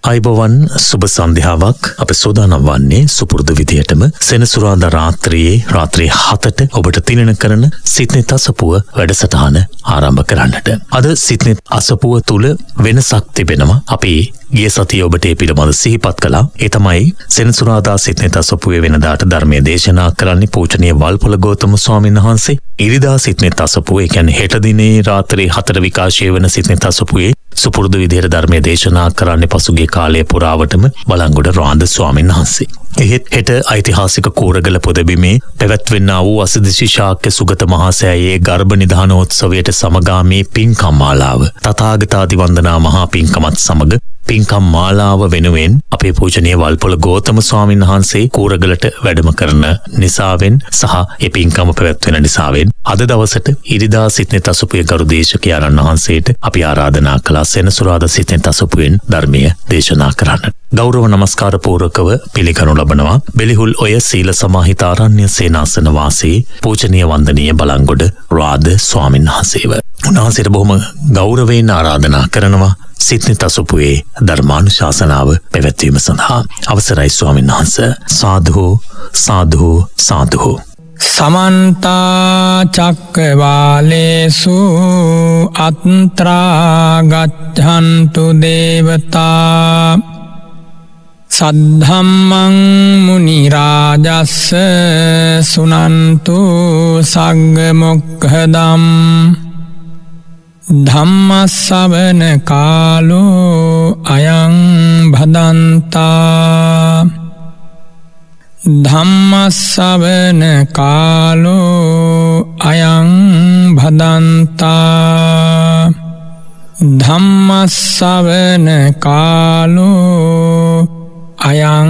අයිබෝවන් සුබ සන්ධ්‍යාවක් අප සූදානම් වන්නේ සුපුරුදු විදියටම සෙනසුරාදා රාත්‍රියේ 7ට ඔබට තිළින කරන සිත්නෙත් අසපුව වැඩසටහන ආරම්භ කරන්නට. අද සිත්නෙත් අසපුව තුල වෙනසක් තිබෙනවා. අපි ගිය සතියේ ඔබට ඒ පිළිබඳ සිහිපත් කළා. ඒ තමයි සෙනසුරාදා සිත්නෙත් අසපුවේ වෙනදාට ධර්මයේ දේශනා කරන්නේ පූජනීය වල්පොළ ගෞතම ස්වාමීන් වහන්සේ. ඉරිදා සිත්නෙත් අසපුව, ඒ කියන්නේ හෙට දිනේ රාත්‍රී 4 විකාශය වන සිත්නෙත් අසපුවේ සුපුරුදු විදිහට ධර්මයේ දේශනා කරන්නේ පසුගිය කාලය පුරාවටම බලංගොඩ රාන්ද ස්වාමීන් වහන්සේ. එහෙත් හෙට ඓතිහාසික කූරගල පොදබිමේ පැවැත්වෙනා වූ අසදිසි ශාක්‍ය සුගත මහසෑයේ ගර්භ නිධානෝත්සවයට සමගාමී පින්කම් මාලාව තථාගතාදි වන්දනා මහා පින්කමත් සමග පින්කම් මාලාව වෙනුවෙන් අපේ පූජනීය වල්පොළ ගෞතම ස්වාමීන් වහන්සේ කූරගලට වැඩම කරන නිසාවෙන් සහ ඒ පින්කම පැවැත්වෙන නිසාවෙන් අද දවසට ඉරිදා සිත්නෙත් අසපුවේ ගරු දේශකයන්න් වහන්සේට අපි ආරාධනා කළා සෙනසුරාදා සිත්නෙත් අසපුවෙන් ධර්මීය දේශනා කරන්න. ගෞරව නමස්කාර පූර්වකව පිළිගනු ලබනවා බෙලිහුල් ඔය සීල සමාහිත ආරණ්‍ය සේනාසන වාසී පූජනීය වන්දනීය බලංගොඩ රාද ස්වාමීන් වහන්සේව. උන්වහන්සේට බොහොම ගෞරවයෙන් ආරාධනා කරනවා සිත්නෙත් අසපුවේ ධර්මානුශාසනාව පැවැත්වීම සඳහා. අවසරයි ස්වාමීන් වහන්සේ. සාදු සාදු සාදු. සමන්ත චක්කවාලේසු අත්‍රා ගච්ඡන්තු දේවතා සද්ධම්මං මුනි රාජස්ස සුනන්තු සග්ග මොක්ඛදම් ධම්මස්සවන කාලෝ අයං භදන්තා ධම්මස්සවන කාලෝ අයං භදන්තා ධම්මස්සවන කාලෝ අයං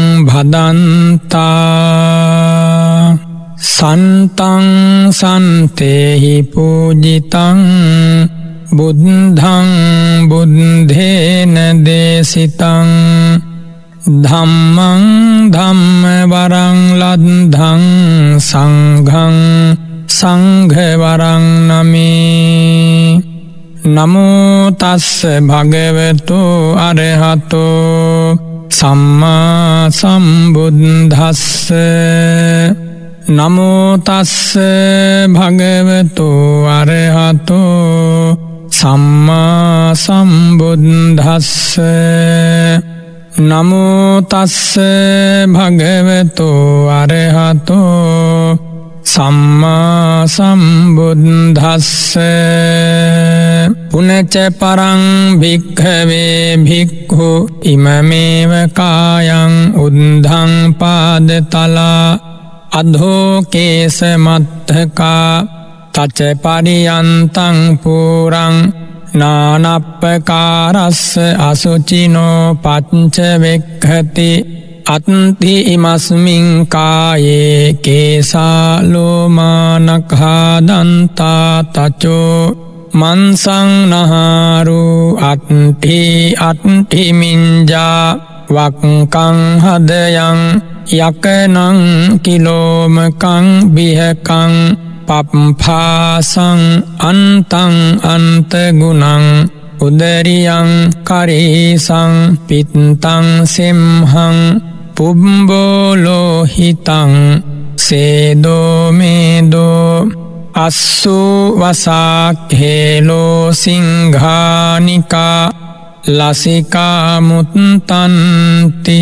භදන්තා සන්තං සන්තේහි පූජිතං බුද්ධං බුද්ධේන දේශිතං ධම්මං ධම්ම වරං ලද්ධං සංඝං සංඝ වරං නමේ. නමෝ තස්ස භගවතු අරහතෝ සම්මා සම්බුද්දස්ස. නමෝ තස්ස භගවතු අරහතෝ සම්මා සම්බුද්දස්ස. නමෝ තස්ස භගවතු අරහතෝ සම්මා සම්බුද්දස්ස. පුනච පරං භික්ඛවේ භික්ඛු ඉමමේව කායං උද්ධං පාදතලා අධෝකේස මත්තකා තච පරියන්තං පුරං නානප්පකාරස්ස අසුචිනෝ පච්ච වෙක්ඛති අත්ති ඉමස්මින් කායේ කේසා ලෝමානඛා දන්තා තචෝ මන්සං නහාරු අත්ති මින්ජා වක්කං හදයන් යකනං කිලෝමකං බිහකං පප්පාසං අන්තං අන්තගුණං උදරියං කරේසං පිත්තං සිම්හං පුබ්බෝලෝහිතං සේදෝ මේදෝ අස්සු වසාක්හේලෝ සිංහානිකා ලසිකා මුත්තන්ති.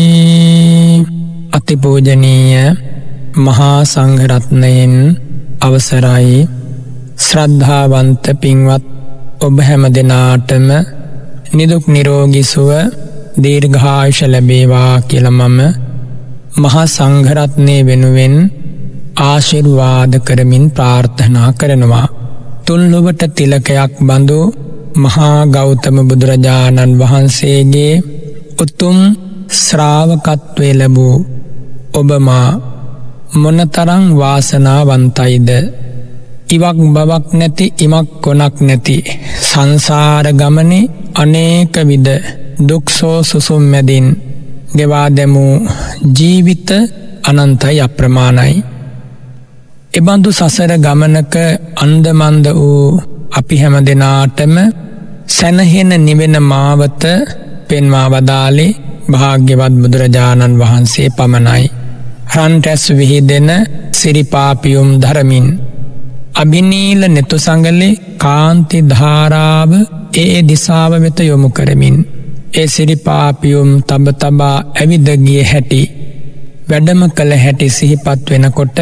අතිපූජනීය මහා සංඝරත්නයෙන් අවසරයි ශ්‍රද්ධාවන්ත පින්වත් ඔබ හැම දෙනාටම නිදුක් නිරෝගී සුව දීර්ඝායුෂ ලැබේවා කියලා මම මහා සංඝරත්නයේ වෙනුවෙන් ආශිර්වාද කරමින් ප්‍රාර්ථනා කරනවා. තුන්ලොවට තිලකයක් බඳු මහා ගෞතම බුදුරජාණන් වහන්සේගේ උතුම් ශ්‍රාවකත්වයේ ලැබූ ඔබ මා මොනතරම් වාසනාවන්තයිද. ඉවක් බවක් නැති ඉමක් කොනක් නැති සංසාර ගමනේ අනේක විද දුක්සෝ සුසුම් මැදින් ගෙවා දැමූ ජීවිත අනන්තයි අප්‍රමාණයි. එබඳු සසර ගමනක අන්දමන්ද වූ අපි හැම දෙනාටම සැනහෙන නිවෙන මාවත පෙන්වා වදාළේ භාග්‍යවත් බුදුරජාණන් වහන්සේ පමණයි. රන් රැස් විහිදෙන සිරිපාපියුම් ධරමින් අභිනීල නෙතු සඟලේ කාන්ති ධාරාව ඒ දිසාව වෙත යොමු කරමින් ඒ සිරිපාපියුම් තබ තබා ඇවිදගිය හැටි වැඩම කළ හැටි සිහිපත් වෙනකොට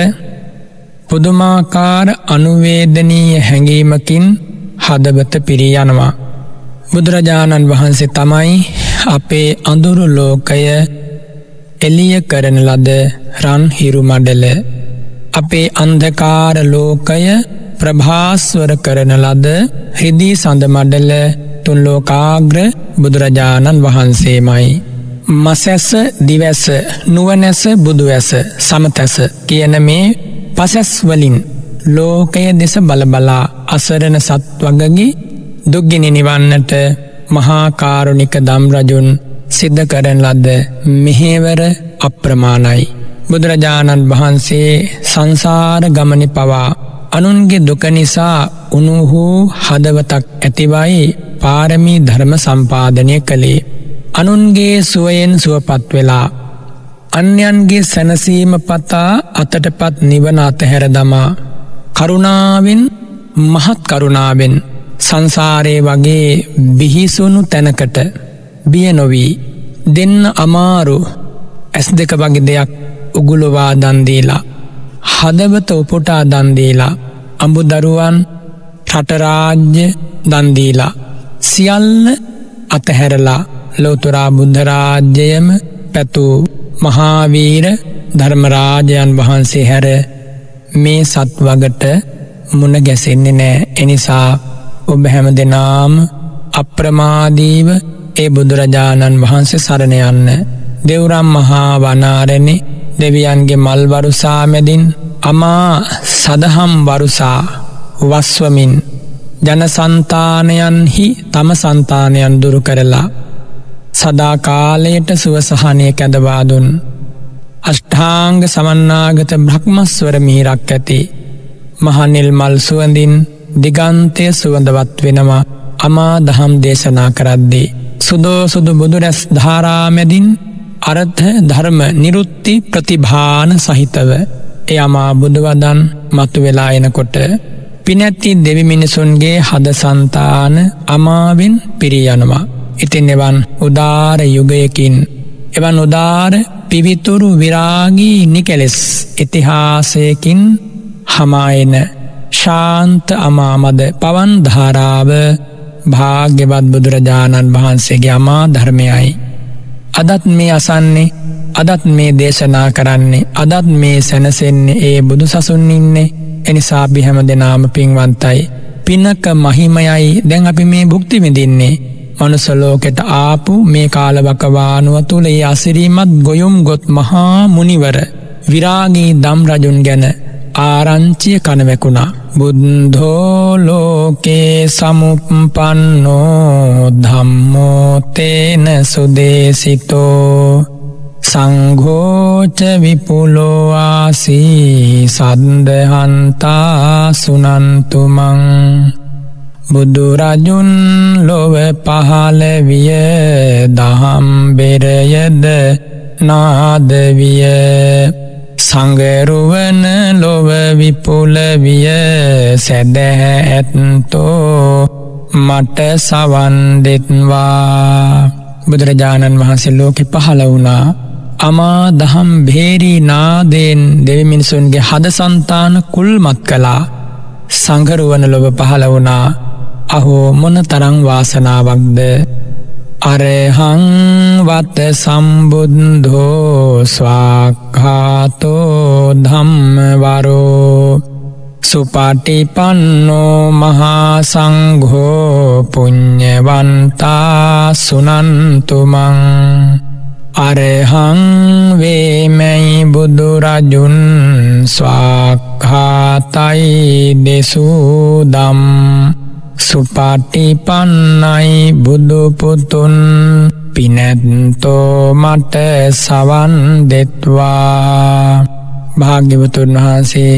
පුදුමාකාර අනුවේදනීය හැඟීමකින් හදවත පිරී යනවා. බුදුරජාණන් වහන්සේ තමයි අපේ අඳුරු ලෝකය එළිය කරන ලද රන් හිරු මඩල, අපේ අන්ධකාර ලෝකය ප්‍රභාස්වර කරන ලද රිදී සඳ මඩල තුන් ලෝකාග්‍ර බුදුරජාණන් වහන්සේමයි. මසැස දිවැස නුවණැස බුදුවැස සමතැස කියන මේ පසැස් වලින් ලෝකය දෙස බලබලා අසරණ සත්වගගේ දුක්ගිනි නිවන්නට මහා කාරුණික දම් රජුන් සිද්ධ කරන ලද මෙහෙවර අප්‍රමාණයි. බුදුරජාණන් වහන්සේ සංසාර ගමනි පවා අනුන්ගේ දුක නිසා උණුහු හදවතක් ඇතිවයි පාරමී ධර්ම සම්පාදනය කළේ. අනුන්ගේ සුවයෙන් සුවපත් වෙලා අන්‍යයන්ගේ සැනසීම පතා අතටපත් නිවන අතහැර දමා කරුණාවෙන් මහත් කරුණාවෙන් සංසාරයේ වගේ බිහිසුණු තැනකට බිය නොවී දෙන්න අමාරු ඇස් දෙක වගේ දෙයක් උගුලවා දන් දීලා හදවත උපුටා දන් දීලා අඹදරුවන් රට රාජ්‍ය දන් දීලා සියල්ල අතහැරලා ලෝතුරා බුද්ධ රාජ්‍යයම පැතූ මහාවීර ධර්මරාජයන් වහන්සේ හැර මේ සත්වගට මුණ ගැසෙන්නේ නෑ. එනිසා ඔබ හැම දෙනාම අප්‍රමාදීව ඒ බුදුරජාණන් වහන්සේ සරණ යන්න. දෙව්රම් මහා වනාරණේ දෙවියන්ගේ මල් වරුසා මැදින් අමා සදහම් වරුසා වස්වමින් ජන සන්තානයන්හි තම සන්තානයන් දුරු කරලා සදා කාලයට සුවසහනය කැඳවා දුන් අෂ්ඨාංග සමන්නාගත බ්‍රහ්මස්වර මිහිරක් ඇති මහනිල් මල් සුවඳින් දිගන්තය සුවඳවත් වෙනවා. අමා දහම් දේශනා කරද්දී සුදෝ සුදු බුදුරැස් ධාරා මැදින් අර්ථ ධර්ම නිරුත්ති ප්‍රතිභාන සහිතව ඒ අමා බුදුවදන් මතු වෙලා එනකොට පිනැති දෙවි මිනිසුන්ගේ හද సంతාන අමාවෙන් පිරී යනවා. ඉතින් එවන් උදාර යුගයකින් එවන් උදාර පිවිතුරු විරාගී නිකලෙස් ඉතිහාසයකින් හමායන ශාන්ත අමාමද පවන් ධාරාව භාග්‍යවත් බුදුරජාණන් වහන්සේගේ අමා ධර්මයයි. අදත් මේ අසන්නේ, අදත් මේ දේශනා කරන්නේ, අදත් මේ සැනසෙන්නේ ඒ බුදු සසුන් ඉන්නේ. එනිසා අපි හැම දෙනාම පින්වන්තයි. පිනක මහිමයයි දැන් අපි මේ භුක්ති විඳින්නේ. මනුස්ස ලෝකෙට ආපු මේ කාලවකවානුව තුල ඒ අසිරිමත් ගොයුම් ගොත් මහා මුනිවර විරාගී දම් රජුන් ගැන ආරංචිය කන වැකුණා. බුද්ධෝ ලෝකේ සමුප්පන්නෝ ධම්මෝ තේන සුදේසිතෝ සංඝෝච විපුලෝ ආසී සද්දහන්තා සුනන්තුමං. බුදුරජුන් ලොව පහළ විය දහම් බෙරයද නාද විය සංගරුවන ලොව විපුල විය සැදැහැ ඇත්තෝ මට සවන් දෙත්වා. බුදුරජාණන් වහන්සේ ලෝකෙ පහළ වුණා. අමා දහම් භේරී නාදයෙන් දෙවි මිනිසුන්ගේ හද సంతාන කුල්මත් කළා. සංගරුවන ලොව පහළ වුණා. අහෝ මොන තරම් වාසනාවක්ද. අරහං වත සම්බුද්ධෝ ස්වාක්ඛාතෝ ධම්මවරෝ සුපටිපන්නෝ මහා සංඝෝ පුඤ්ඤවන්තා සුනන්තුමං. අරහං වේමයි බුදුරජුන් ස්වාක්ඛාතයි දෙසුදම් සුපටිපන්නයි බුදුපුතුන් පිනැත්තෝ මට සවන් දෙත්වා. භාග්‍යවතුන් වහන්සේ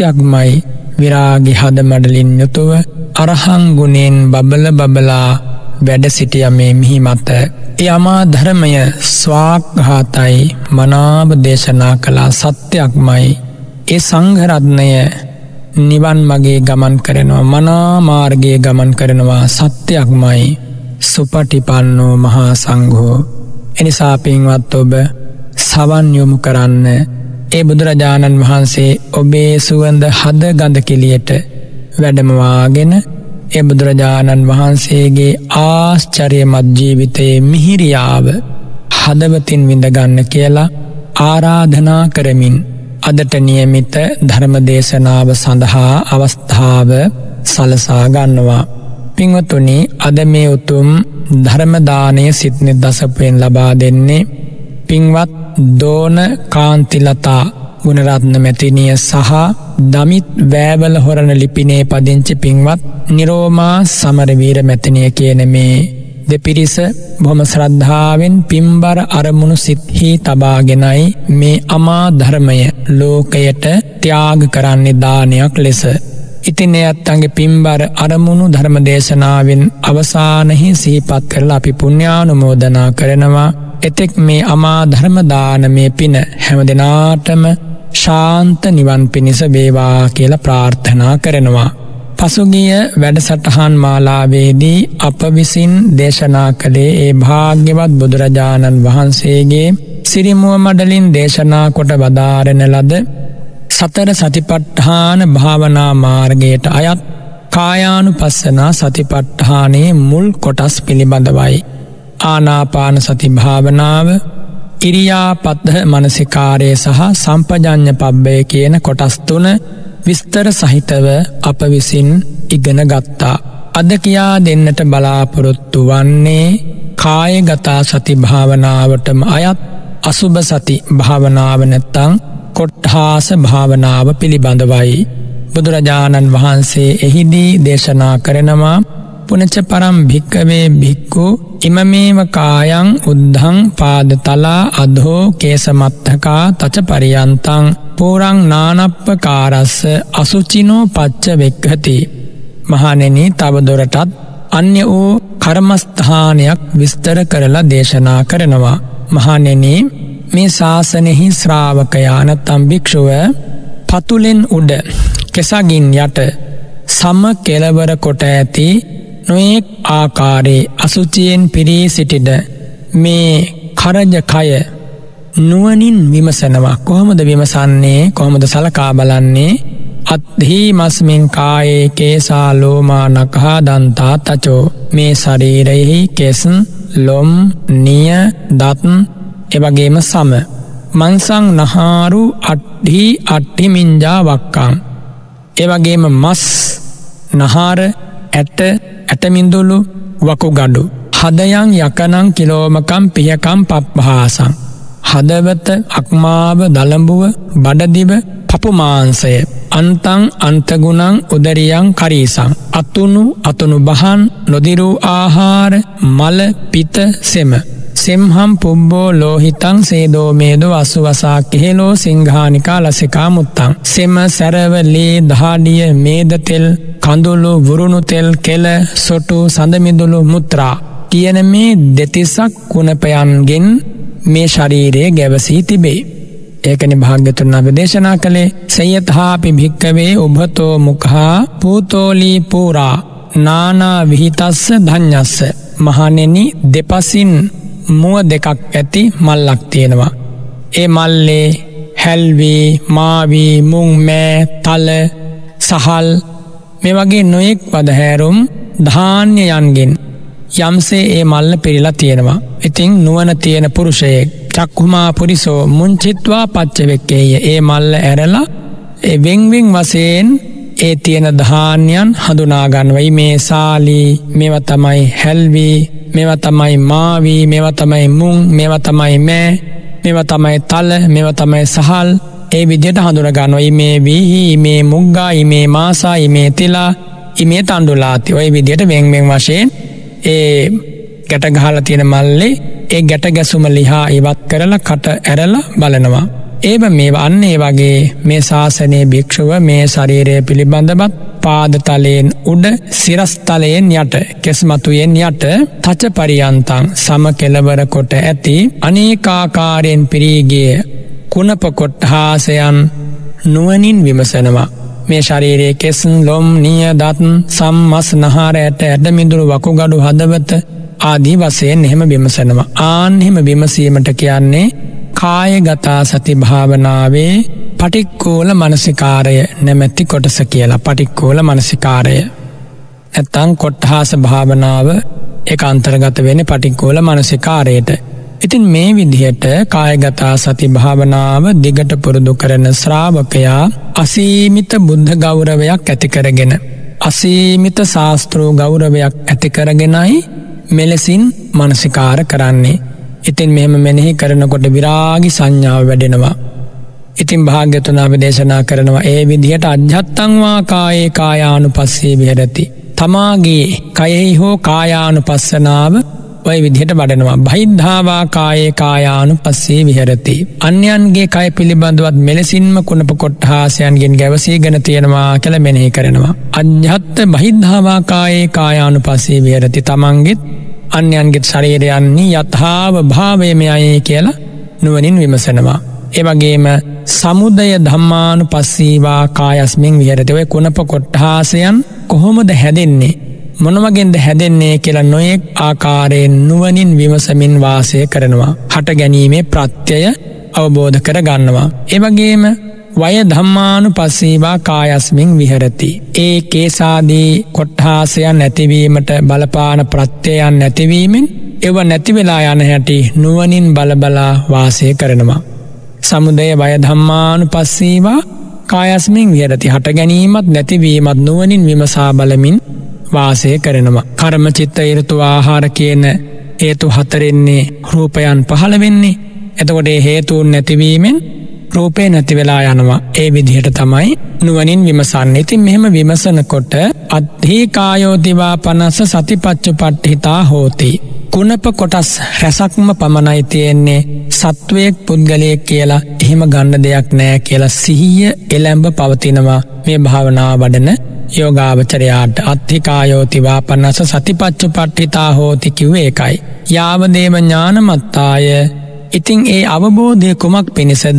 සත්‍යක්මයි විරාගි හද මඩලින් යුතුව අරහං ගුණෙන් බබල බබලා වැඩ සිටිය මේ මිහි මත ඒ අමා ධර්මය ස්වාක්ඝාතයි මනාව දේශනා කළා සත්‍යයක්මයි. ඒ සංඝරත්නය නිවන් මගේ ගමන් කරනවා මනා මාර්ගයේ ගමන් කරනවා සත්‍යයක්මයි. සුපටිපන්නෝ මහා සංඝෝ. එනිසා පින්වත් ඔබ සවන් යොමු කරන්න ඒ බුදුරජාණන් වහන්සේ ඔබේ සුවඳ හද ගඳ කෙලියට වැඩමවාගෙන ඒ බුදුරජාණන් වහන්සේගේ ආශ්චර්යමත් ජීවිතයේ මිහිරියාව හදවතින් විඳගන්න කියලා ආරාධනා කරමින් අදට නියමිත ධර්මදේශනාව සඳහා අවස්ථාව සලසා ගන්නවා. පින්වතුනි, අද මේ උතුම් ධර්මදානය සිත්නි දසපුවෙන් ලබා දෙන්නේ පින්වත් දෝන කාන්තිලතා ගුණරත්න මැතිනිය සහ දමිත් වෑවල හොරණ ලිපිනේ පදිංචි පින්වත් නිරෝමා සමරවීර මැතිනිය කියන මේ දෙපිරිස බොහොම ශ්‍රද්ධාවෙන් පින්බර අරමුණු සිත්හි තබාගෙනයි මේ අමා ධර්මය ලෝකයට ත්‍යාග කරන්නේ දානයක් ලෙස. ඉතින් ඒ අත්තන්ගේ පින්බර අරමුණු ධර්ම දේශනාවෙන් අවසානයේ සිහිපත් කරලා අපි පුණ්‍යානුමෝදනා කරනවා. එතෙක් මේ අමා ධර්ම දානමේ පින හැම දිනාටම ශාන්ත නිවන් පිණිස වේවා කියලා ප්‍රාර්ථනා කරනවා. පසුගිය වැඩසටහන් මාලාවේදී අප විසින් දේශනා කළේ ඒ භාග්‍යවත් බුදුරජාණන් වහන්සේගේ සිරිමුව මඩලින් දේශනා කොට වදාරන ලද සතර සතිපට්ඨාන භාවනා මාර්ගයට අයත් කායානුපස්සනා සතිපට්ඨානයේ මුල් කොටස් පිළිබඳවයි. ආනාපාන සති භාවනාව, ඉරියාපත මනසිකාරය සහ සම්පජඤ්ඤ පබ්බය කියන කොටස් තුන විස්තර සහිතව අප විසින් ඉගෙන ගත්තා. අද කියා දෙන්නට බලාපොරොත්තු වන්නේ කායගත සති භාවනාවටම අයත් අසුභ සති භාවනාව නැත්නම් කොට්ඨාස භාවනාව පිළිබඳවයි. බුදුරජාණන් වහන්සේ එහිදී දේශනා කරනවා පුනච පරම් භික්කවේ භික්ඛු ඉමමේව කායං උද්ධං පාදතලා අධෝ කේසමත්තකා තච පරියන්තං පුරං නානප්පකාරස්ස අසුචිනෝ පච්ච වෙක්ඛති. මහණෙනි, තවදුරටත් අන්‍ය වූ කර්මස්ථානයක් විස්තර කරලා දේශනා කරනවා. මහණෙනි, මේ ශාසනයෙහි ශ්‍රාවකයා නැත්නම් භික්ෂුව පතුලෙන් උඩ කෙසගින් යට සම කෙලවර කොට ඇති නොයෙක් ආකාරයේ අසුචියෙන් පිරී සිටින මේ කරජ කය නුවණින් විමසනවා. කොහොමද විමසන්නේ? කොහොමද සලකා බලන්නේ? අත්ථීමස්මින් කායේ කේසා ලෝමා නඛා දන්තා තචෝ. මේ ශරීරයෙහි කෙස්, ලොම්, නිය, දත් එවැගේම සම මන්සං නහාරු අට්ඨි මින්ජා වක්කං. එවැගේම මස්, නහර, ඇටමින්දුලු, වකුගඩු, හදයන් යකනං කිලෝමකම් පියකම් පප්පහාසං. හදවත, අක්මාව, දලඹුව, බඩදිව, පපු මාංශය, අන්තං අන්තගුණං උදරියං කරීසං. අතුණු බහන්, නොදිරු ආහාර, මල, පිත, සෙම. සෙම්හම් පුබ්බෝ ලෝහිතං සේදෝ මේදෝ අසුවසා කෙහෙලෝ සිංහානිකා ලසිකා මුත්තං. සෙම, සැරව, ලේ, දහඩිය, මේද තෙල්, කඳුළු, වුරුණු තෙල්, කෙල, සොටු, සඳමිදුළු, මුත්‍රා කියන මේ දෙතිසක් කුණපයන්ගෙන් මේ ශරීරයේ ගැවසී තිබේ. ඒකනේ භාග්‍යවතුන් වහන්සේ දේශනා කළේ සයථාපි භික්කවේ උභතෝ මුඛා පූතෝලී පූරා නානා විහිතස්ස ධඤ්ඤස්ස. මහණෙනි, දෙපසින් මුව දෙකක් ඇති මල්ලක් තියෙනවා. ඒ මල්ලේ හැල්වි, මාවි, මුං, මෑ, තල, සහල් මේ වගේ නොයෙක් වදහැරුම් ධාන්‍යයන්ගෙන් යම්සේ ඒ මල්ල පිරීලා තියෙනවා. ඉතින් නුවණ තියෙන පුරුෂයෙක් චක්ඛුමා පුරිසෝ මුංචිත්වා පච්චවෙක්කේය. ඒ මල්ල ඇරලා ඒ වෙන්වෙන් වශයෙන් ඒ තියෙන ධාන්‍යයන් හඳුනා ගන්නවයි. මේ සාලි, මේවා තමයි හැල්වි, මේවා තමයි මාවි, මේවා තමයි මුං, මේවා තමයි මෑ, මේවා තමයි තල, මේවා තමයි සහල්. ඒ විදිහට හඳුනා ගන්නවා. මේ වීහි, මේ මුග්ගා, මේ මාසා, මේ තිලා, මේ තණ්ඩුලාති. ඔය විදිහට වෙන් වශයෙන් ඒ ගැට ගහලා තියෙන මල්ලේ ඒ ගැට ගැසුම ලිහා ඉවත් කරලා කට ඇරලා බලනවා. ඒව මේ වන්නේ වගේ මේ ශාසනයේ භික්ෂුව මේ ශරීරය පිළිබඳවත් පාදතලයෙන් උඩ සිරස්තලයෙන් යට කෙස්මතුයෙන් යට තච පරියන්තං සම කෙලවර කොට ඇති අනේකාකාරයෙන් පිරීගිය කුණප කොට්ඨාසයන් නුවණින් විමසනවා. මේ ශරීරයේ කෙස් ලොම් නිය දත් සම් මස් නහර ඇට ඇටමිදුළු වකුගඩු හදවත ආදී වශයෙන් එහෙම විමසනවා. එහෙම විමසීමට කියන්නේ කායගතා සති භාවනාවේ පටික්කෝල මනසිකාරය නැමැති කොටස කියලා. පටික්කෝල මනසිකාරය නැත්තං කොට්ඨාස භාවනාව ඒක අන්තර්ගත වෙන්නේ පටික්කෝල මනසිකාරයට. ඉතින් මේ විදිහට කායගතා සති භාවනාව දිගට පුරුදු කරන ශ්‍රාවකයා අසීමිත බුද්ධ ගෞරවයක් ඇති කරගෙන අසීමිත ශාස්ත්‍රෝ ගෞරවයක් ඇති කරගෙනයි මෙලෙසින් මනසිකාර කරන්නේ. ඉතින් මෙහෙම මෙනෙහි කරනකොට විරාගි සංඥාව වැඩෙනවා. ඉතින් භාග්‍යවතුන් වහන්සේ දේශනා කරනවා ඒ විදිහට අජ්ජත්තං වා කායේ කායානුපස්සී විහෙරති. තමාගේ කයෙහි හෝ කායානුපස්සනාව ඔය විදිහට වඩනවා. බහිද්ධාවා කායේ කායානුපස්සී විහෙරති. අන්‍යයන්ගේ කය පිළිබඳවත් මෙලෙසින්ම කුණප කොට්ඨාසයන්ගෙන් ගැවසීගෙන තියෙනවා කියලා මෙනෙහි කරනවා. අජ්ජත් බහිද්ධාවා කායේ කායානුපස්සී විහෙරති. තමන්ගෙත් අන්‍යයන්ගේ ශරීරයන්හි යථාව භාවයමයි කියලා නුවණින් විමසනවා. ඒ වගේම සමුදය ධම්මානුපස්සීවා කායස්මින් විහෙරති. ඔය කුණප කොට්ඨාසයන් කොහොමද හැදෙන්නේ? මොන වගේද හැදෙන්නේ කියලා නොයෙක් ආකාරයෙන් නුවණින් විමසමින් වාසය කරනවා. හට ගැනීමේ ප්‍රත්‍යය අවබෝධ කර ගන්නවා. ඒ වගේම වය ධම්මානුපස්සීවා කායස්මින් විහෙරති. ඒ කේසාදී කොට්ඨාසයන් නැතිවීමට බලපාන ප්‍රත්‍යයන් නැතිවීමෙන් ඒව නැති වෙලා යන හැටි නුවණින් බලබලා වාසය කරනවා. සමුදය වය ධම්මානුපස්සීවා කායස්මින් විහෙරති. හට ගැනීමත් නැතිවීමත් නුවණින් විමසා බලමින් වාසය කරනවා. කර්ම චිත්ත ඍතු ආහාර කියන හේතු හතරෙන්නේ රූපයන් පහළ වෙන්නේ. එතකොට ඒ හේතුන් නැතිවීමෙන් රූපේ නැති වෙලා යනවා. ඒ විදිහට තමයි නුවණින් විමසන්නේ. ඉතින් මෙහෙම විමසනකොට අද්ධි කායෝතිවා පනස සතිපච්චුපට්ඨිතා හෝති. කුණප කොටස් රසක්ම පමණයි තියෙන්නේ. සත්වයක් පුද්ගලයෙක් කියලා එහෙම ගන්න දෙයක් නෑ කියලා සිහිය එළඹ පවතිනවා මේ භාවනාව වඩන යෝගාවචරයාට. අත්ථිකායෝතිවා පනස සතිපච්චුපට්ඨිතා හෝති කිව්වේ ඒකයි. යාවදේව ඥානමත්තාය. ඉතින් ඒ අවබෝධය කුමක් පිණිසද?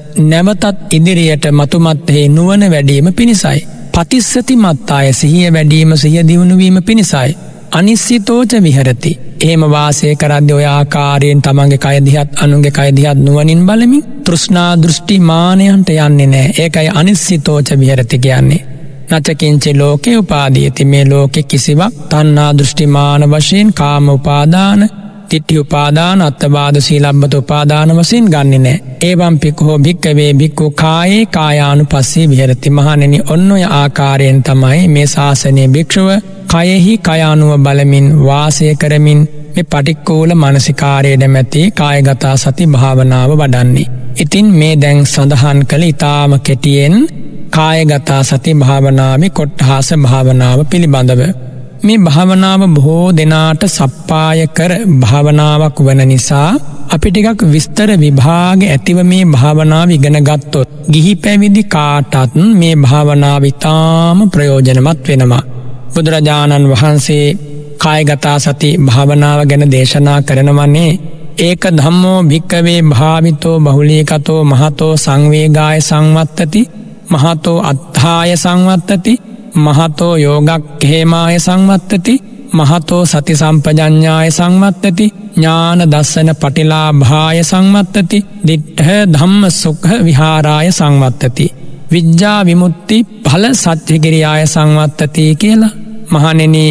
නැවතත් ඉදිරියට මතුමත්හි නුවණ වැඩීම පිණිසයි. පතිස්සති මත්තාය. සිහිය වැඩීම සිහිය දියුණු වීම පිණිසයි. අනිස්සිතෝච විහෙරති. එහෙම වාසය කරද්දී ඔය ආකාරයෙන් තමන්ගේ කය දිහත් අනුන්ගේ කය දිහත් නුවණින් බලමින් තෘෂ්ණා දෘෂ්ටි මානයන්ට යන්නේ නැහැ. ඒකයි අනිස්සිතෝච විහෙරති කියන්නේ. නචකින්ච ලෝකේ උපාදීයති. මේ ලෝකේ කිසිවක් තණ්හා දෘෂ්ටි මාන වශයෙන් කාම උපාදාන තිට්ඨි උපාදාන අත්තවාද සීලබ්බත උපාදාන වශයෙන් ගන්නෙ නෑ. ඒවම් පික්ඛෝ භික්ඛවේ භික්ඛු කායේ කායානුපස්සී විහෙරති. මහණෙනි ඔන්න ඔය ආකාරයෙන් තමයි මේ ශාසනයේ භික්ෂුව කයෙහි කය අනුව බලමින් වාසය කරමින් මේ පටික්කෝල මානසිකාරයේ නැමැති කායගත සති භාවනාව වඩන්නේ. ඉතින් මේ දැන් සඳහන් කළ ඊටාම කෙටියෙන් කායගත සති භාවනාවේ කොට්ඨාස භාවනාව පිළිබඳව. මේ භාවනාව බොහෝ දෙනාට සප්පාය කර භාවනාවක් වන නිසා අපි ටිකක් විස්තර විභාග ඇතිව මේ භාවනාව ඉගෙන ගත්තොත් ගිහි පැවිදි කාටත් මේ භාවනාව ඉතාම ප්‍රයෝජනවත් වෙනවා. බුදුරජාණන් වහන්සේ කායගත සති භාවනාව ගැන දේශනා කරනවනේ ඒක ධම්මෝ භික්ඛවේ භාවිතෝ බහුලීකතෝ මහතෝ සංවේගාය සංවත්තති මහතෝ අත්ථාය සංවත්තති මහතෝ යෝගක්ඛේමාය සංවත්තති මහතෝ සති සම්පජඤ්ඤාය සංවත්තති ඥාන දස්සන පටිලාභාය සංවත්තති දිට්ඨ ධම්ම සුඛ විහාරාය සංවත්තති විඥා විමුක්ති ඵල සත්‍ය කිරියාය සංවත්තති කියලා. මහණෙනි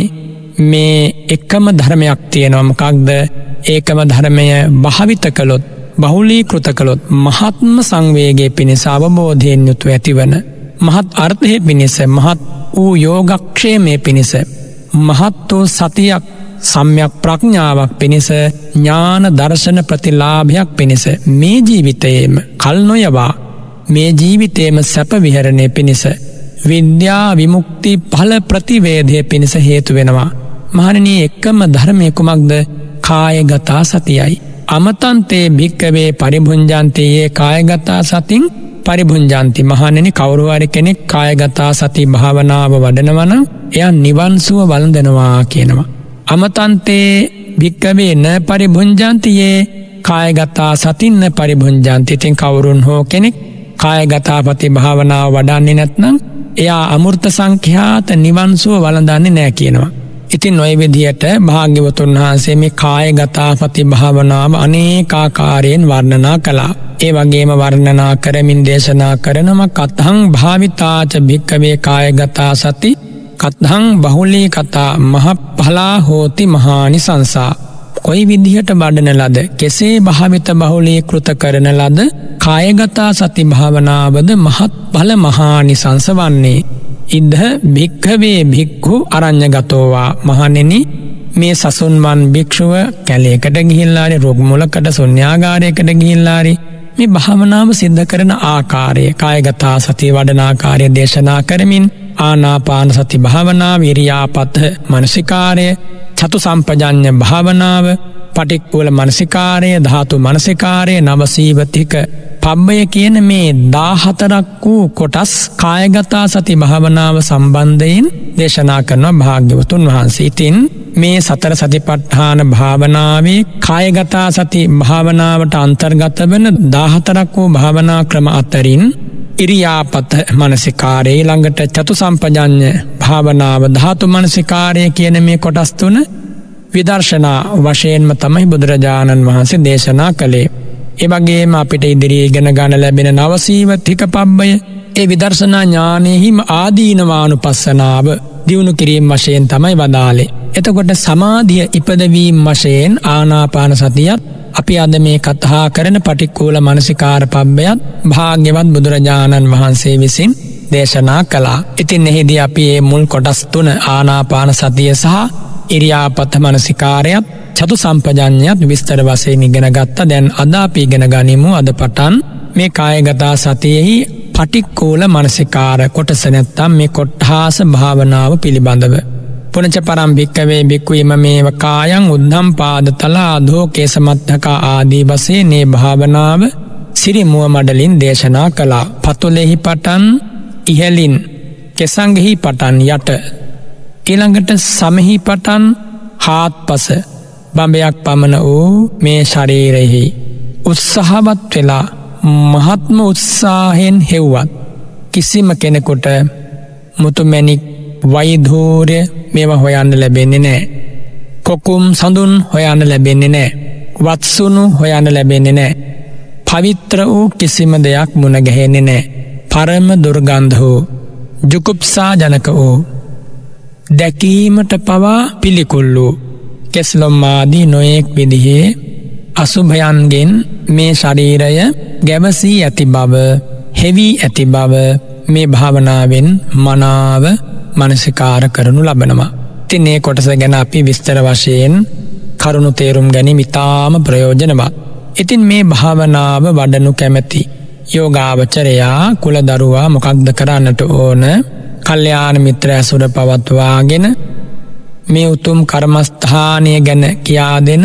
මේ එකම ධර්මයක් තියෙනවා. මොකක්ද? ඒකම ධර්මය භාවිත කළොත් බහුලීකృత කළොත් මහත්ම සංවේගයේ පිණිස අවබෝධයෙන් යුතු ඇතිවන මහත් අර්ථයේ පිණිස මහත් වූ යෝගක්ෂේමයේ පිණිස මහත් වූ සතියක් සම්‍යක් ප්‍රඥාවක් පිණිස ඥාන දර්ශන ප්‍රතිලාභයක් පිණිස මේ ජීවිතයේම කල් නොයවා මේ ජීවිතයේම සැප විහරණය පිණිස විද්‍යා විමුක්ති ඵල ප්‍රතිවේධය පිණිස හේතු වෙනවා. මහණෙනි එකම ධර්මයේ කුමක්ද? කායගත සතියයි. අමතන්තේ භික්කවේ පරිභුංජන්තේ ඒ කායගතා සතින් පරිභුංජන්ති. මහණෙනි කවුරු හරි කෙනෙක් කායගතා සති භාවනාව වඩනවා නම් එයා නිවන් සුව වළඳනවා කියනවා. අමතන්තේ භික්කවේ න පරිභුංජන්ති ඒ කායගතා සතින් න පරිභුංජන්ති. ඉතින් කවුරුන් හෝ කෙනෙක් කායගතා පති භාවනාව වඩන්නේ නැත්නම් එයා අමෘත සංඛ්‍යාත නිවන් සුව වළඳන්නේ නැහැ කියනවා. ඉතින් ඔය විදියට භාග්‍යවතුන් වහන්සේ මේ කායගතා පති භාවනාව අනේකාකාරයෙන් වර්ණනා කළා. ඒ වගේම වර්ණනා කරමින් දේශනා කරනම කතං භාවිතාච භික්කවේ කායගතා සති කතං බහුලී කතා මහඵලා හෝති මහානිසංසා. කොයි විදිහට වඩන ලද කෙසේ භාවිත බහුලී කෘත කරන ලද කායගතා සති භාවනාවද මහත්ඵල මහානිසංස වන්නේ. ඉද්ධ භික්ඛවේ භික්ඛු අරඤ්ඤගතෝවා. මහණෙනි මේ සසුන්වන් භික්ෂුව කැලේකට ගිහිල්ලාරි රුක් මුලකට ශුන්‍යාගාරයකට ගිහිල්ලාරි මේ භාවනාව සිද්ධ කරන ආකාරය කායගතා සතිය වඩන ආකාරය දේශනා කරමින් ආනාපාන සති භාවනාව ඉරියාපත මනසිකාරය චතු සම්පජඤ්ඤ භාවනාව පටික්කුල මනසිකාරය ධාතු මනසිකාරය නවසීවතික පබ්බය කියන මේ 14ක් වූ කොටස් කායගතා සති භාවනාව සම්බන්ධයෙන් දේශනා කරන භාග්‍යවතුන් වහන්සේ. ඉතින් මේ සතර සතිපට්ඨාන භාවනාවේ කායගතා සති භාවනාවට අන්තර්ගත වන 14ක් වූ භාවනා ක්‍රම අතරින් ඉරියාපත මනසිකාරය ළඟට චතු සම්පජඤ්ඤ භාවනාව ධාතු මනසිකාරය කියන මේ කොටස් තුන විදර්ශනා වශයෙන්ම තමයි බුදුරජාණන් වහන්සේ දේශනා කළේ. ඒ වගේම අපිට ඉදිරියේ ඉගෙන ගන්න ලැබෙන නවසීවතික පබ්බය ඒ විදර්ශනා ඥානෙහිම ආදීනවානුපස්සනාව දියුණු කිරීම වශයෙන් තමයි වදාළේ. එතකොට සමාධිය ඉපදවීම වශයෙන් ආනාපාන සතියත් අපි අද මේ කතා කරන පටික්කුල මනසිකාර පබ්බයත් භාග්‍යවත් බුදුරජාණන් වහන්සේ විසින් දේශනා කළා. ඉතින් එහිදී අපි මේ මුල් කොටස් තුන ආනාපාන සතිය සහ ඉරියාපත මනසිකාරයත් චතු සම්පජඤ්ඤයත් විස්තර වශයෙන් ඉගෙන ගත්තා. දැන් අද අපි ඉගෙන ගනිමු අද පටන් මේ කායගතා සතියෙහි පටික්කුල මනසිකාර කොටස නැත්තම් මේ කොට්ඨාස භාවනාව පිළිබඳව. පුනච පරම් භික්කවේ භික්ඛු ඉමමේව කායං උද්ධම් පාදතල ආධෝ කේසමත්තක ආදී වශයෙන් මේ භාවනාව සිරි මුව මඩලින් දේශනා කළා. පතුලෙහි පටන් ඉහළින් කෙසංගෙහි පටන් යට ඊළඟට සමෙහි පටන් හාත්පස බඹයක් පමණ වූ මේ ශරීරයෙහි උත්සාහවත් වෙලා මහත්ම උත්සාහයෙන් හෙව්වත් කිසිම කෙනෙකුට මුතුමැණික් වෛධූර්ය මේවා හොයන්න ලැබෙන්නේ නැහැ. කොකුම් සඳුන් හොයන්න ලැබෙන්නේ නැහැ. වත්සුණු හොයන්න ලැබෙන්නේ නැහැ. පවිත්‍ර වූ කිසිම දෙයක් මුණ ගැහෙන්නේ නැහැ. පරම දුර්ගන්ධ වූ ජුකුප්සා ජනක වූ දැකීමට පවා පිළිකුල් වූ කෙස්ලොම් ආදී නොයෙක් විදිහේ අසුභයන්ගෙන් මේ ශරීරය ගැවසී ඇති බව, හෙවි ඇති බව මේ භාවනාවෙන් මනාව මනසිකාර කරනු ලබනවා. ඉතින් මේ කොටස ගැන අපි විස්තර වශයෙන් කරුණු තේරුම් ගැනීම ඉතාම ප්‍රයෝජනවත්. ඉතින් මේ භාවනාව වඩනු කැමැති යෝගාවචරයා කුල දරුවා මොකක්ද කරන්නට ඕන? කල්යාණ මිත්‍ර ඇසුර පවත්වාගෙන මේ උතුම් කර්මස්ථානය ගැන කියා දෙන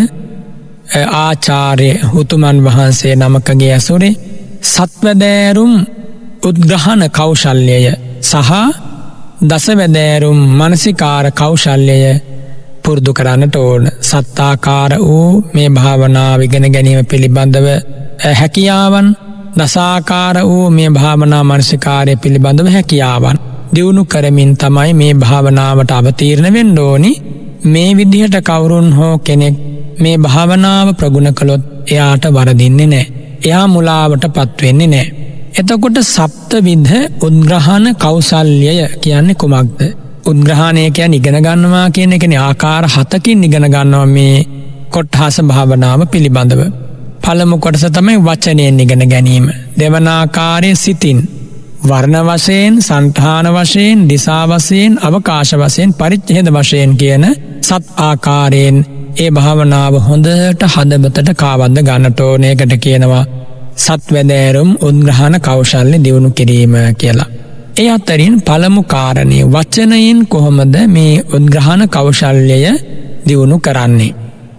ආචාර්ය උතුමන් වහන්සේ නමකගේ ඇසුරේ සත්වදෑරුම් උද්ග්‍රහණ කෞශල්‍යය සහ දසවැදෑරුම් මානසිකාර කෞශල්‍යය පුරුදු කරන්නට ඕන. සත්තාකාර වූ මේ භාවනාව ඉගෙන ගැනීම පිළිබඳව හැකියාවන්, දසාකාර වූ මේ භාවනා මානසිකාරය පිළිබඳව හැකියාවන් දියුණු කරමින් තමයි මේ භාවනාවට අවතීර්ණ වෙන්න ඕනි. මේ විදිහට කවුරුන් හෝ කෙනෙක් මේ භාවනාව ප්‍රගුණ කළොත් එයාට වරදින්නේ නැහැ. එයා මුලාවට පත් වෙන්නේ නැහැ. එතකොට සප්තවිධ උද්ග්‍රහණ කෞශල්‍යය කියන්නේ කුමක්ද? උද්ග්‍රහණය කියන්නේ ඉගෙන ගන්නවා කියන එකනේ. ආකාර 7කින් ඉගෙන ගන්නවා මේ කොට්ඨාස භාවනාව පිළිබඳව. පළමු කොටස තමයි වචනයෙන් ඉගෙන ගැනීම. දෙවන ආකාරයේ සිතින්, වර්ණ වශයෙන්, සංඨාන වශයෙන්, දිසා වශයෙන්, අවකාශ වශයෙන්, පරිච්ඡේද වශයෙන් කියන සත් ආකාරයෙන් ඒ භාවනාව හොඳට හදවතට කාවද්ද ගන්නට ඕන. ඒකට කියනවා සත්වැදෑරුම් උද්ග්‍රහණ කෞශල්‍ය දියුණු කිරීම කියලා. ඒ අතරින් පළමු කාරණේ වචනයෙන් කොහොමද මේ උද්ග්‍රහණ කෞශල්‍යය දියුණු කරන්නේ?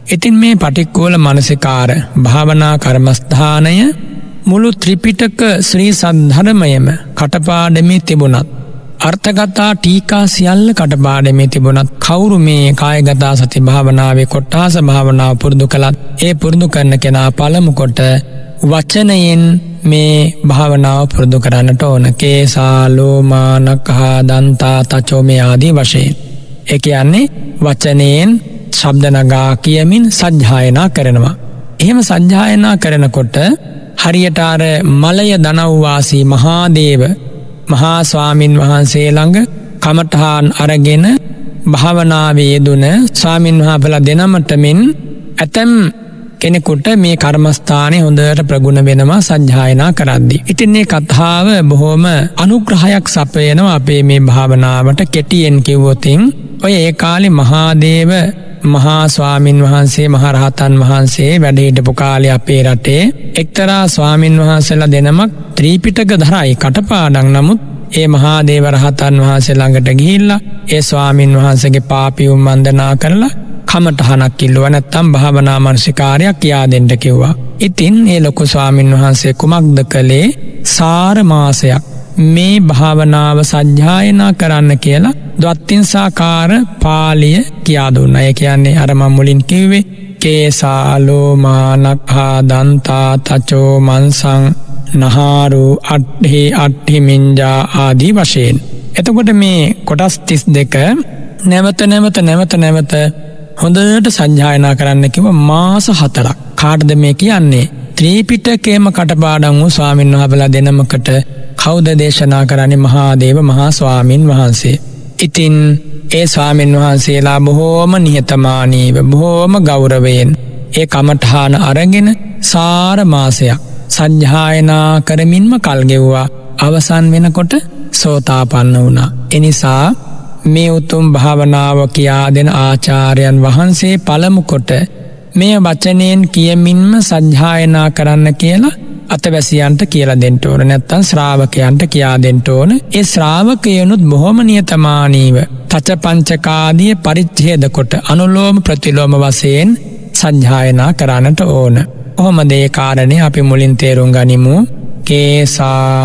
ඉතින් මේ පටික්කුල මනසිකාර භාවනා කර්මස්ථානය මුළු ත්‍රිපිටක ශ්‍රී සද්ධර්මයම කටපාඩමේ තිබුණත් අර්ථගතා ටීකා සියල්ල කටපාඩමේ තිබුණත් කවුරු මේ කායගතා සති භාවනාවේ කොට්ටාස භාවනාව පුරුදු කළත් ඒ පුරුදු කරන කෙනා පළමු කොට වචනයෙන් මේ භාවනාව පුරුදු කරන්නට ඕන. කේසා ලෝමා නඛා දන්තා තචෝ මේ ආදී වශයෙන්. ඒ කියන්නේ වචනයෙන් ශබ්ද නගා කියමින් සජ්ජායනා කරනවා. එහෙම සජ්ජායනා කරනකොට හරියට අර මලය දනව්වාසී මහාදේව මහා ස්වාමින් වහන්සේ ළඟ කමඨාන් අරගෙන භාවනාවේ යෙදුන ස්වාමින් වහන්සේලා දෙනමට මෙන් ඇතම් කෙනෙකුට මේ කර්මස්ථානයේ හොඳට ප්‍රගුණ වෙනවා සජ්ජායනා කරද්දී. ඉතින් මේ කතාව බොහොම අනුග්‍රහයක් සපයනවා අපේ මේ භාවනාවට. කෙටියෙන් කිව්වොත් ඔය ඒ කාලේ මහාදේව මහා ස්වාමින් වහන්සේ මහරහතන් වහන්සේ වැඩ හිටපු කාලේ අපේ රටේ එක්තරා ස්වාමින් වහන්සේලා දෙනමක් ත්‍රිපිටක ධරයි කටපාඩම්. නමුත් ඒ මහාදේව රහතන් වහන්සේ ළඟට ගිහිල්ලා ඒ ස්වාමින් වහන්සේගේ පාපියුම් වන්දනා කරලා කමඨහනක් කිල්ලුවා. නැත්තම් භාවනා මානසිකාරයක් කියා දෙන්න කිව්වා. ඉතින් ඒ ලොකු ස්වාමින් වහන්සේ කුමක්ද කළේ? සාර මාසයක් මේ භාවනාව සජ්ජායනා කරන්න කියලා ද්වත්තිංසාකාර පාළිය කියා දුන්නා. ඒ කියන්නේ අර මම මුලින් කිව්වේ කේසා ලෝමා නඛා දන්තා තචෝ මන්සං නහාරු අට්ඨි අට්ඨි මිඤ්ජා ආදී වශයෙන්. එතකොට මේ කොටස් 32 නැවත හොඳට සජ්ජායනා කරන්න කිව්ව මාස 4ක්. කාටද මේ කියන්නේ? ත්‍රිපිටකයේම කටපාඩම් වූ ස්වාමීන් වහන්සේලා දෙනමකට කවුද දේශනා කරන්නේ? මහාදේව මහා ස්වාමීන් වහන්සේ. ඉතින් ඒ ස්වාමීන් වහන්සේලා බොහෝම නිහතමානීව බොහෝම ගෞරවයෙන් ඒ කමඨාන අරගෙන සාර මාසයක් සජ්ජායනා කරමින්ම කල් ගෙවුවා. අවසන් වෙනකොට සෝතාපන්න වුණා. එනිසා මේ උතුම් භාවනාව කියා දෙන ආචාර්යයන් වහන්සේ පළමු කොට මේ වචනයෙන් කියමින්ම සජ්ජායනා කරන්න කියලා අතවැසියන්ට කියලා දෙන්න ඕන. නැත්තම් ශ්‍රාවකයන්ට කියා දෙන්න ඕන. ඒ ශ්‍රාවකයනුත් බොහොම නියතමානීව තච පංචකාදී පරිච්ඡේද කොට අනුලෝම ප්‍රතිලෝම වශයෙන් සජ්ජායනා කරන්නට ඕන. කොහොමද ඒ කාරණේ අපි මුලින් තේරුම් ගනිමු. කේසා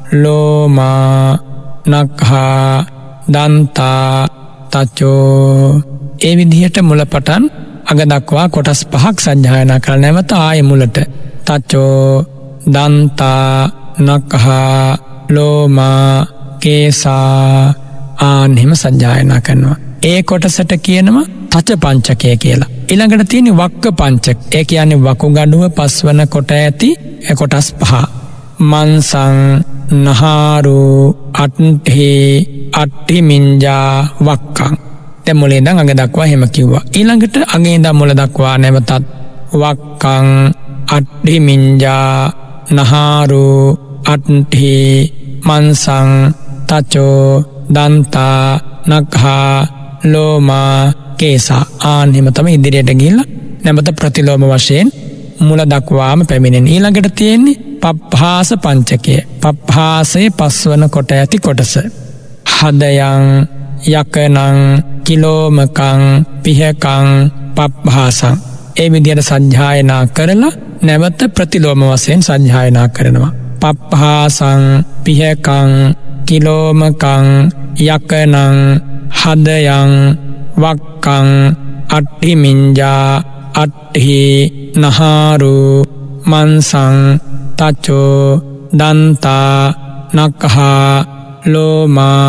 ලෝමා නඛා දන්තා තචෝ. ඒ විදිහට මුලපටන් අග දක්වා කොටස් 5ක් සජ්ජායනා කරලා නැවත ආයෙ මුලට තචෝ දන්තා නඛා ලෝමා කේසා ආනෙම සජ්ජායනා කරනවා. ඒ කොටසට කියනවා තච පංචකය කියලා. ඊළඟට තියෙන වක්ක පංචක. ඒ කියන්නේ වකුගඩුව පස්වන කොට ඇති කොටස් 5. මන්සං නහාරු අට්ඨි අට්ඨි මිඤ්ජා වක්කං. දැන් මුලින් ඉඳන් අග දක්වා එහෙම කිව්වා. ඊළඟට අගේ ඉඳන් මුල දක්වා නැවතත් වක්කං අට්ඨි මිඤ්ජා නහාරු අට්ඨි මන්සං තචෝ දන්තා නඛා ලෝමා කේසා. ආන්හිම තමයි ඉදිරියට ගිහිල්ලා නැවත ප්‍රතිලෝම වශයෙන් මුල දක්වාම පැමිණෙන. ඊළඟට තියෙන්නේ පප්පාස පංචකය. පප්පාසයේ පස්වන කොට ඇති කොටස. හදයන් යකනං කිලෝමකං පිහකං පප්පාසං. ඒ විදිහට සජ්ජායනා කරලා නැවත ප්‍රතිලෝම වශයෙන් සජ්ජායනා කරනවා. පප්පාසං පිහකං කිලෝමකං යකනං හදයන් වක්කං අට්ඨි මිඤ්ජා අට්ඨි නහාරු මන්සං තචෝ දන්තා නඛා ලෝමා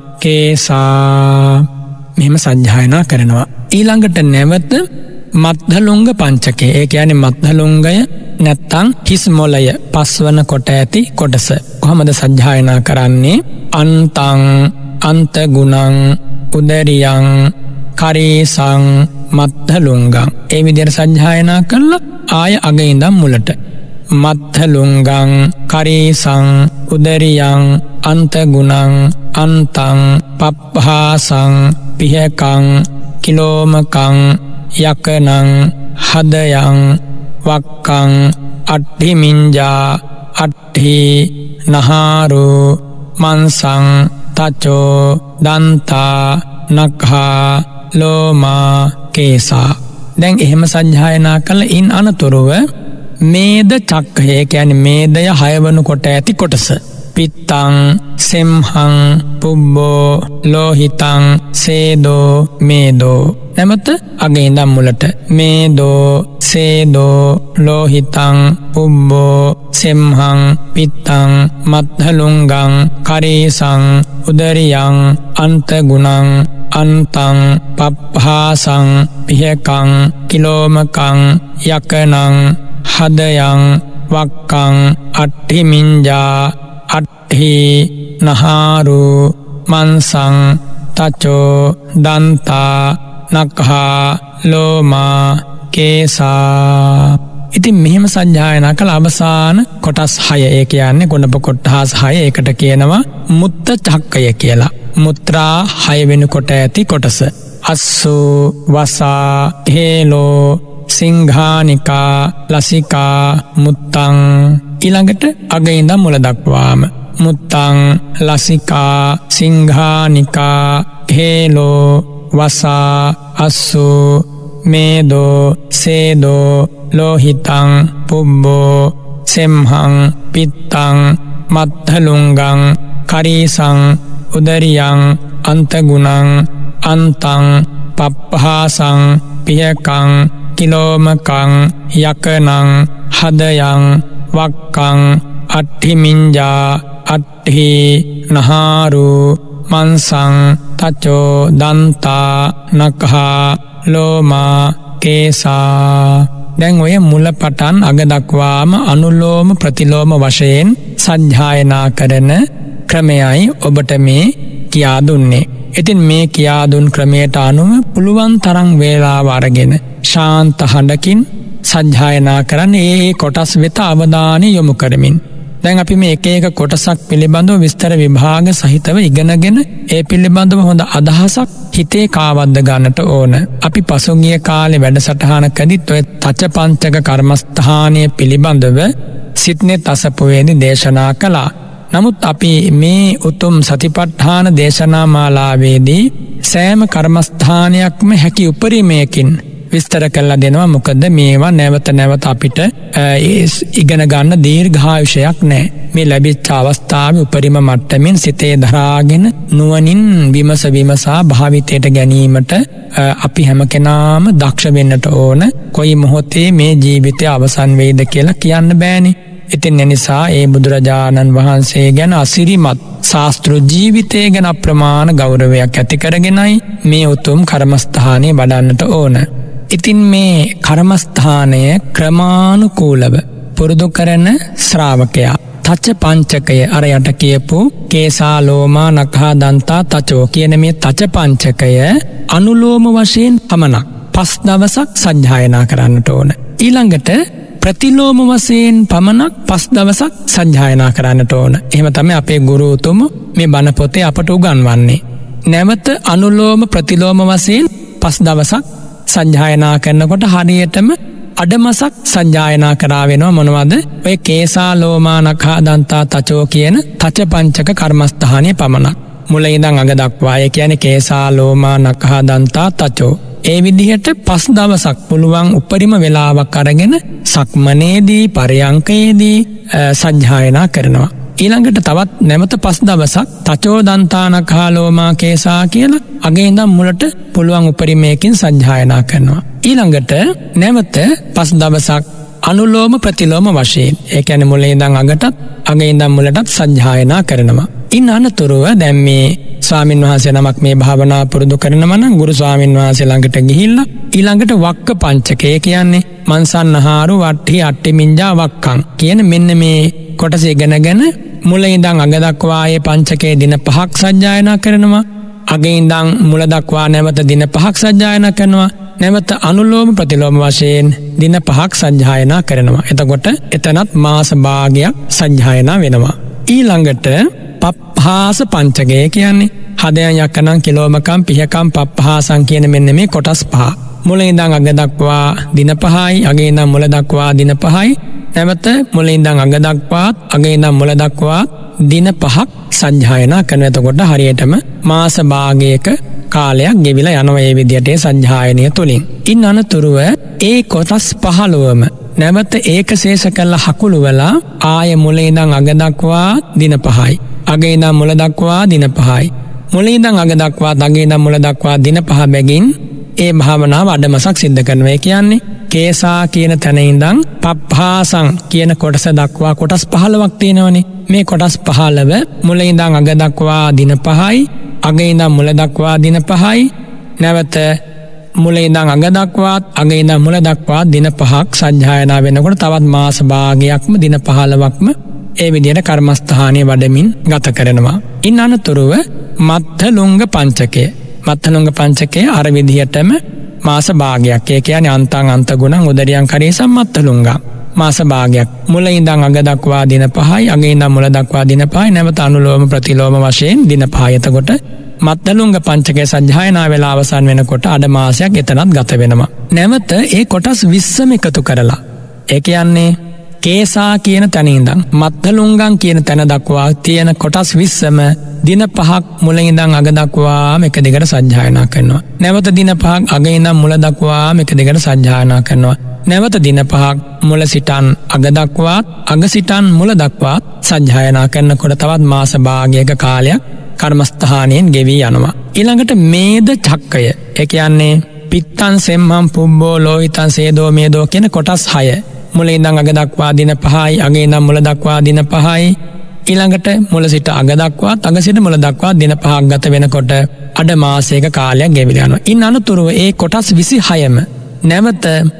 කේසා. මෙහෙම සජ්ජායනා කරනවා. ඊළඟට නැවත මත්ධලුංග පංචකය. ඒ කියන්නේ මත්ධලුංගය නැත්තම් හිස් මොළය පස්වන කොට ඇති කොටස. කොහොමද සජ්ජායනා කරන්නේ? අන්තං අන්ත ගුණං උදරියං කරේසං මත්ධලුංගං. ඒ විදිහට සජ්ජායනා කළා ආය අග ඉඳන් මුලට. මත්ධලුංගං කරේසං උදරියං අන්ත ගුණං අන්තං පප්පාසං පිහකං කිලෝමකං යකනං හදයන් වක්කං අට්ඨි මිඤ්ජා අට්ඨි නහාරු මන්සං තචෝ දන්තා නඛා ලෝමා කේසා. දැන් එහෙම සජ්ජායනා කළ ඉන් අනතුරුව මේද චක්කය කියන්නේ මේදය 6 වනු කොට ඇති කොටස පිත්තං සෙම්හං පුබ්බෝ ලෝහිතං සේදෝ මේදෝ නැමත අගේ ඉඳන් මුලට මේදෝ සේදෝ ලෝහිතං පුබ්බෝ සෙම්හං පිත්තං මත්හලුංගං කරේසං උදරියං අන්තගුණං අන්තං පප්පාසං පිහකං කිලෝමකං යකනං හදයං වක්කං අට්ඨිමින්ජා අට්ඨි නහාරු මන්සං තචෝ දන්තා නක්හා ලෝමා කේසා. ඉතින් මෙහෙම සජ්ජායනා කළ අවසාන කොටස් 6 ඒ කියන්නේ ගුණප කොටස් 6 ඒකට කියනවා මුත්ත චක්කය කියලා. මුත්‍රා 6 වෙනි කොට ඇති කොටස. අස්සු වසා හේලෝ සිංහානිකා ලසිකා මුත්තං ඊළඟට අග ඉඳන් මුල දක්වාම මුත්තං ලසිකා සිංහානිකා හේලෝ වසා අස්සු මේදෝ සේදෝ ලෝහිතං පුබ්බෝ සෙම්හං පිත්තං මත්හලුංගං කරේසං උදරියං අන්තගුණං අන්තං පප්පාසං පිහකං කිලෝමකං යකනං හදයං වක්කං අට්ඨිමින්ජා අට්ඨි නහාරු මන්සං තචෝ දන්තා නක්හා ලෝමා කේසා. දැන් ඔය මුල පටන් අග දක්වාම අනුලෝම ප්‍රතිලෝම වශයෙන් සජ්ජායනා කරන ක්‍රමයයි ඔබට මේ කියා දුන්නේ. ඉතින් මේ කියා දුන් ක්‍රමයට අනුව පුළුවන් තරම් වේලාව අරගෙන ශාන්ත හඬකින් සජ්ජායනා කරන්න ඒ කොටස් වෙත අවධානය යොමු කරමින්. දැන් අපි මේ එක එක කොටසක් පිළිබඳව විස්තර විභාග සහිතව ඉගෙනගෙන ඒ පිළිබඳව හොඳ අදහසක් හිතේ කාවද්ද ගන්නට ඕන. අපි පසුගිය කාලේ වැඩසටහනකදීත් ඔය තච පංචක කර්මස්ථානය පිළිබඳව සිත්නෙත් අසපුවේදී දේශනා කළා. නමුත් අපි මේ උතුම් සතිපට්ඨාන දේශනා මාලාවේදී සෑම කර්මස්ථානයක්ම හැකි උපරිමයකින් විස්තර කරලා දෙනවා. මොකද මේවා නැවත නැවත අපිට ඉගෙන ගන්න දීර්ඝායුෂයක් නැහැ. මේ ලැබිච්ච අවස්ථාවේ උපරිම මට්ටමින් සිතේ දරාගෙන නුවණින් විමසා භාවිතයට ගැනීමට අපි හැම කෙනාම දක්ෂ වෙන්නට ඕන. කොයි මොහොතේ මේ ජීවිතය අවසන් වෙයිද කියලා කියන්න බෑනේ. ඉතින් එනිසා ඒ බුදුරජාණන් වහන්සේ ගැන අසිරිමත් ශාස්ත්‍ර ජීවිතය ගැන අප්‍රමාණ ගෞරවයක් ඇති කරගෙනයි මේ උතුම් කර්මස්ථානය වඩන්නට ඕන. ඉතින් මේ කර්මස්ථානය ක්‍රමානුකූලව පුරුදු කරන ශ්‍රාවකයා තච පංචකය අර යට කියපු කේසා ලෝමා නඛා දන්තා තචෝ කියන මේ තච පංචකය අනුලෝම වශයෙන් පමණක් 5 දවසක් සජ්ජායනා කරන්නට ඕන. ඊළඟට ප්‍රතිලෝම වශයෙන් පමණක් 5 දවසක් සජ්ජායනා කරන්නට ඕන. එහෙම තමයි අපේ ගුරුතුම මේ බණ පොතේ අපට උගන්වන්නේ. නැවත අනුලෝම ප්‍රතිලෝම වශයෙන් 5 දවසක් සජ්ජායනා කරනකොට හරියටම අඩමසක් සජ්ජායනා කරා වෙනවා. මොනවද? ඔය කේසා ලෝමා නඛා දන්තා තචෝ කියන තච පංචක කර්මස්ථානයේ පමණක්. මුල ඉඳන් අග දක්වා. ඒ කියන්නේ කේසා ලෝමා නඛා දන්තා තචෝ. ඒ විදිහට 5 දවසක් පුළුවන් උපරිම වේලාවක් අරගෙන සක්මනේදී පරයන්කේදී සජ්ජායනා කරනවා. ඊළඟට තවත් නැවත 5 දවසක් තචෝ දන්තා නඛා ලෝමා කේසා කියලා අගේ ඉඳන් මුලට පුළුවන් උපරිමයකින් සජ්ජායනා කරනවා. ඊළඟට නැවත 5 දවසක් අනුලෝම ප්‍රතිලෝම වශයෙන් ඒ කියන්නේ මුල ඉඳන් අගටත් අගේ ඉඳන් මුලටත් සජ්ජායනා කරනවා. ඉන් අනතුරුව දැන් මේ ස්වාමින් වහන්සේ නමක් මේ භාවනා පුරුදු කරනවා නම් ගුරු ස්වාමින් වහන්සේ ළඟට ගිහිල්ලා ඊළඟට වක්ක පංචකය කියන්නේ මන්සන්නහාරු වට්ටි අට්ටිමින්ජා වක්කං කියන මෙන්න මේ කොටස ඉගෙනගෙන මුල ඉඳන් අග දක්වා ආයේ පංචකයේ දින 5ක් සජ්ජායනා කරනවා. අගේ ඉඳන් මුල දක්වා නැවත දින 5ක් සජ්ජායනා කරනවා. නැවත අනුලෝම ප්‍රතිලෝම වශයෙන් දින 5ක් සජ්ජායනා කරනවා. එතකොට එතනත් මාස භාගයක් සජ්ජායනා වෙනවා. ඊළඟට පප්පාස පංචකය කියන්නේ හදයන් යකනං කිලෝමකම් පිහකම් පප්පාසං කියන මෙන්න මේ කොටස් 5. මුල ඉඳන් අග දක්වා දින 5යි, අගේ ඉඳන් මුල දක්වා දින 5යි. නැවත මුල ඉඳන් අග දක්වාත් අගේ ඉඳන් මුල දක්වාත් දින 5ක් සජ්ජායනා කරන. එතකොට හරියටම මාස භාගයක කාලයක් ගෙවිලා යනවා ඒ විදිහට ඒ සජ්ජායනය තුලින්. ඉන් අනතුරුව ඒ කොටස් 15ම නැවත ඒක ශේෂ කරලා හකුළු වෙලා ආය මුලින් ඉඳන් අග දක්වා දින 5යි. අගේ ඉඳන් මුල දක්වා දින 5යි. මුලින් ඉඳන් අග දක්වා අගේ ඉඳන් මුල දක්වා දින 5 බැගින් ඒ භාවනාව අඩමසක් සිද්ධ කරනවා. ඒ කියන්නේ කේසා කියන තැන ඉඳන් පප්පාසං කියන කොටස දක්වා කොටස් 15ක් තියෙනවනේ. මේ කොටස් 15 මුලින් ඉඳන් අග දක්වා දින 5යි, අගේ ඉඳන් මුල දක්වා දින 5යි, නැවත මුලින් ඉඳන් අග දක්වා අගේ ඉඳන් මුල දක්වා දින 5ක් සජ්ජායනා වෙනකොට තවත් මාස භාගයක්ම දින 15ක්ම ඒ විදිහට කර්මස්ථානයේ වඩමින් ගත කරනවා. ඉන් අනතුරුව මත්තලුංග පංචකය. මත්තලුංග පංචකය අර විදිහටම මාස භාගයක්. ඒ කියන්නේ අන්තං අන්ත ගුණං උදරියං කරේ සම්මත්තලුංග. මාස භාගයක්. මුල ඉඳන් අග දක්වා දින 5යි, අගේ ඉඳන් මුල දක්වා දින 5යි, නැවත අනුලෝම ප්‍රතිලෝම වශයෙන් දින 5යි. එතකොට මත්තලුංග පංචකය සජ්ජායනා වෙලා අවසන් වෙනකොට අඩ මාසයක් එතනත් ගත වෙනවා. නැවත ඒ කොටස් 20ම එකතු කරලා ඒ කියන්නේ කේසා කියන තැන ඉඳන් මත්තලුංගං කියන තැන දක්වා තියෙන කොටස් 20ම දින 5ක් මුල ඉඳන් අග දක්වාම එක දිගට සජ්ජායනා කරනවා. නැවත දින 5ක් අග ඉඳන් මුල දක්වාම එක දිගට සජ්ජායනා කරනවා. නැවත දින 5ක් මුල සිටන් අග දක්වා අග සිටන් මුල දක්වා සජ්ජායනා කරනකොට තවත් මාස භාගයක කාලයක් කර්මස්ථානයෙන් ගෙවී යනවා. ඊළඟට මේද චක්කය. ඒ කියන්නේ පිත්තං සෙම්මං පුබ්බෝ ලෝහිතං සේදෝ මේදෝ කියන කොටස් 6. මුල ඉඳන් අග දක්වා දින 5යි, අගේ ඉඳන් මුල දක්වා දින 5යි. ඊළඟට මුල සිට අග දක්වා අග සිට මුල දක්වා දින 5ක් ගත වෙනකොට අඩ මාසයක කාලයක් ගෙවිලා යනවා. ඉන් අනතුරුව ඒ කොටස් 26ම නැවත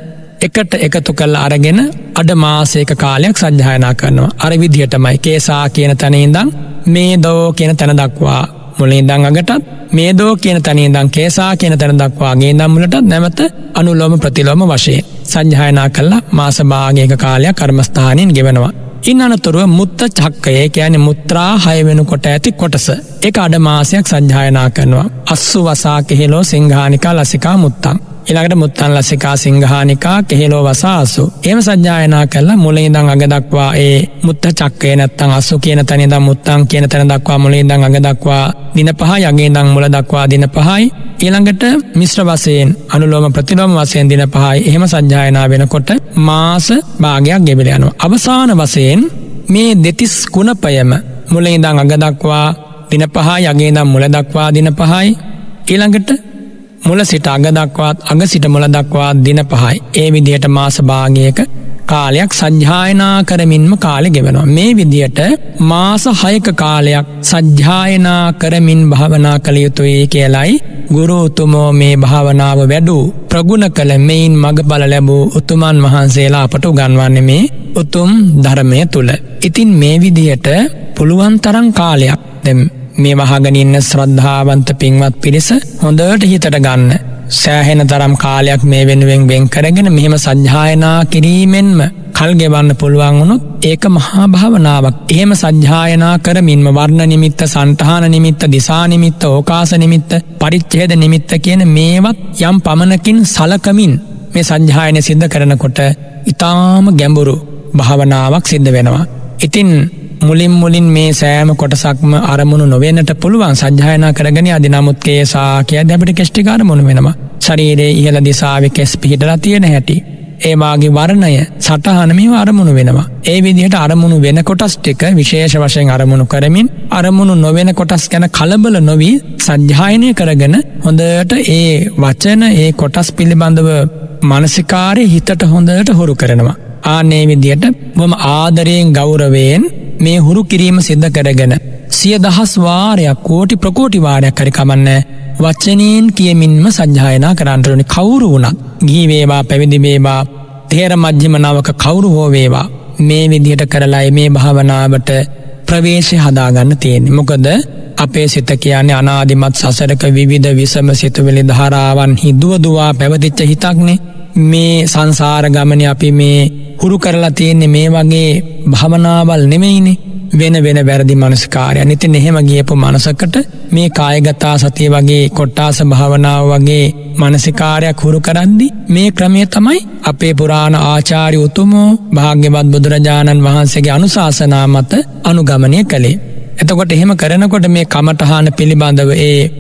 එකට එකතු කරලා අරගෙන අඩ මාසයක කාලයක් සජ්ජායනා කරනවා. අර විදිහටමයි කේසා කියන තැන ඉඳන් මේදෝ කියන තැන දක්වා මුලින් ඉඳන් අගටත්, මේදෝ කියන තැන ඉඳන් කේසා කියන තැන දක්වා අගේ ඉඳන් මුලටත් නැවත අනුලෝම ප්‍රතිලෝම වශයෙන් සජ්ජායනා කළා මාස භාගයක කාලයක් කර්මස්ථානයෙන් ගෙවනවා. ඉන් අනතුරුව මුත්ත චක්කය. ඒ කියන්නේ මුත්‍රා 6 වෙනකොට ඇති කොටස. ඒක අඩ මාසයක් සජ්ජායනා කරනවා. අස්සු වසා කෙහෙලෝ සිංහානිකා ලසිකා මුත්තං. ඊළඟට මුත්තන් ලසිකා සිංහානිකා කෙහෙලෝ වසාසු. එහෙම සජ්ජායනා කළා මුලින් ඉඳන් අග දක්වා ඒ මුත්ත චක්කය නැත්තම් අස්සු කියන තැන ඉඳන් මුත්තන් කියන තැන දක්වා මුලින් ඉඳන් අග දක්වා දින 5යි, අගේ ඉඳන් මුල දක්වා දින 5යි. ඊළඟට මිශ්‍ර වශයෙන් අනුලෝම ප්‍රතිලෝම වශයෙන් දින 5යි. එහෙම සජ්ජායනා වෙනකොට මාස භාගයක් ගෙවිලා යනවා. අවසාන වශයෙන් මේ දෙතිස් කුණපයම මුලින් ඉඳන් අග දක්වා දින 5යි, අගේ ඉඳන් මුල දක්වා දින 5යි. ඊළඟට මුල සිට අග දක්වාත් අග සිට මුල දක්වා දින 5යි. ඒ විදිහට මාස භාගයක කාලයක් සජ්ජායනා කරමින්ම කාලෙ ගෙවනවා. මේ විදිහට මාස 6ක කාලයක් සජ්ජායනා කරමින් භාවනා කළ යුතුයි කියලයි ගුරු උතුමෝ මේ භාවනාව වැඩූ ප්‍රගුණ කළ මෙයින් මගඵල ලැබූ උතුමන් වහන්සේලා අපට උගන්වන්නේ මේ උතුම් ධර්මය තුල. ඉතින් මේ විදිහට පුළුවන් තරම් කාලයක් දැන් මේ වහගෙන ඉන්න ශ්‍රද්ධාවන්ත පින්වත් පිරිස හොඳට හිතට ගන්න. සෑහෙන තරම් කාලයක් මේ වෙනුවෙන් වෙන් කරගෙන මෙහෙම සජ්ජායනා කිරීමෙන්ම කල් ගෙවන්න පුළුවන් වුණොත් ඒක මහා භාවනාවක්. එහෙම සජ්ජායනා කරමින්ම වර්ණ නිමිත්ත, සංඨාන නිමිත්ත, දිසා නිමිත්ත, ඕකාස නිමිත්ත, පරිච්ඡේද නිමිත්ත කියන මේවත් යම් පමණකින් සලකමින් මේ සජ්ජායනය සිද්ධ කරනකොට ඊටාම ගැඹුරු භාවනාවක් සිද්ධ වෙනවා. ඉතින් මුලින් මේ සෑම කොටසක්ම අරමුණු නොවෙන්නට පුළුවන් සජ්ජායනා කරගෙන යදි. නමුත් කේසා කියද්දී අපිට කෙස් ටික අරමුණු වෙනවා. ශරීරයේ ඉහළ දිශාවේ කෙස් පිහිටලා තියෙන හැටි, ඒ වාගේ වර්ණය, සටහන මේවා අරමුණු වෙනවා. ඒ විදිහට අරමුණු වෙන කොටස් ටික විශේෂ වශයෙන් අරමුණු කරමින් අරමුණු නොවන කොටස් ගැන කලබල නොවි සජ්ජායනය කරගෙන හොඳට ඒ වචන, ඒ කොටස් පිළිබඳව මානසිකාරයේ හිතට හොඳට හුරු කරනවා. ආන්නේ විදිහට බොහොම ආදරයෙන් ගෞරවයෙන් මේ හුරු කිරීම සිද්ධ කරගෙන 100,000 වාරයක්, කෝටි ප්‍රකෝටි වාරයක් හරි කමන්නේ වචනයෙන් කියමින්ම සජ්ජායනා කරන්න ඕනේ. කවුරු වුණත්, ගිහි වේවා, පැවිදි වේවා, තේර මජ්ක්‍ධිම නාවක කවුරු හෝ වේවා, මේ විදිහට කරලා මේ භාවනාවට ප්‍රවේශය හදාගන්න තියෙන්නේ. මොකද අපේ සිත කියන්නේ අනාදිමත් සසරක විවිධ විසම සිතුවිලි ධාරාවන් හිදුවදුවා පැවතිච්ච හිතක්නේ. මේ සංසාර ගමනේ අපි මේ හුරු කරලා තියෙන්නේ මේ වගේ භවනාවල් නෙමෙයිනේ. වෙන වැරදි මනස්කාරයන්. ඉතින් එහෙම ගියපු මනසකට මේ කායගත සතිය වගේ කොට්ටාස භාවනාව වගේ මානසිකාරයක් හුරු කරද්දී මේ ක්‍රමය තමයි අපේ පුරාණ ආචාර්ය උතුමෝ භාග්‍යවත් බුදුරජාණන් වහන්සේගේ අනුශාසනා මත අනුගමනය කළේ. එතකොට එහෙම කරනකොට මේ කමඨහන පිළිබඳව ඒ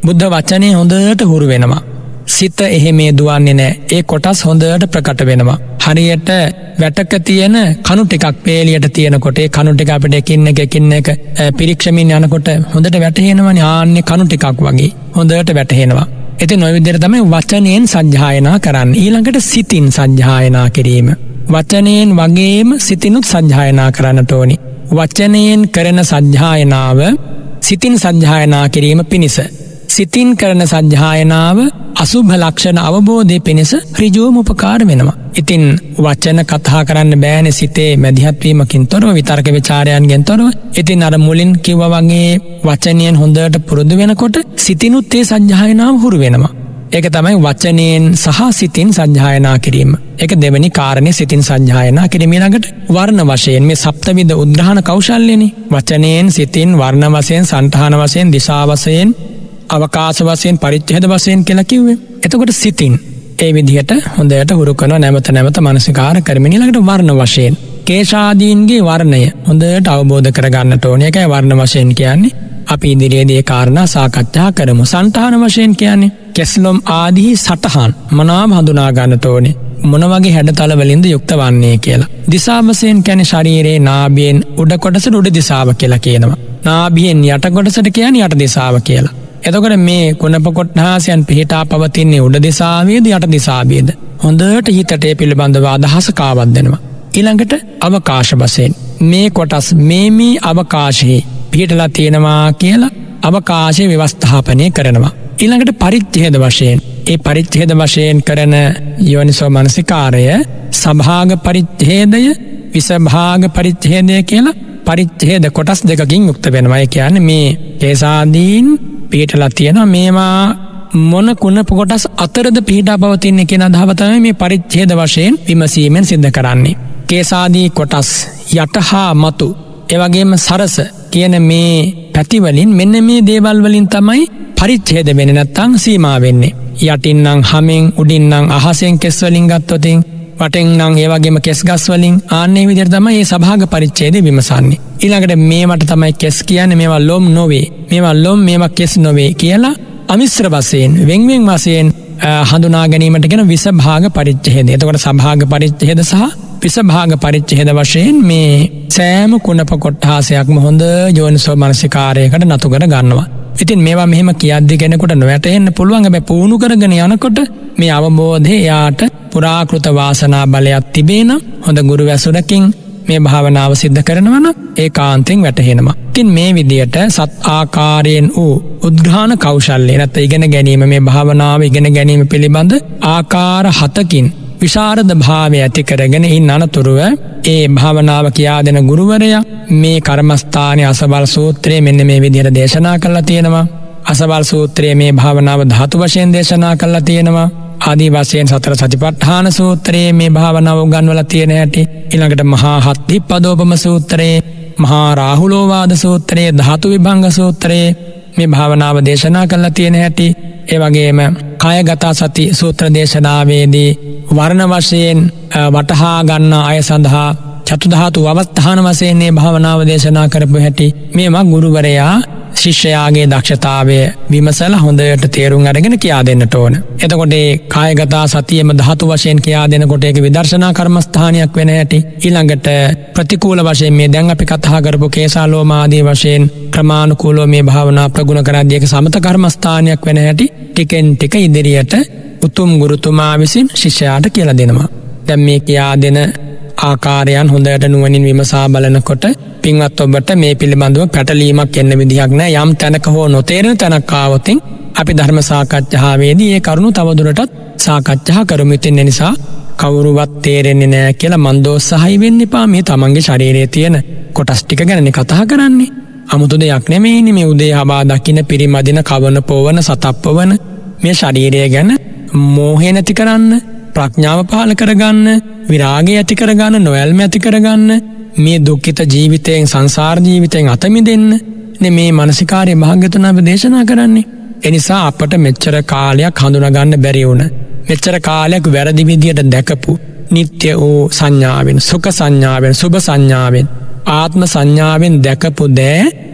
බුද්ධ වචනය හොඳට හුරු වෙනවා. සිත එහෙමේ දුවන්නේ නෑ. ඒ කොටස් හොඳට ප්‍රකට වෙනවා. හරියට වැටක තියෙන කණු ටිකක් පේලියට තියෙනකොට ඒ කණු ටික අපිට එකින් එක පිරික්ෂමින් යනකොට හොඳට වැටහෙනවනේ. ආන්නේ කණු ටිකක් වගේ හොඳට වැටහෙනවා. ඉතින් ඔය විදිහට තමයි වචනයෙන් සජ්ජායනා කරන්නේ. ඊළඟට සිතින් සජ්ජායනා කිරීම. වචනයෙන් වගේම සිතිනුත් සජ්ජායනා කරන්නට ඕනි. වචනයෙන් කරන සජ්ජායනාව සිතින් සජ්ජායනා කිරීම පිණිස. සිතින් කරන සජ්ජායනාව අසුභ ලක්ෂණ අවබෝධය පිණිස ඍජුවම උපකාර වෙනවා. ඉතින් වචන කතා කරන්න බෑනේ සිතේ මැදිහත්වීමකින් තොරව, විතර්ක විචාරයන්ගෙන් තොරව. ඉතින් අර මුලින් කිව්වා වගේ වචනයෙන් හොඳට පුරුදු වෙනකොට සිතිනුත් ඒ සජ්ජායනාව හුරු වෙනවා. ඒක තමයි වචනයෙන් සහ සිතින් සජ්ජායනා කිරීම. ඒක දෙවෙනි කාරණේ, සිතින් සජ්ජායනා කිරීම. ඊළඟට වර්ණ වශයෙන් මේ සප්තවිධ උද්ඝාන කෞශල්‍යනේ. වචනයෙන්, සිතින්, වර්ණ වශයෙන්, සංඨාන වශයෙන්, දිශා වශයෙන්, අවකාශ වශයෙන්, පරිච්ඡේද වශයෙන් කියලා කිව්වේ. එතකොට සිතින් ඒ විදිහට හොඳට හුරු කරන නැවත මනසිකාර කරමින් ඊළඟට වර්ණ වශයෙන් කේශාදීන්ගේ වර්ණය හොඳට අවබෝධ කරගන්නට ඕනේ. ඒකයි වර්ණ වශයෙන් කියන්නේ. අපි ඉදිරියේදී ඒ කාරණා සාකච්ඡා කරමු. සංඨාන වශයෙන් කියන්නේ කෙස්ලොම් ආදී සටහන් මනාව හඳුනා ගන්නට ඕනේ. මොන වගේ හැඩතල වලින්ද යුක්ත වන්නේ කියලා. දිශා වශයෙන් කියන්නේ ශරීරයේ නාභියෙන් උඩ කොටසට උඩ දිශාව කියලා කියනවා. නාභියෙන් යට කොටසට කියන්නේ යට දිශාව කියලා. එතකොට මේ කුණප කොට්ටාසයන් පිහිටා පවතින්නේ උඩ දිශාවේද යට දිශාවේද? හොඳට හිතට ඒ පිළිබඳව අදහස කාවත් දෙනවා. ඊළඟට අවකාශ වශයෙන් මේ කොටස් මේ අවකාශයේ පිහිටලා තියෙනවා කියලා අවකාශය ව්‍යවස්ථාපනය කරනවා. ඊළඟට පරිච්ඡේද වශයෙන් ඒ පරිච්ඡේද වශයෙන් කරන යෝනිසෝ මනසිකාරය සභාග පරිච්ඡේදය, විසභාග පරිච්ඡේදය කියලා පරිච්ඡේද කොටස් දෙකකින් යුක්ත වෙනවා. ඒ කියන්නේ මේ කේසාදීන් පිහිටලා තියෙනවා, මේවා මොන කුණප කොටස් අතරද පිහිටා පවතින්නේ කියන අදහව තමයි මේ පරිච්ඡේද වශයෙන් විමසීමෙන් සිද්ධ කරන්නේ. කේසාදී කොටස් යට හා මතු එවැගේම සරස කියන මේ පැතිවලින් මෙන්න මේ දේවල් වලින් තමයි පරිච්ඡේද වෙන්නේ, නැත්තම් සීමා වෙන්නේ. යටින් නම් හමෙන්, උඩින් නම් අහසෙන් කෙස් වලින් ගත්තොතින්, වටෙන් නම් ඒ වගේම කෙස් ගස් වලින්, ආන්නේ විදිහට තමයි මේ සභාග පරිච්ඡේදය විමසන්නේ. ඊළඟට මේවට තමයි කෙස් කියන්නේ, මේවා ලොම් නොවේ, මේවා ලොම්, මේවා කෙස් නොවේ කියලා අමිශ්‍ර වශයෙන් වෙන්වෙන් වශයෙන් හඳුනා ගැනීමට කියන විසභාග පරිච්ඡේදය. එතකොට සභාග පරිච්ඡේද සහ විසභාග පරිච්ඡේද වශයෙන් මේ සෑම කුණප කොට්ටාසයක්ම හොඳ යෝනිසෝ මනසිකාරයකට නතු කර ගන්නවා. ඉතින් මේවා මෙහෙම කියද්දි කෙනෙකුට නොවැටෙන්න පුළුවන්. හැබැයි පුහුණු කරගෙන යනකොට මේ අවබෝධය යාට පුරාකෘත වාසනා බලයක් තිබේන හොඳ ගුරු වැසුරකින් මේ භාවනාව සිද්ධ කරනවා නම් ඒකාන්තයෙන් වැටහෙනවා. ඉතින් මේ විදියට සත් ආකාරයෙන් වූ උද්ඝාන කෞශල්‍ය නැත්නම් ඉගෙන ගැනීම, මේ භාවනාව ඉගෙන ගැනීම පිළිබඳ ආකාර 7කින් විශාරද භාවය ඇති කරගෙන ඉන්න අනතුරුව ඒ භාවනාව කියා දෙන ගුරුවරයා මේ කර්මස්ථානයේ අසවල් සූත්‍රයේ මෙන්න මේ විදිහට දේශනා කරලා තියෙනවා. අසවල් සූත්‍රයේ මේ භාවනාව ධාතු වශයෙන් දේශනා කරලා තියෙනවා. ආදී වශයෙන් සතර සතිපට්ඨාන සූත්‍රයේ මේ භාවනාව උගන්වලා තියෙන හැටි, ඊළඟට මහා හත්තිප්පදෝපම සූත්‍රයේ, මහා රාහුලෝවාද සූත්‍රයේ, ධාතු විභංග සූත්‍රයේ මේ භාවනාව දේශනා කරලා තියෙන හැටි, ඒ වගේම කායගත සති සූත්‍ර දේශනාවේදී වර්ණ වශයෙන් වටහා ගන්න අය සඳහා චතු ධාතු අවස්ථාන වශයෙන් මේ භාවනාව දේශනා කරපු හැටි, මේවා ගුරුවරයා ශිෂ්‍යයාගේ දක්ෂතාවය විමසලා හොඳට තේරුම් අරගෙන කියා දෙන්නට ඕන. එතකොට ඒ කායගත සතියෙම ධාතු වශයෙන් කියා දෙනකොට ඒක විදර්ශනා කර්මස්ථානයක් වෙන හැටි, ඊළඟට ප්‍රතිකූල වශයෙන් මේ දැන් අපි කතා කරපු කේසාලෝම ආදී වශයෙන් ක්‍රමානුකූලව මේ භාවනා ප්‍රගුණ කරද්දී ඒක සමත කර්මස්ථානයක් වෙන හැටි ටිකෙන් ටික ඉදිරියට උතුම් ගුරුතුමා විසින් ශිෂ්‍යයාට කියලා දෙනවා. දැන් මේ කියා දෙන ආකාරයන් හොඳට නුවණින් විමසා බලනකොට පින්වත් ඔබට මේ පිළිබඳව පැටලීමක් එන්න විදිහක් නැහැ. යම් තැනක හෝ නොතේරෙන තැනක් ආවොත් අපි ධර්ම සාකච්ඡාවේදී ඒ කරුණු තවදුරටත් සාකච්ඡා කරමු. ඉතින් ඒ නිසා කවුරුවත් තේරෙන්නේ නැහැ කියලා මන් දෝස්සහයි වෙන්න එපා. මේ තමන්ගේ ශරීරයේ තියෙන කොටස් ටික ගැනනේ කතා කරන්නේ. 아무තු දෙයක් නෙමෙයිනේ. මේ උදේ හබා දකින්න පිරිමදින කවන පොවන සතප්පවන මේ ශරීරය ගැන මෝහය නැති කරන්න, ප්‍රඥාව පහළ කරගන්න, විරාගය ඇති කරගන්න, නොයල්ම ඇති කරගන්න, මේ දුක්ඛිත ජීවිතයෙන්, සංසාර ජීවිතයෙන් අත මිදෙන්න මේ මානසිකාරයේ භාග්‍යතුන් වහන්සේ දේශනා කරන්නේ. ඒ නිසා අපට මෙච්චර කාලයක් හඳුනා ගන්න බැරි වුණ, මෙච්චර කාලයක් වැරදි විදියට දැකපු නිට්ටය වූ සංඥාවෙන්, සුඛ සංඥාවෙන්, සුභ සංඥාවෙන්, ආත්ම සංඥාවෙන් දැකපු දේ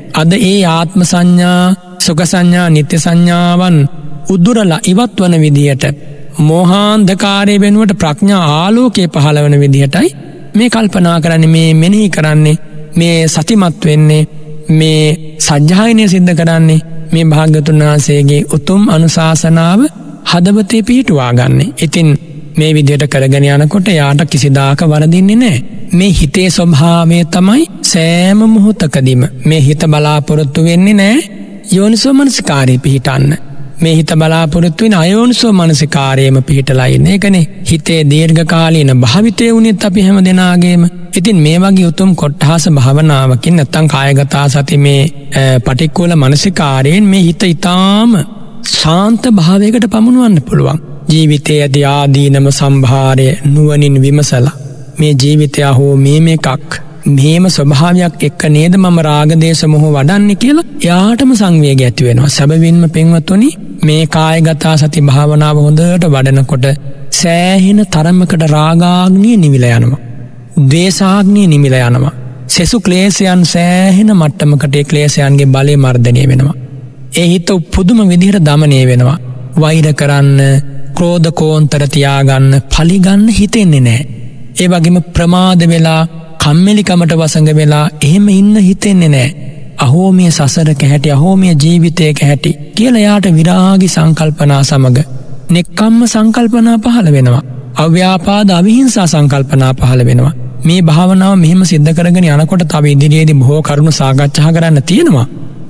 අද ඒ ආත්ම සංඥා, සුඛ සංඥා, නිත්‍ය සංඥාවන් උදුරලා ඉවත් වන විදියට, මෝහාන්ධකාරය වෙනුවට ප්‍රඥා ආලෝකයේ පහළ වන විදිහටයි මේ කල්පනා කරන්නේ, මේ මෙනෙහි කරන්නේ, මේ සතිමත් වෙන්නේ, මේ සජ්ජායනය සිද්ධ කරන්නේ. මේ භාග්‍යවතුන් වහන්සේගේ උතුම් අනුශාසනාව හදවතේ පිහිටුවා ගන්න. ඉතින් මේ විදිහට කරගෙන යනකොට යාට කිසිදාක වරදින්නේ නැහැ. මේ හිතේ ස්වභාවය තමයි සෑම මොහොතකදීම මේ හිත බලාපොරොත්තු වෙන්නේ නැහැ යෝනිසෝ මනසිකාරය පිහිටන්න. මේ හිත බලාපොරොත්තු වෙන අයෝනිසෝ මනසිකාරයේම පිහිටලා ඉන්නේ. ඒකනේ හිතේ දීර්ඝකාලීන භාවිතය වුණෙත් අපි හැම දෙනාගේම. ඉතින් මේ වගේ උතුම් කොට්ඨාස භාවනාවකින් නැත්තම් කායගත සති මේ පටික්කුල මනසිකාරයෙන් මේ හිත ඊටාම ශාන්ත භාවයකට පමුණවන්න පුළුවන්. ජීවිතයේ ඇති ආදීනම සම්භාරය නුවණින් විමසලා මේ ජීවිතය හෝ මේකක් මේම ස්වභාවයක් එක්ක නේද මම රාග දේශ මොහ වඩන්නේ කියලා එයාටම සංවේගය ඇති වෙනවා. සැබවින්ම පින්වත්නි, මේ කායගත සති භාවනාව හොඳට වඩනකොට සෑහෙන තරමකට රාගාග්නිය නිවිලා යනවා. ද්වේෂාග්නිය නිවිලා යනවා. සෙසු ක්ලේශයන් සෑහෙන මට්ටමකට ඒ ක්ලේශයන්ගේ බලය මර්ධනය වෙනවා. ඒ හිත පුදුම විදිහට දමනය වෙනවා. වෛර කරන්න, ක්‍රෝධ කෝන්තර තියාගන්න, පලිගන්න හිතෙන්නේ නැහැ. ඒ වගේම ප්‍රමාද වෙලා, කම්මැලිකමට වසඟ වෙලා එහෙම ඉන්න හිතෙන්නේ නැහැ. අහෝ මේ සසරක හැටි, අහෝ මේ ජීවිතයක හැටි කියලා යාට විරාගී සංකල්පනා සමග නෙක්ඛම්ම සංකල්පනා පහළ වෙනවා. අව්‍යාපාද අවිහිංසා සංකල්පනා පහළ වෙනවා. මේ භාවනාව මෙහෙම සිද්ධ කරගෙන යනකොට තව ඉදිරියේදී බොහෝ කරුණු සාකච්ඡා කරන්න තියෙනවා.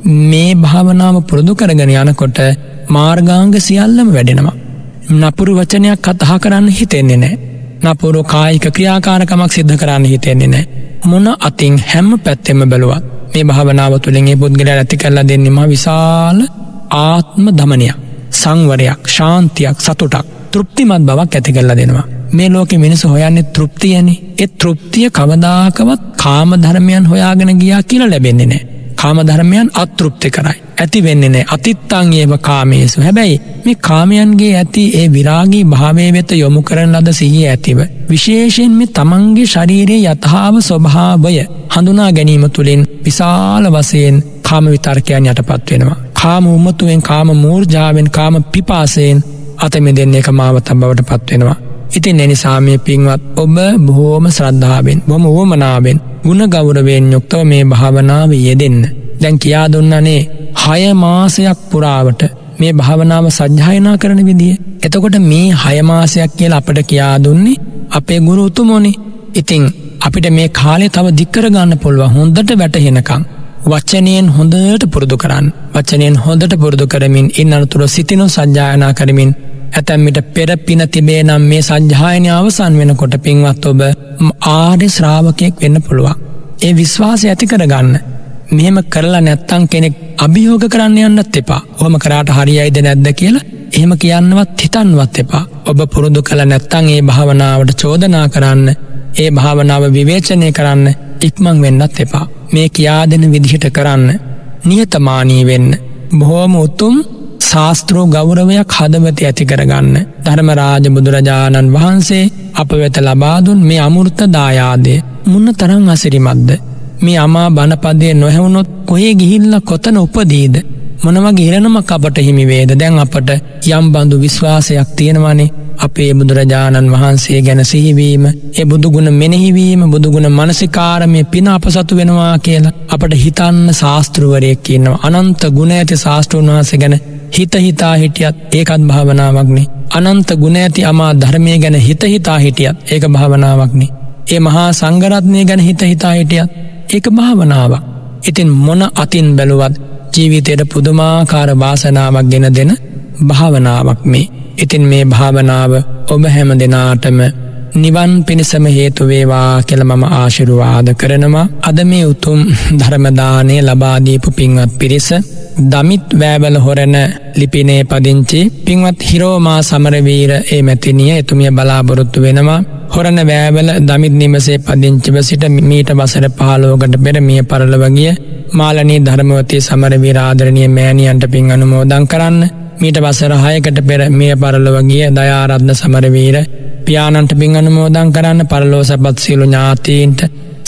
මේ භාවනාව පුරුදු කරගෙන යනකොට මාර්ගාංග සියල්ලම වැඩෙනවා. නපුරු වචනයක් කතා කරන්න හිතෙන්නේ නැහැ. නපුරු කායික ක්‍රියාකාරකමක් සිද්ධ කරන්න හිතෙන්නේ නැහැ. මොන අතින් හැම පැත්තෙම බැලුවත් මේ භාවනාව තුළින් ඒ පුද්ගලයා ඇති කරලා දෙන්නේ මහ විශාල ආත්ම දමනයක්, සංවරයක්, ශාන්තියක්, සතුටක්, තෘප්තිමත් බවක් ඇති කරලා දෙනවා. මේ ලෝකෙ මිනිස්සු හොයන්නේ තෘප්තියනේ. ඒ තෘප්තිය කවදාකවත් කාම ධර්මයන් හොයාගෙන ගියා කියලා ලැබෙන්නේ නැහැ. කාම ධර්මයන් අතෘප්ති කරයි. ඇති වෙන්නේ නැහැ. අතිත්තං ඒව කාමේසු. හැබැයි මේ කාමයන්ගේ ඇති ඒ විරාගී භාවයේ වෙත යොමු කරන ලද සිහිය ඇතිව විශේෂයෙන් මේ තමන්ගේ ශරීරයේ යථාව ස්වභාවය හඳුනා ගැනීම තුළින් විශාල වශයෙන් කාම විතර්කයන් යටපත් වෙනවා. කාම උමතුවෙන්, කාම මූර්ජාවෙන්, කාම පිපාසයෙන් අත මෙදෙන්නේ කමාවතක් බවට පත් වෙනවා. ඉතින් එනිසා මේ පින්වත් ඔබ බොහෝම ශ්‍රද්ධාවෙන්, බොහොම වමනාවෙන්, ගුණ ගෞරවයෙන් යුක්තව මේ භාවනාව යෙදෙන්න. දැන් කියා දුන්නනේ 6 මාසයක් පුරාවට මේ භාවනාව සජ්ජායනා කරන විදිය. එතකොට මේ 6 මාසයක් කියලා අපිට කියා දුන්නේ අපේ ගුරු උතුමෝනේ. ඉතින් අපිට මේ කාලේ තව දික් කර ගන්න පුළුවන්. හොඳට වැටහෙනකම් වචනයෙන් හොඳට පුරුදු කරන්න. වචනයෙන් හොඳට පුරුදු කරමින් ඉන්නතුරු සිතිනු සජ්ජායනා කරමින් ඇතැම් විට පෙර පින තිබේ නම් මේ සජ්ජායනය අවසන් වෙනකොට පින්වත් ඔබ ආර්ය ශ්‍රාවකයෙක් වෙන්න පුළුවන්. ඒ විශ්වාසය ඇති කරගන්න. මෙහෙම කරලා නැත්තම් කෙනෙක් අභියෝග කරන්න යන්නත් එපා. ඔහොම කරාට හරියයිද නැද්ද කියලා එහෙම කියන්නවත් හිතන්නවත් එපා. ඔබ පුරුදු කළ නැත්තම් ඒ භාවනාවට චෝදනා කරන්න, ඒ භාවනාව විවේචනය කරන්න ඉක්මන් වෙන්නත් එපා. මේ කියා දෙන විදිහට කරන්න. නිහතමානී වෙන්න. බොහෝම උතුම් ශාස්ත්‍රෝ ගෞරවයක් හදවතේ ඇති කරගන්න. ධර්මරාජ බුදුරජාණන් වහන්සේ අප වෙත ලබා දුන් මේ අමෘත දායාදය මුන්න තරම් අසිරිමත්ද? මේ අමා බණපදයේ නොහැවුනොත් කොහේ ගිහිල්ලා කොතන උපදීද? මොන වගේ ඉරණමක් අපට හිමි වේද? දැන් අපට යම් බඳු විශ්වාසයක් තියෙනවානේ අපේ බුදුරජාණන් වහන්සේ ගැන සිහිවීම, ඒ බුදුගුණ මෙනෙහිවීම, බුදුගුණ මනසිකාරමේ පින අපසතු වෙනවා කියලා අපට හිතන්න ශාස්ත්‍රවරයෙක් ඉන්නවා. අනන්ත ගුණ ඇති ශාස්ත්‍රඥ වහන්සේ ගැන හිතා හිටියත් ඒකත් භාවනාවක්නේ. අනන්ත ගුණ ඇති අමා ධර්මයේ ගැන හිතා හිටියත් ඒක භාවනාවක්නේ. ඒ මහා සංඝරත්නය ගැන හිතා හිටියත් ඒක භාවනාවක්. ඉතින් මොන අතින් බැලුවත් ජීවිතයට පුදුමාකාර වාසනාවක් ගෙන දෙන භාවනාවක් මේ. ඉතින් මේ භාවනාව ඔබ හැම දිනාටම නිවන් පිණසම හේතු වේවා කියලා මම ආශිර්වාද කරනවා. අද මේ උතුම් ධර්ම දාණය ලබා දීපු පින්වත් පිරිස දමිත් වෑවල හොරණ ලිපිනේ පදිංචි පින්වත් හිරෝමා සමරවීර ඒ මැතිණිය එතුමිය බලාපොරොත්තු වෙනවා. හොරණ වෑවල දමිත් නිවසේ පදිංචිව සිට මීට වසර 15කට පෙර මිය පරලොව ගිය මාලනී ධර්මවතී සමරවීර ආදරණීය මෑණියන්ට පින් අනුමෝදන් කරන්න. මීට වසර 6කට පෙර මිය පරලොව ගිය දයාරත්න සමරවීර පියාණන්ට පින් අනුමෝදන් කරන්න. පරලෝ සපත් සියලු ඥාතීන්ට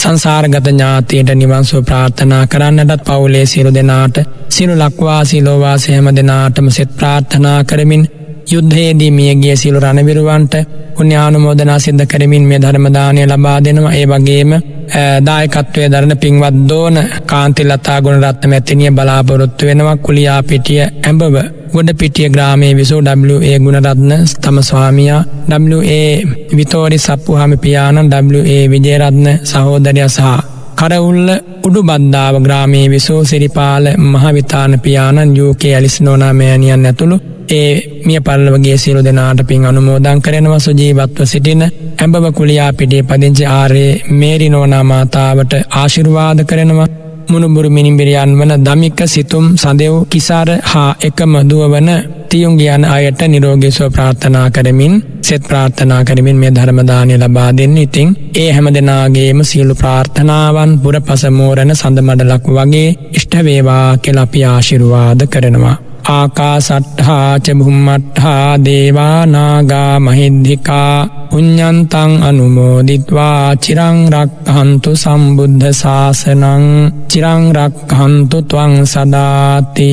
සංසාරගත ඥාතියට නිවන් සුව ප්‍රාර්ථනා කරන්නටත් පවුලේ සියලු දෙනාට සියලු ලක්වාසී ලෝවාසී හැම දෙනාටම සෙත් ප්‍රාර්ථනා කරමින් යුද්ධයේදී මියගිය සියලු රණවිරුවන්ට පුණ්‍යානුමෝදනා සිද්ධ කරමින් මේ ධර්ම දානය ලබා දෙනවා. ඒ වගේම දායකත්වයේ දරන පින්වත් දෝන කාන්තිලතා ගුණරත්න මැතිණිය බලාපොරොත්තු වෙනවා කුලියාපිටිය ඇඹව ගොඩපිටිය ග්‍රාමයේ විසූ W.A. ගුණරත්න තම ස්වාමියා, W.A. විතෝරි සප්පුහාමි පියාණන්, W.A. විජේරත්න සහෝදරයා සහ කරවුල්ල උඩුබද්දාව ග්‍රාමයේ විසූ සිරිපාල මහවිතාන පියාණන්, UK ඇලිස්නෝනා මෑණියන් ඇතුළු ඒ මිය පරලොවගේ සියලු දෙනාට පින් අනුමෝදන් කරනවා. සුජීවත්ව සිටින ඇඹව කුලියාපිටියේ පදිංචි ආරේ මේරි නෝනා මාතාවට ආශිර්වාද කරනවා. මුණුබුරු මිනිබිරියන් වන දමික සිතුම් සඳෙව් කිසාර හා එකම දුව වන තියුංගි යන අයට නිරෝගී සුව ප්‍රාර්ථනා කරමින් සෙත් ප්‍රාර්ථනා කරමින් මේ ධර්ම දානය ලබා දෙන්න. ඉතින් ඒ හැම දෙනාගේම සියලු ප්‍රාර්ථනාවන් පුරපස මෝරණ සඳ මඩලක් වගේ ඉෂ්ට වේවා කියලා අපි ආශිර්වාද කරනවා. ආකාසට්ඨා ච බුම්මට්ඨා දේවා නාග මහිද්దికා පුඤ්ඤන්තං අනුමෝදිත්වා චිරං රක්ඛන්තු සම්බුද්ධ ශාසනං චිරං රක්ඛන්තු ත්වං සදාති.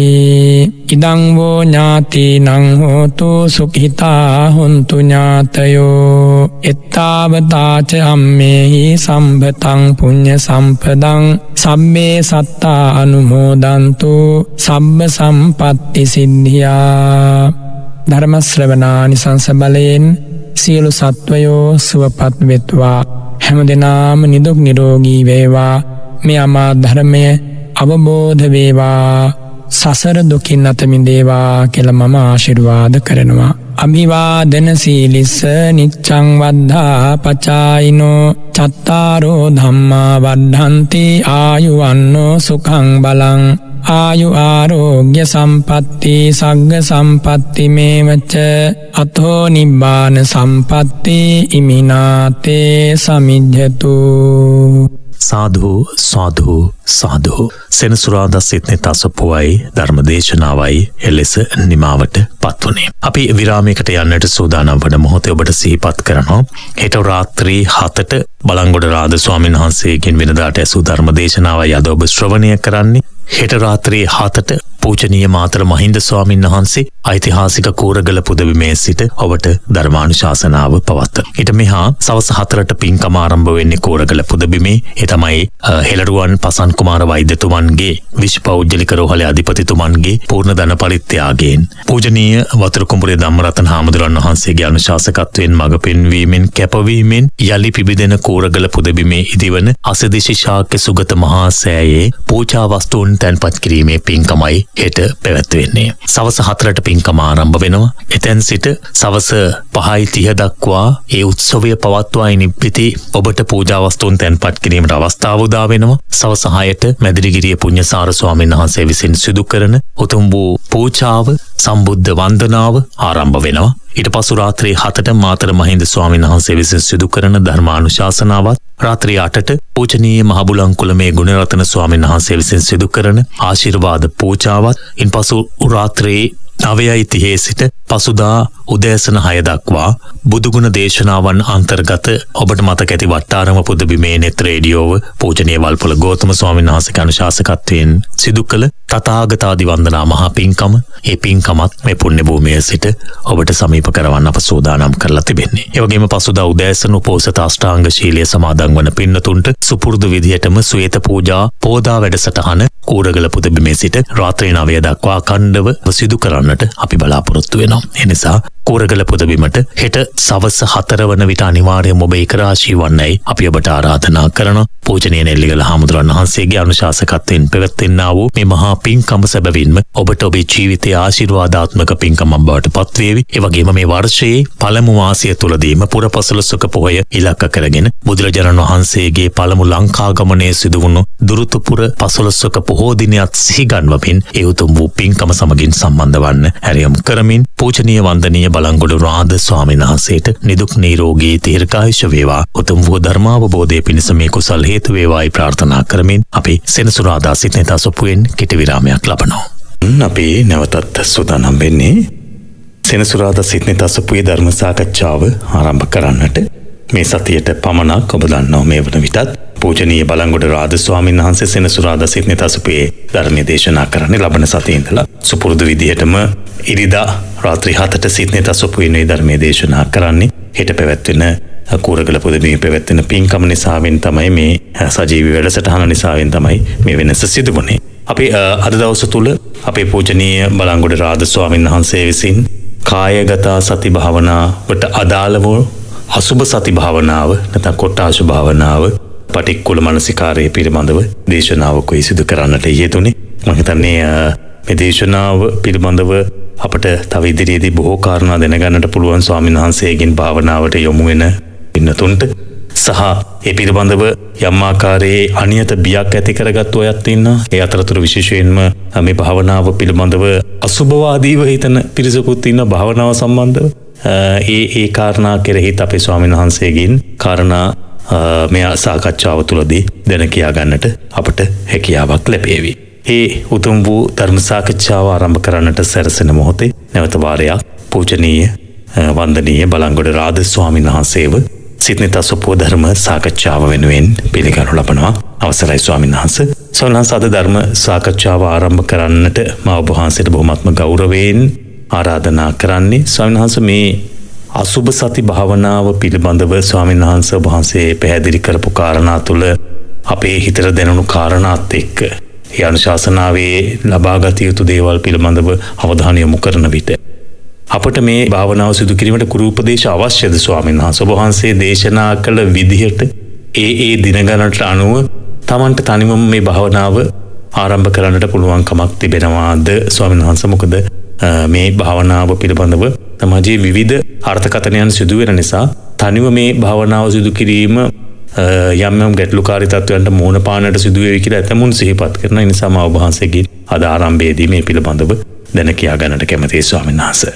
ඉදං වෝ ඥාතිනං හෝතු සුඛිතා හොන්තු ඥාතයෝ එත්තාවතා ච අම්මේහි සම්භතං පුඤ්ඤ සම්පදං සම්මේ සත්තා අනුමෝදන්තු සම්බ සම්පත්ති සිද්ධියා. ධර්ම ශ්‍රවණානිසංස බලයෙන් සියලු සත්වයෝ සුවපත් වෙත්වා. හැම දිනම නිදුක් නිරෝගී වේවා. මේ අමා ධර්මය අවබෝධ වේවා. සසර දුකින් අත මිදේවා කියලා මම ආශිර්වාද කරනවා. අභිවාදන සීලිස්ස නිච්ඡං වද්ධා පචායිනෝ චත්තාරෝ ධම්මා වද්ධන්ති ආයුවන්නෝ සුඛං බලං ආයු ආරෝග්‍ය සම්පatti සග්ග සම්පatti මේවච අතෝ නිබ්බාන සම්පatti ඉමිනාතේ සමිජ්ජතු. සාධු සාධු සාධු. සෙනසුරාදා සිත්නේ තසපුවයි ධර්මදේශනාවයි එලෙස නිමාවට පත්වනේ. අපි විරාමයකට යන්නට සූදානම් වන මොහොතේ ඔබට සිහිපත් කරනවා හෙට රාත්‍රී 7ට බලංගොඩ රාද ස්වාමීන් වහන්සේගෙන් වෙනදාට ඇසූ ධර්මදේශනාවයි අද ඔබ ශ්‍රවණය කරන්නේ. හෙට රාත්‍රී 7ට පූජනීය මාතර මහින්ද ස්වාමීන් වහන්සේ ඓතිහාසික කූරගල පුදබිමේ සිට ඔබට ධර්මානුශාසනාව පවත්වන. ඊට මෙහා සවස් 4ට පින්කම ආරම්භ වෙන්නේ කූරගල පුදබිමේ. ඒ තමයි හෙළරුවන් පසන් කුමාර වෛද්‍යතුමන්ගේ විශ්වපෞද්ගලික රෝහලේ අධිපතිතුමන්ගේ පූර්ණ ධන පරිත්‍යාගයෙන් පූජනීය වතුරු කුඹුරේ ධම්මරතන හාමුදුරන් වහන්සේගේ අනුශාසකත්වයෙන් මඟ පෙන්වීමෙන් කැපවීමෙන් යලි පිබිදෙන කූරගල පුදබිමේ ඉදිවන අසදිශි ශාක්‍ය සුගත මහා සෑයේ පූජා වස්තුන් තැන්පත් කිරීමේ පින්කමයි හෙට පැවැත්වෙන්නේ. සවස 4ට පින්කම ආරම්භ වෙනවා. එතෙන් සිට සවස 5:30 දක්වා ඒ උත්සවය පවත්වායි නිබ්බිති ඔබට පූජා වස්තුන් තැන්පත් කිරීමට අවස්ථාව උදා වෙනවා. සවස 6ට මැදිරිගිරිය පුණ්‍යසාර ස්වාමීන් වහන්සේ විසින් සිදු කරන උතුම් වූ පූජාව සම්බුද්ධ වන්දනාව ආරම්භ වෙනවා. ඊට පසු රාත්‍රී 7ට මාතර මහින්ද ස්වාමීන් වහන්සේ විසින් සිදු කරන ධර්මානුශාසනාවත්, රාත්‍රී 8ට පූජනීය මහබුලන්කුලමේ ගුණරත්න ස්වාමීන් වහන්සේ විසින් සිදු කරන ආශිර්වාද පූජාවත්, ඉන්පසු රාත්‍රී 9:30 සිට පසුදා උදෑසන 6 දක්වා බුදුගුණ දේශනාවන් අන්තර්ගත ඔබට මතක ඇති වට්ටාරම පුදබිමේ නෙත් රේඩියෝව පූජනීය වල්පොළ ගෞතම ස්වාමීන් වහන්සේගේ අනුශාසකත්වයෙන් සිදු කළ තථාගතාදි වන්දනා මහා පින්කම, ඒ පින්කමත් මේ පුණ්‍ය භූමියේ සිට ඔබට සමීප කරවන්න අප සූදානම් කරලා තිබෙන්නේ. ඒ වගේම පසුදා උදෑසන උපෝසත අෂ්ටාංග ශීලයේ සමාදන් වන පින්නතුන්ට සුපුරුදු විදියටම සුවේත පූජා පෝදා වැඩසටහන කූරගල පුදබිමේ සිට රාත්‍රී 9 දක්වා අඛණ්ඩව සිදු කරන්නට අපි බලාපොරොත්තු වෙනවා. එනිසා කූරගල පුදබිමට හෙට සවස් 4 වන විට අනිවාර්යයෙන්ම ඔබ ඒක රාශී වන්නයි අපි ඔබට ආරාධනා කරනවා. පූජනීය නෙල්ලිගල හාමුදුරන් වහන්සේගේ අනුශාසකත්වයෙන් පැවැත්වෙනා වූ මේ මහා පින්කම සැබවින්ම ඔබට ඔබේ ජීවිතයේ ආශිර්වාදාත්මක පින්කමක් බවට පත්වේවි. ඒ වගේම මේ වර්ෂයේ පළමු මාසය තුලදීම පුරපසළොස්වක පොහොය ඉලක්ක කරගෙන බුදුරජාණන් වහන්සේගේ පළමු ලංකා ගමනයේ සිදු වුණු දුරුතුපුර පසළොස්වක පොහෝ දිනයත් සිහිගන්වමින් ඒ උතුම් වූ පින්කම සමගින් සම්බන්ධ වන්න හැරියම් කරමින් පූජනීය වන්දනීය බලංගොඩ රාද ස්වාමීන් වහන්සේට නිදුක් නිරෝගී දීර්ඝායුෂ වේවා, උතුම් වූ ධර්මාවබෝධය පිණිස මේ කුසල් හේතු වේවායි ප්‍රාර්ථනා කරමින් අපි සෙනසුරාදා සිටින තසපුවෙන් කෙටි විරාමයක් ලබනවා. අපි නැවතත් සූදානම් වෙන්නේ සෙනසුරාදා සිටින තසපුවේ ධර්ම සාකච්ඡාව ආරම්භ කරන්නට. මේ සතියට පමණක් ඔබ දන්නවා මේ වන විටත් පූජනීය බලංගොඩ රාජ ස්වාමීන් වහන්සේ සෙනසුරාදා සිටනේ තසපුවේ ධර්මයේ දේශනා කරන්නේ ලබන සතියේ ඉඳලා සුපුරුදු විදිහටම ඉරිදා රාත්‍රී 7ට සිටනේ තසපුවේ ධර්මයේ දේශනා කරන්නේ. හෙට පැවැත්වෙන කූරගල පුදබිමේ පැවැත්වෙන පින්කම නිසාවෙන් තමයි මේ සජීවී වැඩසටහන නිසාවෙන් තමයි මේ වෙනස සිදු වුනේ. අපි අද දවස තුල අපේ පූජනීය බලංගොඩ රාජ ස්වාමීන් වහන්සේ විසින් කායගත සති භාවනාවට අදාළව අසුභ සති භාවනාව නැත්නම් කොට්ටාශ භාවනාව පටික්කුල මනසිකාරයේ පිළිබඳව දේශනාවක් සිදු කරන්නට යෙදුනේ. මම හිතන්නේ මේ දේශනාව පිළිබඳව අපට තව ඉදිරියේදී බොහෝ කාරණා දැනගන්නට පුළුවන් ස්වාමීන් වහන්සේගෙන් භාවනාවට යොමු වෙන පින්නතුන්ට සහ ඒ පිළිබඳව යම් ආකාරයේ අනියත බියක් ඇති කරගත්තු අයත් ඉන්නවා. ඒ අතරතුර විශේෂයෙන්ම මේ භාවනාව පිළිබඳව අසුභවාදීව හිතන පිරිසකුත් ඉන්නවා භාවනාව සම්බන්ධව. ඒ කාරණා කෙරෙහිත් අපේ ස්වාමීන් වහන්සේගෙන් කාරණා මේ සාකච්ඡාව තුළදී දැන කියා ගන්නට අපට හැකියාවක් ලැබේවි. ඒ උතුම් වූ ධර්ම සාකච්ඡාව ආරම්භ කරන්නට සැරසෙන මොහොතේ නැවත වාරයක් පූජනීය වන්දනීය බලංගොඩ රාජ ස්වාමීන් වහන්සේව සිටනේ තසපුව ධර්ම සාකච්ඡාව වෙනුවෙන් පිළිගනු ලබනවා. අවසරයි ස්වාමීන් වහන්සේ. ස්වාමීන් වහන්සේ අද ධර්ම සාකච්ඡාව ආරම්භ කරන්නට මා ඔබ වහන්සේට බොහොමත්ම ගෞරවයෙන් ආරාධනා කරන්නේ. ස්වාමීන් වහන්සේ මේ අසුභ සති භාවනාව පිළිබඳව ස්වාමීන් වහන්සේ පැහැදිලි කරපු කාරණා තුළ අපේ හිතට දැනුණු කාරණාත් එක්ක ඒ අනුශාසනාවේ ලබාගත යුතු දේවල් පිළිබඳව අවධානය යොමු කරන විට අපට මේ භාවනාව සිදු කිරීමට කුරු උපදේශ අවශ්‍යද ස්වාමීන් වහන්සේ? ඔබ වහන්සේ දේශනා කළ විදිහට ඒ දින ගණනට අනුව Tamanට තනිවම මේ භාවනාව ආරම්භ කරන්නට පුළුවන්කමක් තිබෙනවාද ස්වාමීන් වහන්සේ? මොකද මේ භාවනාව පිළිබඳව සමාජයේ විවිධ අර්ථකථනයන් සිදු වෙන නිසා තනිව මේ භාවනාව සිදු කිරීම යම් ගැටලුකාරී තත්වයන්ට මුහුණ පාන්නට සිදු වෙවි කියලා ඇතමුන් සිහිපත් කරන නිසා මා ඔබ වහන්සේගෙන් අද ආරම්භයේදී මේ පිළිබඳව දැන කියා ගන්නට කැමැතියි ස්වාමීන් වහන්සේ.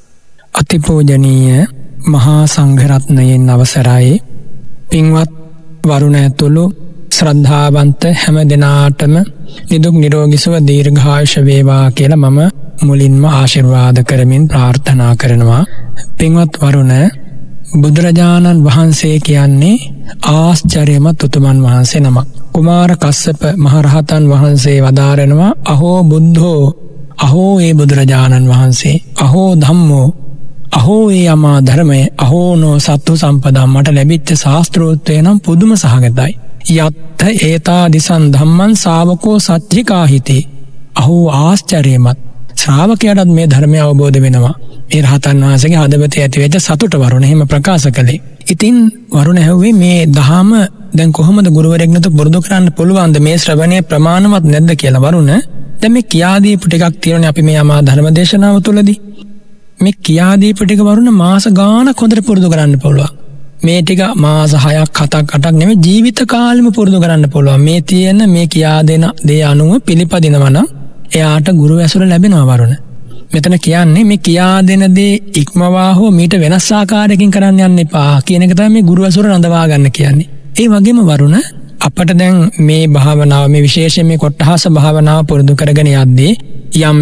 අතිපූජනීය මහා සංඝරත්නයෙන් අවසරයි. පින්වත් වරුණ ඇතුළු ශ්‍රද්ධාවන්ත හැම දෙනාටම නිදුක් නිරෝගී සුව දීර්ඝායුෂ වේවා කියලා මම මුලින්ම ආශිර්වාද කරමින් ප්‍රාර්ථනා කරනවා. පින්වත් වරුණ, බුදුරජාණන් වහන්සේ කියන්නේ ආශ්චර්යමත් උතුමන් වහන්සේ නමක්. කුමාර කස්සප මහරහතන් වහන්සේ වදාරනවා, අහෝ බුද්ධෝ, අහෝ ඒ බුදුරජාණන් වහන්සේ, අහෝ ධම්මෝ, අහෝ ඒ අමා ධර්මය, අහෝ නෝ සත්තු සම්පදා, මට ලැබිච්ච ශාස්ත්‍රෝත්වය නම් පුදුම සහගතයි. යත්ත ඒතා දිසන් ධම්මන් ශාවකෝ සත්‍රිකාහිති. අහෝ ආශ්චර්යමත්, ශ්‍රාවකයාටත් මේ ධර්මය අවබෝධ වෙනවා. ඒ රහතන් වහන්සේගේ හදවතේ ඇතිවෙච්ච සතුට වරුණ එහෙම ප්‍රකාශ කළේ. ඉතින් වරුණ ඇහුවේ මේ දහම දැන් කොහොමද ගුරුවරයෙක් නැතුව පුරුදු කරන්න පුළුවන්ද? මේ ශ්‍රවණය ප්‍රමාණවත් නැද්ද කියලා. වරුණ, දැන් මේ කියා දීපු ටිකක් තියෙනනේ අපි මේ අමා ධර්ම දේශනාව තුළදී. මේ කියා දීපු ටික වරුණ මාස ගාණක් හොඳට පුරුදු කරන්න පුළුවන්. මේ ටික මාස 6ක් 7ක් 8ක් නෙමෙයි ජීවිත කාලෙම පුරුදු කරන්න පුළුවන්. මේ තියෙන මේ කියා දෙන දේ අනුව පිළිපදිනවා නම් එයාට ගුරු ඇසුර ලැබෙනවා වරුණ. මෙතන කියන්නේ මේ කියා දෙන දේ ඉක්මවා හෝ මීට වෙනස් ආකාරයකින් කරන්න යන්න එපා කියන එක තමයි මේ ගුරු ඇසුර රඳවා ගන්න කියන්නේ. ඒ වගේම වරුණ, අපට දැන් මේ භාවනාව, මේ විශේෂයෙන් මේ කොට්ටහස භාවනාව පුරුදු කරගෙන යද්දී යම්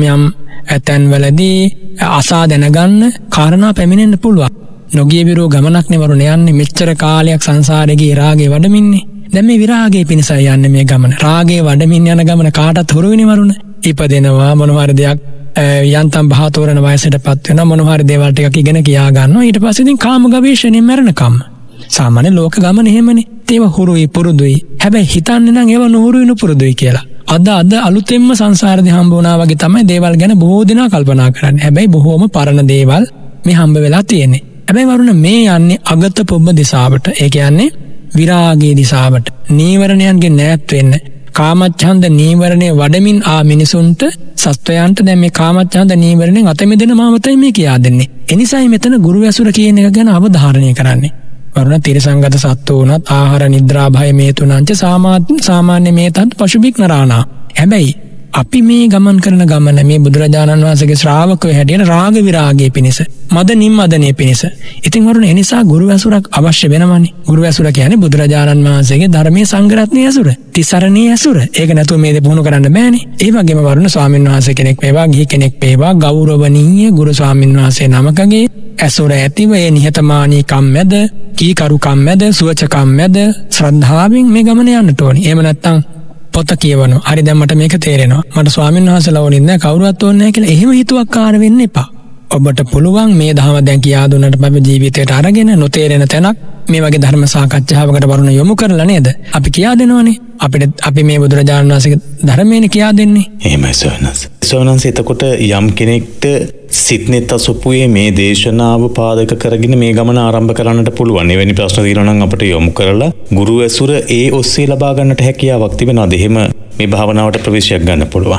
තැන්වලදී අසා දැනගන්න කාරණා පැමිණෙන්න පුළුවන්. නොගිය විරෝ ගමනක් නේ වරුණ යන්නේ. මෙච්චර කාලයක් සංසාරේ ගියේ රාගේ වඩමින්නේ. දැන් මේ විරාගයේ පිණිසයි යන්නේ මේ ගමන. රාගේ වඩමින් යන ගමන කාටත් හුරු වෙන්නේ වරුණ. ඉපදෙනවා, මොනවා දෙයක් යන්තම් බහතෝරන වයසටපත් වෙනවා, මොනවා හරි දේවල් ටිකක් ඉගෙන කියා ගන්නවා. ඊට පස්සේ ඉතින් කාම ගවේෂණයෙන් මැරෙනකම්. සාමාන්‍ය ලෝක ගමන එහෙමනේ. ඒව හුරුයි පුරුදුයි. හැබැයි හිතන්නේ නම් ඒව නොහුරුයි නුපුරුදුයි කියලා. අද අලුතෙන්ම සංසාරේ හම්බ වුණා වගේ තමයි දේවල් ගැන බොහෝ දෙනා කල්පනා කරන්නේ. හැබැයි බොහෝම පරණ දේවල් මේ හම්බ වෙලා තියෙන්නේ. හැබැයි වරුණ, මේ යන්නේ අගත පුබ්බ දිශාවට. ඒ කියන්නේ විරාගයේ දිශාවට. නීවරණයන්ගෙන් ඈත් වෙන්න. කාමච්ඡන්ද නීවරණේ වඩමින් මිනිසුන්ට, සත්වයන්ට දැන් මේ කාමච්ඡන්ද නීවරණෙන් අත මිදෙන මාවතයි මේ කියා දෙන්නේ. එනිසායි මෙතන ගුරු ඇසුර කියන එක ගැන අවධාරණය කරන්නේ. වරුණ, තිරසංගත සත්තු වුණත් ආහාර නිද්‍රා භය මේ තුනංච සාමාන්‍ය මේතත් පශුබික් නරාණා. හැබැයි අපි මේ ගමන් කරන ගමන මේ බුදුරජාණන් වහන්සේගේ ශ්‍රාවකයෝ හැටියට රාග විරාගයේ පිණිස, මද නිම්මදනයේ පිණිස. ඉතින් වරුණ, ඒ නිසා ගුරු ඇසුරක් අවශ්‍ය වෙනවනේ. ගුරු ඇසුර කියන්නේ බුදුරජාණන් වහන්සේගේ ධර්මයේ සංග්‍රහණයේ ඇසුර, තිසරණයේ ඇසුර. ඒක නැතුව මේ දේ පුහුණු කරන්න බෑනේ. ඒ වගේම වරුණ, ස්වාමීන් වහන්සේ කෙනෙක් වේවා, ගිහි කෙනෙක් වේවා, ගෞරවණීය ගුරු ස්වාමීන් වහන්සේ නමකගේ ඇසුර ඇතිව ඒ නිහතමානීකම් මැද කීකරුකම් මැද සුවචකම් මැද ශ්‍රද්ධාවෙන් මේ ගමන යන්නට ඕනි. එහෙම නැත්නම් පොත කියවනවා. හරි දැන් මට මේක තේරෙනවා. මට ස්වාමීන් වහන්සේලා ඕනෙත් නැහැ කවුරුවත් ඕනේ නැහැ කියලා එහෙම හිතුවක්කාර වෙන්න එපා. ඔබට පුළුවන් මේ දහම දැන් කියා දුන්නට පස්සේ ජීවිතයට අරගෙන නොතේරෙන තැනක් මේ වගේ ධර්ම සාකච්ඡාවකට වරුණ යොමු කරලා නේද? අපි කියා දෙනවනේ. අපි මේ බුදුරජාණන් වහන්සේගේ ධර්මයෙන් කියා දෙන්නේ. එහෙමයි ස්වාමීන් එතකොට යම් කෙනෙක්ට සිත්නෙත් අසුපුවේ මේ දේශනාව පාදක කරගෙන මේ ගමන ආරම්භ කරන්නට පුළුවන්. එවැනි ප්‍රශ්න තියෙනවා නම් අපිට යොමු කරලා ගුරු ඇසුර ඒ ඔස්සේ ලබා ගන්නට හැකියාවක් තිබෙනවාද? එහෙම මේ භාවනාවට ප්‍රවේශයක් ගන්න පුළුවන්.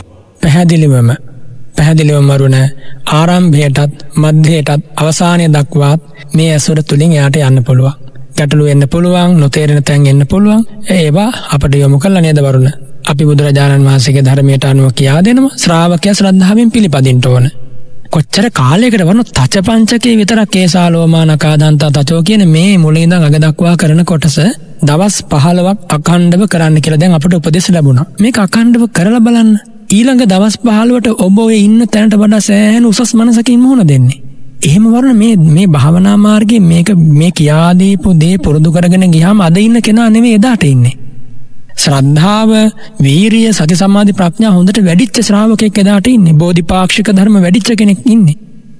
පැහැදිලිවම වරුණ ආරම්භයටත් මධ්‍යයටත් අවසානය දක්වාත් මේ ඇසුර තුළින් එයාට යන්න පුළුවන්. ගැටලු එන්න පුළුවන්, නොතේරෙන තැන් එන්න පුළුවන්. ඒවා අපට යොමු කරලා නේද වරුණ? අපි බුදුරජාණන් වහන්සේගේ ධර්මයට අනුව කියා දෙනවා. ශ්‍රාවකයා ශ්‍රද්ධාවෙන් පිළිපදින්න ඕන. කොච්චර කාලයකට වරුණ තච පංචකේ විතරක් කේසාලෝමා නකාදන්තා තචෝ කියන මේ මුලින් ඉඳන් අග දක්වා කරන කොටස දවස් 15ක් අඛණ්ඩව කරන්න කියලා දැන් අපට උපදෙස් ලැබුණා. මේක අඛණ්ඩව කරලා බලන්න. ඊළඟ දවස් 15ට ඔබ ඔය ඉන්න තැනට වඩා සෑහෙන උසස් මනසකින් මුහුණ දෙන්නේ. එහෙම වරුණ මේ භාවනා මාර්ගයේ මේ කියා දීපු දේ පුරුදු කරගෙන ගියාම අද ඉන්න කෙනා නෙමෙයි එදාට ඉන්නේ. ශ්‍රද්ධාව, වීරිය, සති සමාධි ප්‍රඥා හොඳට වැඩිච්ච ශ්‍රාවකෙක් එදාට ඉන්නේ. බෝධිපාක්ෂික ධර්ම වැඩිච්ච කෙනෙක් ඉන්නේ.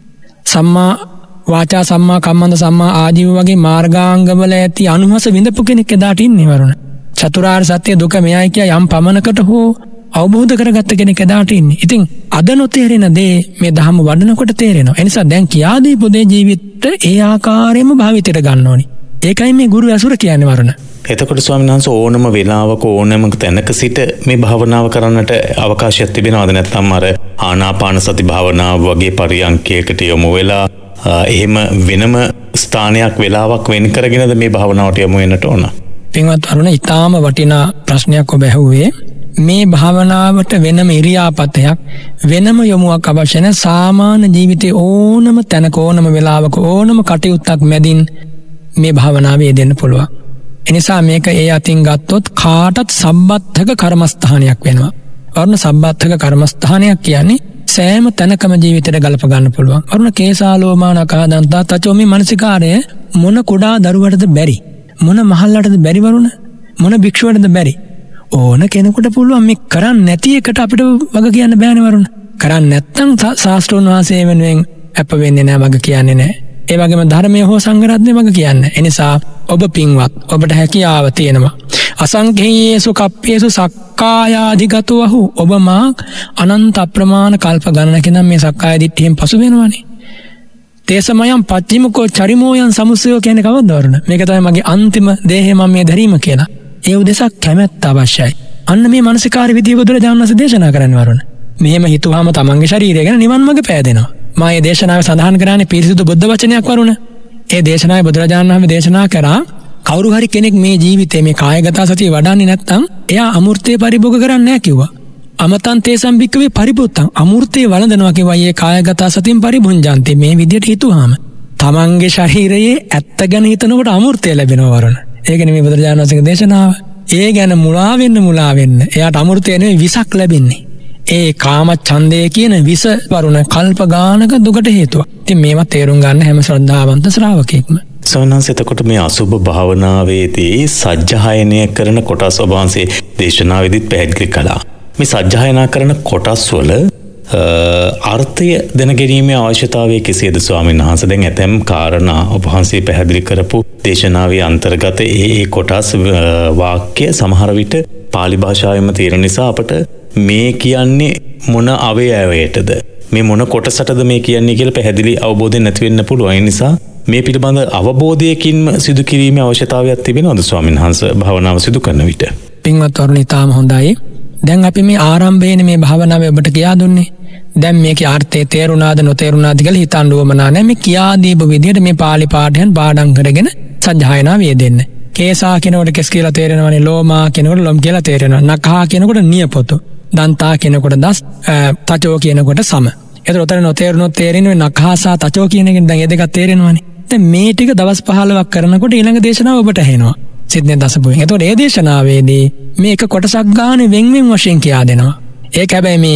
සම්මා වාචා, සම්මා කම්මන්ත, සම්මා ආජීව වගේ මාර්ගාංගවල ඇති අනුහස විඳපු කෙනෙක් එදාට ඉන්නේ වරුණ. චතුරාර්ය සත්‍ය දුක මෙයයි කිය යම් පමණකට හෝ අවබෝධ කරගත්ත කෙනෙක් එදාට ඉන්නේ. ඉතින් අද නොතේරෙන දේ මේ ධර්ම වඩනකොට තේරෙනවා. ඒ නිසා දැන් කියා දීපු දේ ජීවිතේ ඒ ආකාරයෙන්ම භාවිතයට ගන්න ඕනි. ඒකයි මේ ගුරු ඇසුර කියන්නේ වරුණ. එතකොට ස්වාමීන් වහන්සේ ඕනම වෙලාවක ඕනම තැනක සිට මේ භාවනාව කරන්නට අවකාශයක් තිබෙනවද? නැත්නම් අර ආනාපාන සති භාවනාව වගේ පරියන්කයකට යොමු වෙලා එහෙම වෙනම ස්ථානයක් වෙලාවක් වෙන් කරගෙනද මේ භාවනාවට යොමු වෙන්නට ඕන? පින්වත් වරුණ, ඊටාම වටිනා ප්‍රශ්නයක් ඔබ ඇහුවේ. මේ භාවනාවට වෙනම ඉරියාපතයක් වෙනම යොමුවක් අවශ්‍ය නැහැ. සාමාන්‍ය ජීවිතේ ඕනම තැනක ඕනම වෙලාවක ඕනම කටයුත්තක් මැදින් මේ භාවනාවේ යෙදෙන්න පුළුවන්. එනිසා මේක ඒ අතින් ගත්තොත් කාටත් සම්බත්තක කර්මස්ථානයක් වෙනවා. වරුණ සම්බත්තක කර්මස්ථානයක් කියන්නේ සෑම තැනකම ජීවිතයට ගලප ගන්න පුළුවන්. වරුණ කේසාලෝමා නකාදන්තා තචෝ මේ මානසිකාරය මොන කුඩා දරුවටද බැරි? මොන මහල්ලටද බැරි වරුණ? මොන භික්ෂුවටද බැරි? ඕන කෙනෙකුට පුළුවන්. මේ කරන්නේ නැති එකට අපිට වග කියන්න බෑනේ වරුණ. කරන්නේ නැත්තම් ශාස්ත්‍රෝන් වහන්සේ වෙනුවෙන් අප වෙන්නේ නැහැ, වග කියන්නේ නැහැ. ඒ වගේම ධර්මයේ හෝ සංඝරත්නයේ වග කියන්නේ. ඒ නිසා ඔබ පින්වත්, ඔබට හැකියාව තියෙනවා. අසංඛේයේසු කප්පේසු සක්කායාධිගතවහු. ඔබ මා අනන්ත අප්‍රමාණ කල්ප ගණනකින් මේ සක්කාය දිට්ඨියෙන් පසු වෙනවනේ. තේසමයන් පච්චිමකෝ චරිමෝයන් සමුස්සයෝ කියන්නේ කවද්ද වරුණ? මේක තමයි මගේ අන්තිම දේහය මම මේ දැරීම කියලා. ඒ උදෙසක් කැමැත්ත අවශ්‍යයි. අන්න මේ මානසිකාරී විදිය බුදුරජාණන් වහන්සේ දේශනා කරන්නේ වරුණ. මෙහෙම හිතුවාම තමන්ගේ ශරීරය ගැන නිවන් මඟ පෑදෙනවා. මා මේ දේශනාවේ සඳහන් කරන්නේ පිරිසිදු බුද්ධ වචනයක් වරුණ. ඒ දේශනාවේ බුදුරජාණන් වහන්සේ දේශනා කරා කවුරු හරි කෙනෙක් මේ ජීවිතේ මේ කායගත සතිය වඩන්නේ නැත්නම් එයා අමෘතේ පරිභෝග කරන්නේ නැහැ කිව්වා. අමතං තේසම් භික්කවේ පරිපුත්තං. අමෘතේ වළඳනවා කිව්වා. මේ කායගත සතියෙන් පරිභුංජන්ති. මේ විදියට හිතුවාම තමන්ගේ ශරීරයේ ඇත්ත ගැන හිතනකොට අමෘතේ ලැබෙනවා වරුණ. ඒක නෙමෙයි බුදුරජාණන් වහන්සේගේ දේශනාව. ඒ ගැන මුලා වෙන්න. එයාට අමෘතය නෙවෙයි විසක් ලැබෙන්නේ. ඒ කාම ඡන්දය කියන විස වරුණ කල්ප ගානක දුකට හේතුවක්. ඉතින් මේවා තේරුම් ගන්න හැම ශ්‍රද්ධාවන්ත ශ්‍රාවකෙක්ම. සවනන්ස එතකොට මේ අසුභ භාවනාවේදී සජ්ජායනය කරන කොටස් ඔබ වහන්සේ දේශනාවේදීත් පැහැදිලි කළා. මේ සජ්ජායනා කරන කොටස් වල අර්ථය දැනගැනීමේ අවශ්‍යතාවය කෙසේද ස්වාමීන් වහන්සේ? දැන් ඇතැම් කාරණා ඔබ වහන්සේ පැහැදිලි කරපු දේශනාවේ අන්තර්ගත ඒ කොටස් වාක්‍ය සමහර විට පාලි භාෂාවෙම තියෙන නිසා අපට මේ කියන්නේ මොන අවයවයටද, මේ මොන කොටසටද මේ කියන්නේ කියලා පැහැදිලි අවබෝධයක් නැති වෙන්න පුළුවන්. ඒ නිසා මේ පිළිබඳ අවබෝධයකින්ම සිදු කිරීමේ අවශ්‍යතාවයක් තිබෙනවද ස්වාමීන් වහන්සේ භාවනාව සිදු කරන විට? පින්වත් වරුනි, තාම හොඳයි. දැන් අපි මේ ආරම්භයේනේ මේ භාවනාව ඔබට කියා දුන්නේ. දැන් මේකේ අර්ථය තේරුණාද නොතේරුණාද කියලා හිතන්න උවමනා නැහැ. මේ කියා දීපු විදිහට මේ පාලි පාඨයන් පාඩම් කරගෙන සජ්ජායනා වේදෙන්න. කේසා කෙනෙකුට කෙස් කියලා තේරෙනවනේ, ලෝමා කෙනෙකුට ලොම් කියලා තේරෙනවා, නඛා කෙනෙකුට නියපොතු, දන්තා කෙනෙකුට දස්, තචෝ කෙනෙකුට සම. ඒතර උතර නොතේරුණොත් තේරෙන්නේ නඛා සහ තචෝ කියන එකෙන් දැන් ඒ දෙක තේරෙනවනේ. දැන් මේ ටික දවස් 15ක් කරනකොට ඊළඟ දේශනාව ඔබට ඇහෙනවා. සිද්නේ දසපුවෙන්. ඒතකොට මේ දේශනාවේදී මේක කොටසක් ගන්න වෙන් වශයෙන් කියා දෙනවා. ඒක හැබැයි මේ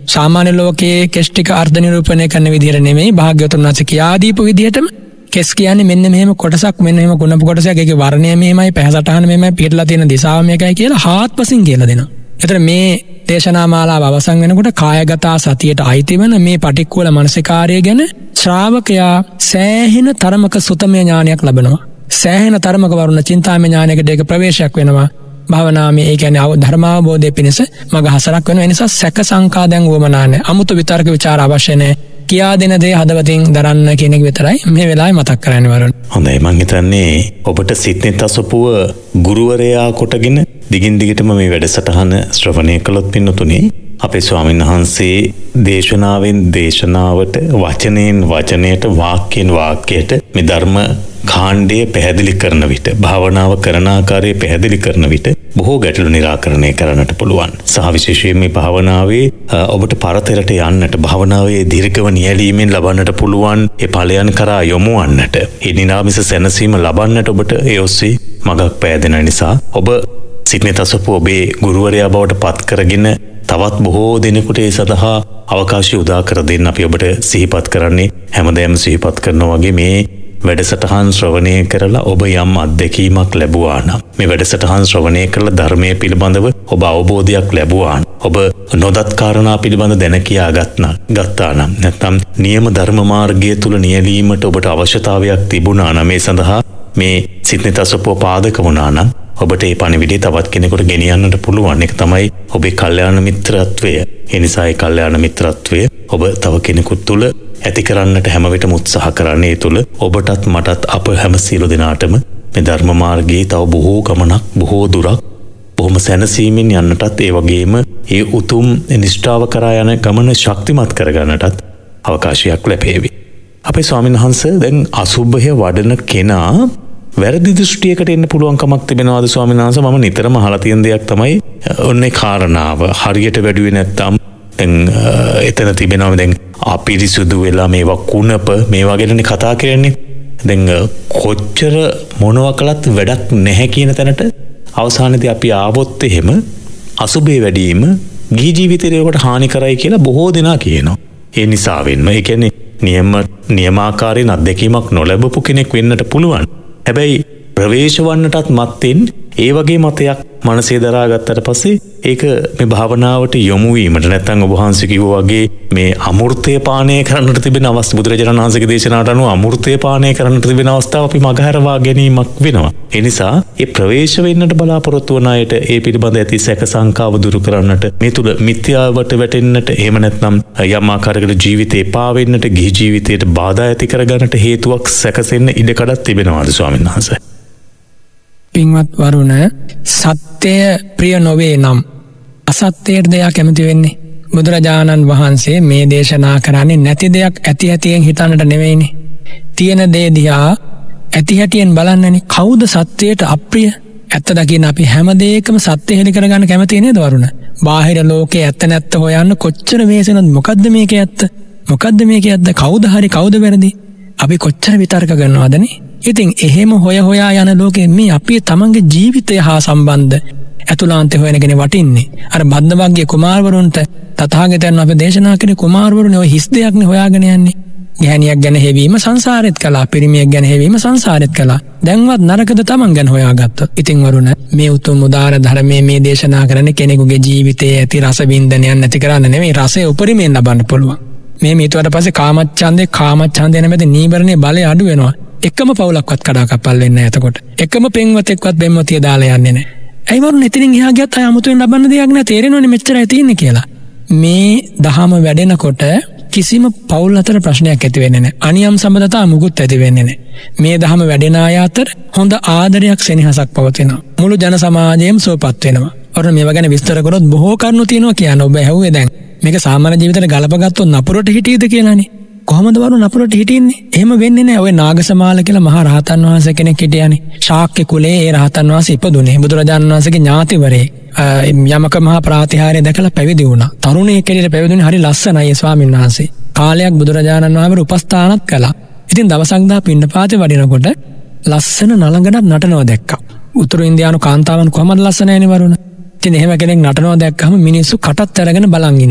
සාමාන්‍ය ලෝකයේ කෙස් ටික අර්ධ නිරූපණය කරන විදිහට නෙමෙයි භාග්‍යවතුන් වහන්සේ කියා දීපු විදිහටම කෙස් කියන්නේ මෙන්න මෙහෙම කොටසක් මෙන්න මෙහෙම කුණප කොටසක් ඒකේ වර්ණය මෙහෙමයි පැහැසටහන මෙහෙමයි පිටලා තියෙන දිශාව මේකයි කියලා හාත්පසින් කියලා දෙනවා. ඒතර මේ දේශනා මාලාව අවසන් වෙනකොට කායගත සතියට අයිති වෙන මේ පටික්කුල මනසිකාර්යය ගැන ශ්‍රාවකයා සෑහෙන තරමක සුතමය ඥානයක් ලබනවා. සෑහෙන තරමක වරුණ චින්තාමය ඥානයකට ඒක ප්‍රවේශයක් වෙනවා. භාවනාවේ ඒ කියන්නේ ධර්මාවබෝධය පිණිස මග හසරක් වෙනවා. ඒ නිසා සැක සංකා දැන් වමනා නැහැ. අමුතු විතර්ක ਵਿਚාර අවශ්‍ය නැහැ. කියා දෙන දේ හදවතින් දරන්න කියන එක විතරයි මේ වෙලාවේ මතක් කරන්න වරුණ. හොඳයි මං හිතන්නේ ඔබට සිත්නෙත් අසපුව ගුරුවරයා කොටගෙන දිගින් දිගටම මේ වැඩසටහන ශ්‍රවණය කළොත් පින්නතුනේ අපේ ස්වාමීන් වහන්සේ දේශනාවෙන් දේශනාවට වචනයෙන් වචනයට වාක්‍යයෙන් වාක්‍යයට මේ ධර්ම කාණ්ඩය පැහැදිලි කරන විට භාවනාව කරන ආකාරය පැහැදිලි කරන විට බොහෝ ගැටලු නිරාකරණය කරන්නට පුළුවන්. සහ විශේෂයෙන් මේ භාවනාවේ ඔබට පරතරට යන්නට භාවනාවේ දීර්ඝව නියැලීමෙන් ලබන්නට පුළුවන් ඒ ඵලයන් කරා යොමු වන්නට ඒ නිරාමිස සැනසීම ලබන්නට ඔබට ඒ ඔස්සේ මඟක් පෑදෙන නිසා ඔබ සිත්නෙත් අසපුව ඔබේ ගුරුවරයා බවට පත් කරගෙන තවත් බොහෝ දෙනෙකුට ඒ සඳහා අවකාශය උදා කර දෙන්න අපි ඔබට සිහිපත් කරන්නේ හැමදේම සිහිපත් කරනවා වගේ මේ වැඩසටහන් ශ්‍රවණය කරලා ඔබ යම් අත්දැකීමක් ලැබුවා නම් මේ වැඩසටහන් ශ්‍රවණය කරලා ධර්මයේ පිළිබඳව ඔබ අවබෝධයක් ලැබුවා නම් ඔබ නොදත් කාරණා පිළිබඳ දැන කියා ගත්තා නම් නැත්නම් නියම ධර්ම මාර්ගය තුල නියැලීමට ඔබට අවශ්‍යතාවයක් තිබුණා නම් මේ සඳහා මේ සිත්නෙත් අසපුව පාදක වුණා නම් ඔබට මේ පණිවිඩය තවත් කෙනෙකුට ගෙනියන්නට පුළුවන්. ඒක තමයි ඔබේ කල්යාණ මිත්‍රත්වය. ඒ නිසා ඒ කල්යාණ මිත්‍රත්වය ඔබ තව කෙනෙකුට තුල ඇති කරන්නට හැම විටම උත්සාහ කරන්නේ. ඒ තුල ඔබටත් මටත් අප හැම සියලු දෙනාටම මේ ධර්ම මාර්ගයේ තව බොහෝ ගමනක් බොහෝ දුරක් බොහොම සැනසීමෙන් යන්නටත් ඒ වගේම ඒ උතුම් නිෂ්ඨාව කරා යන ගමන ශක්තිමත් කරගන්නටත් අවකාශයක් ලැබේවි. අපේ ස්වාමීන් වහන්සේ දැන් අසුභය වඩන කෙනා වැරදි දෘෂ්ටියකට එන්න පුළුවන් කමක් තිබෙනවාද ස්වාමීන් වහන්සේ? මම නිතරම අහලා තියෙන දෙයක් තමයි ඔන්නේ කාරණාව හරියට වැඩුවේ නැත්තම් දැන් එතන තිබෙනවා දැන් අපිරිසුදු වෙලා මේවා කුණප මේවා ගැනනේ කතා කරන්නේ. දැන් කොච්චර මොනවා කළත් වැඩක් නැහැ කියන තැනට අවසානයේදී අපි ආවොත් එහෙම අසුභේ වැඩිම ගිහි ජීවිතේට හානි කරයි කියලා බොහෝ දෙනා කියනවා. ඒ නිසාවෙන්ම ඒ කියන්නේ නියමාකාරයෙන් අත්දැකීමක් නොලැබපු කෙනෙක් වෙන්නට පුළුවන්. හැබැයි ප්‍රවේශ වන්නටත් මත්තෙන් ඒ වගේ මතයක් මනසේ දරාගත්තට පස්සේ ඒක මේ භාවනාවට යොමු වීමට නැත්නම් ඔබ වහන්සේ කිව්වා වගේ මේ අමෘතය පානය කරන්නට තිබෙන අවස්ථාව බුදුරජාණන් වහන්සේගේ දේශනාවට අනුව අමෘතය පානය කරන්නට තිබෙන අවස්ථාව අපි මගහැරවා ගැනීමක් වෙනවා. ඒ නිසා ඒ ප්‍රවේශ වෙන්නට බලාපොරොත්තු වන අයට ඒ පිළිබඳ ඇති සැක සංකාව දුරු කරන්නට මේ තුල මිත්‍යාවට වැටෙන්නට එහෙම නැත්නම් යම් ආකාරයකට ජීවිතේ පා වෙන්නට ගිහි ජීවිතයට බාධා ඇති කරගන්නට හේතුවක් සැකසෙන්න ඉඩකඩක් තිබෙනවාද ස්වාමීන් වහන්සේ? පින්වත් වරුණ, සත්‍යය ප්‍රිය නොවේ නම් අසත්‍යයට දෙයක් කැමති වෙන්නේ. බුදුරජාණන් වහන්සේ මේ දේශනා කරන්නේ නැති දෙයක් ඇති හැටියෙන් හිතන්නට නෙවෙයිනේ. තියෙන දේ දිහා ඇති හැටියෙන් බලන්නනේ. කවුද සත්‍යයට අප්‍රිය? ඇත්ත දකින්න අපි හැම දෙයකම සත්‍ය හෙළි කරගන්න කැමති නේද වරුණ? බාහිර ලෝකේ ඇත්ත නැත්ත හොයන්න කොච්චර වේසනද? මොකද්ද මේකේ ඇත්ත? මොකද්ද මේකේ ඇත්ත? කවුද හරි කවුද වැරදි? අපි කොච්චර විතර්ක කරනවදනේ? ඉතින් එහෙම හොයා යන ලෝකෙ මේ අපි තමන්ගේ ජීවිතය හා සම්බන්ධ ඇතුළාන්තය හොයනගෙන වටින්නේ. අර බද්දවග්ගේ කුමාරවරුන්ට තථාගතයන් අපේ දේශනා කරේ කුමාරවරුනේ ඔය හිස් දෙයක්නේ හොයාගෙන යන්නේ. ගැහණියක් ගැන හෙවීම සංසාරෙත් කළා, පිරිමියෙක් ගැන හෙවීම සංසාරෙත් කළා. දැන්වත් නරකද තමන් ගැන හොයාගත්තොත්. ඉතින් වරුණ, මේ උතුම් උදාර ධර්මයේ මේ දේශනා කරන කෙනෙකුගේ ජීවිතයේ ඇති රස වින්දනයක් නැති කරන්න නෙමෙයි, රසය උපරිමයෙන් ලබන්න පුළුවන්. මේ ඊට පස්සේ කාමච්ඡන්දේ නැමැති නීවරණේ බලය අඩු වෙනවා. එකම පවුලක්වත් කඩා කප්පල් වෙන්නේ නැහැ එතකොට. එකම පෙන්වතෙක්වත් බෙම්වතිය දාලා යන්නේ නැහැ. ඇයි වරුණ එතනින් එහා ගියත් අය අමුතුවෙන් ලබන්න දෙයක් නැහැ. තේරෙනවනේ මෙච්චරයි තියෙන්නේ කියලා. මේ දහම වැඩෙනකොට කිසිම පවුල් අතර ප්‍රශ්නයක් ඇති වෙන්නේ නැහැ. අනියම් සම්බන්ධතා මුකුත් ඇති වෙන්නේ නැහැ. මේ දහම වැඩෙන අය අතර හොඳ ආදරයක් සෙනෙහසක් පවතිනවා. මුළු ජන සමාජයම සුවපත් වෙනවා. වරුණ මේවා ගැන විස්තර කරොත් බොහෝ කරුණු තියෙනවා කියන ඔබ ඇහුවේ දැන්. මේක සාමාන්‍ය ජීවිතේට ගලපගත්තොත් නපුරට හිටියද කියලානේ. කොහොමද වරුණ නපුරට හිටින්නේ? එහෙම වෙන්නේ නැහැ. ඔය නාගසමාල කියලා මහා රහතන් වහන්සේ කෙනෙක් හිටියානේ. ශාක්‍ය කුලයේ ඒ රහතන් වහන්සේ ඉපදුනේ. බුදුරජාණන් වහන්සේගේ ඥාතිවරේ. යමක මහා ප්‍රාතිහාර්ය දැකලා පැවිදි වුණා. තරුණයෙක් කෙනෙක් පැවිදුනේ හරි ලස්සනයි ඒ ස්වාමීන් වහන්සේ. කාලයක් බුදුරජාණන් වහන්සේ උපස්ථානත් කළා. ඉතින් දවසක් දා පින්නපාතේ වඩිනකොට ලස්සන නලඟනක් නටනවා දැක්කා. උතුරු ඉන්දියානු කාන්තාවන් කොහමද ලස්සනයිනේ වරුණ. ඉතින් එහෙම කෙනෙක් නටනවා දැක්කම මිනිස්සු කටත් අරගෙන බලන් ඉන්නවා.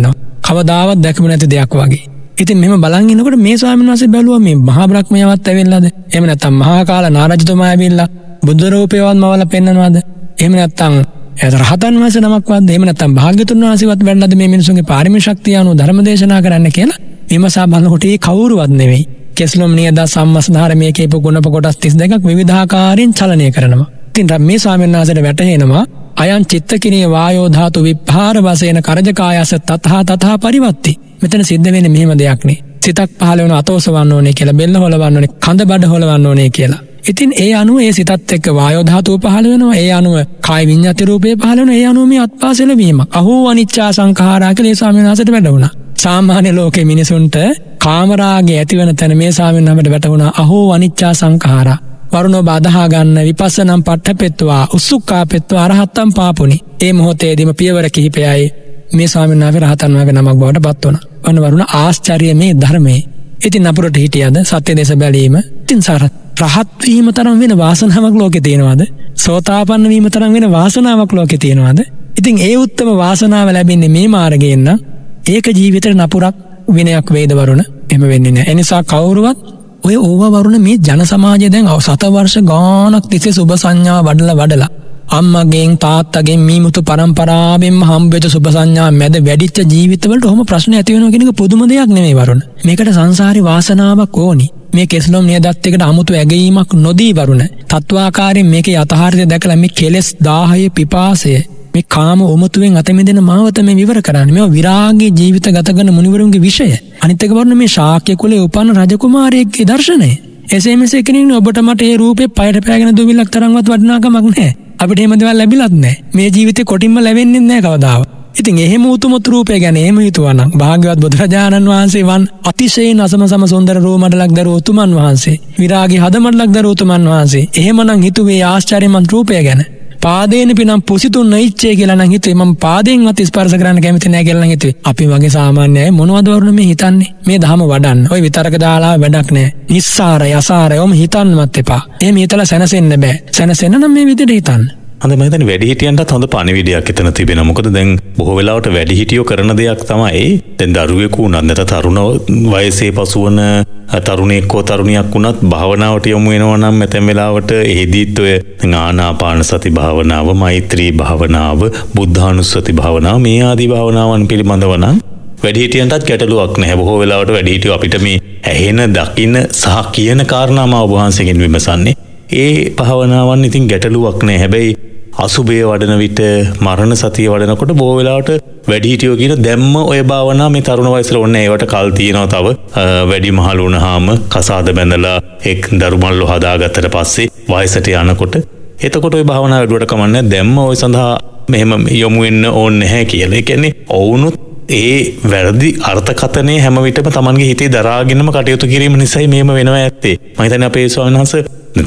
කවදාවත් දැකපු නැති දෙයක් වගේ. ඉතින් මෙහෙම බලන් ඉනකොට මේ ස්වාමීන් වහන්සේ බැලුවා මේ මහා බ්‍රහ්මයාවත් ඇවිල්ලාද? එහෙම නැත්නම් මහා කාල නාරජතුමා ඇවිල්ලා බුදු රූපේවත් මවලා පෙන්නනවාද? එහෙම නැත්නම් රහතන් වහන්සේ නමක්වත් එහෙම නැත්නම් භාග්‍යතුන් වහන්සේවත් වැඩලාද මේ මිනිසුන්ගේ පාරමී ශක්තිය අනුව ධර්ම දේශනා කරන්න කියලා විමසා බලනකොට ඒ කවුරුවත් නෙවෙයි. කෙස්ලොම් නියද සම්මස්නහර මේ කීප ගුණප කොටස් 32ක් විවිධාකාරයෙන් චලනය කරනවා. ඉතින් මේ ස්වාමීන් වහන්සේට වැටහෙනවා අයන් චිත්තකිනේ වායෝ ධාතු විභාර වශයෙන් කරජකායස තතහා පරිවර්ති. මෙතන සිද්ධ වෙන්නේ මෙහෙම දෙයක් නේ. සිතක් පහළ වෙන අතෝසවන්න ඕනේ කියලා, බෙල්ල හොලවන්න ඕනේ, කඳ බඩ හොලවන්න ඕනේ කියලා. ඉතින් ඒ අනුව ඒ සිතත් එක්ක වායෝ ධාතුව පහළ වෙනවා. ඒ අනුව කාය විඤ්ඤාති රූපේ පහළ වෙනවා. ඒ අනුව මේ අත්පාසල වීම. අහෝ අනිච්චා සංඛාරා කියලා ඒ ස්වාමීන් වහන්සේට වැටුණා. සාමාන්‍ය ලෝකේ මිනිසුන්ට කාමරාගේ ඇති වෙන තැන මේ ස්වාමීන් වහන්සේට වැටුණා. අහෝ අනිච්චා සංඛාරා. වරුණ ඔබ අදහා ගන්න විපස්සනම් පට්ඨපෙත්වා උසුක්කාපෙත්වා අරහත්තම් පාපුනි. ඒ මොහොතේදීම පියවර කිහිපයයි මේ ස්වාමීන් වහන්සේ රහතන් වහන්සේ නමක් බවට පත් වුණා. වරුණ ආශ්චර්ය මේ ධර්මයේ. ඉතින් අපරට හිටියද සත්‍ය දේශ බැලීම. ඉතින් රහත් වීම තරම් වෙන වාසනාවක් ලෝකේ තියෙනවද? සෝතාපන්න වීම තරම් වෙන වාසනාවක් ලෝකේ තියෙනවද? ඉතින් ඒ උත්තම වාසනාව ලැබෙන්නේ මේ මාර්ගයෙන් නම් ඒක ජීවිතේ නපුරක් විනයක් වේද වරුණ? එහෙම වෙන්නේ නැහැ. ඒ නිසා කවුරුවත් ඔය ඕවා වරුණ මේ ජන සමාජය දැන් සත වර්ෂ ගානක් තිස්සේ සුබ සංඥා වඩලා අම්මගෙන් තාත්තගෙන් මීමුතු පරම්පරාවෙන්ම හම්බෙච්ච සුබ සංඥා මැද වැඩිච්ච ජීවිතවලට ඔහොම ප්‍රශ්න ඇති වෙනවා කියන එක පුදුම දෙයක් නෙමෙයි වරුණ. මේකට සංසාරේ වාසනාවක් ඕනි. මේ කෙස්ලොම් නියදත් එකට අමුතු ඇගීමක් නොදී වරුණ. තත්වාකාරයෙන් මේකේ යථාර්ථය දැකලා මේ කෙලෙස් 10 පිපාසය මේ කාම උමතුවෙන් අත මිදෙන මාවත මේ විවර කරන්නේ. මේවා විරාගී ජීවිත ගත කරන මුනිවරුන්ගේ විෂය. අනිත් එක වරුණ මේ ශාක්‍ය කුලේ උපන්න රජකුමාරයෙක්ගේ දර්ශනය. එසේ මෙසේ කෙනෙක් ඔබට මට ඒ රූපේ පයට පෑගෙන දුවිලක් තරම්වත් වටිනාකමක් නැහැ. අපිට එහෙම දේවල් ලැබිලත් නැහැ. මේ ජීවිතේ කොටින්ම ලැබෙන්නේ නැහැ කවදාවත්. ඉතින් එහෙම උතුමත් රූපය ගැන එහෙම හිතුවා නම් භාග්‍යවත් බුදුරජාණන් වහන්සේ වන් අතිශයින් අසම සුන්දර රූමඩලක් දරුවෝ උතුමන් වහන්සේ, විරාගී හදමඩලක් දරුවෝ උතුමන් වහන්සේ එහෙමනම් හිතුවේ ආශ්චර්යමත් රූපය ගැන. පාදේන පිනම් පුසිතුන් නොයිච්චේ කියලා නම් හිතුවේ. මම පාදෙන්වත් ස්පර්ශ කරන්න කැමති නැහැ කියලා නම් හිතුවේ. අපි වගේ සාමාන්‍ය අය මොනවද වරුණ මේ හිතන්නේ? මේ ධහම වඩන්න. ඔය විතරක දාලා වැඩක් නැහැ. නිස්සාරය අසාරයම හිතන්නවත් එපා. එහෙම හිතලා සැනසෙන්න බෑ. සැනසෙන්න නම් මේ විදිහට හිතන්න. හොඳ මම හිතන්නේ වැඩිහිටියන්ටත් හොඳ පණිවිඩයක් එතන තිබෙනවා. මොකද දැන් බොහෝ වෙලාවට වැඩිහිටියෝ කරන දෙයක් තමයි දැන් දරුවෙකු වුණත් නැත්නම් තරුණ වයසේ පසුවන තරුණයෙක් හෝ තරුණියක් වුණත් භාවනාවට යොමු වෙනවා නම් මෙතෙන් වෙලාවට එහිදීත් ඔය ආනාපාන සති භාවනාව, මෛත්‍රී භාවනාව, බුද්ධානුස්සති භාවනාව මේ ආදී භාවනාවන් පිළිබඳව නම් වැඩිහිටියන්ටත් ගැටලුවක් නැහැ. බොහෝ වෙලාවට වැඩිහිටියෝ අපිට මේ ඇහෙන, දකින්න සහ කියන කාරණාම ඔබ වහන්සේගෙන් විමසන්නේ. ඒ භාවනාවන් ඉතින් ගැටලුවක් නැහැ. හැබැයි අසුබය වඩන විට මරණ සතිය වඩනකොට බොහෝ වෙලාවට වැඩිහිටියෝ කියන දැම්ම ඔය භාවනා මේ තරුණ වයසට ඕනේ ඒවට කල් තියෙනවා. තව වැඩි මහලු වුණාම කසාද බැඳලා එක් දරුමල්ලෝ හදාගත්තට පස්සේ වයසට යනකොට එතකොට ඔය භාවනාව වැඩුවට කමන්නේ දැම්ම ඔය සඳහා මෙහෙම යොමු වෙන්න ඕනේ නැහැ කියලා. ඒ කියන්නේ ඔවුනුත් ඒ වැරදි අර්ථකථනය හැම විටම Tamanගේ හිතේ දරාගෙනම කටයුතු කිරීම නිසායි මේම වෙනවා ඇත්තේ. මම හිතන්නේ අපේ ස්වාමීන් වහන්සේ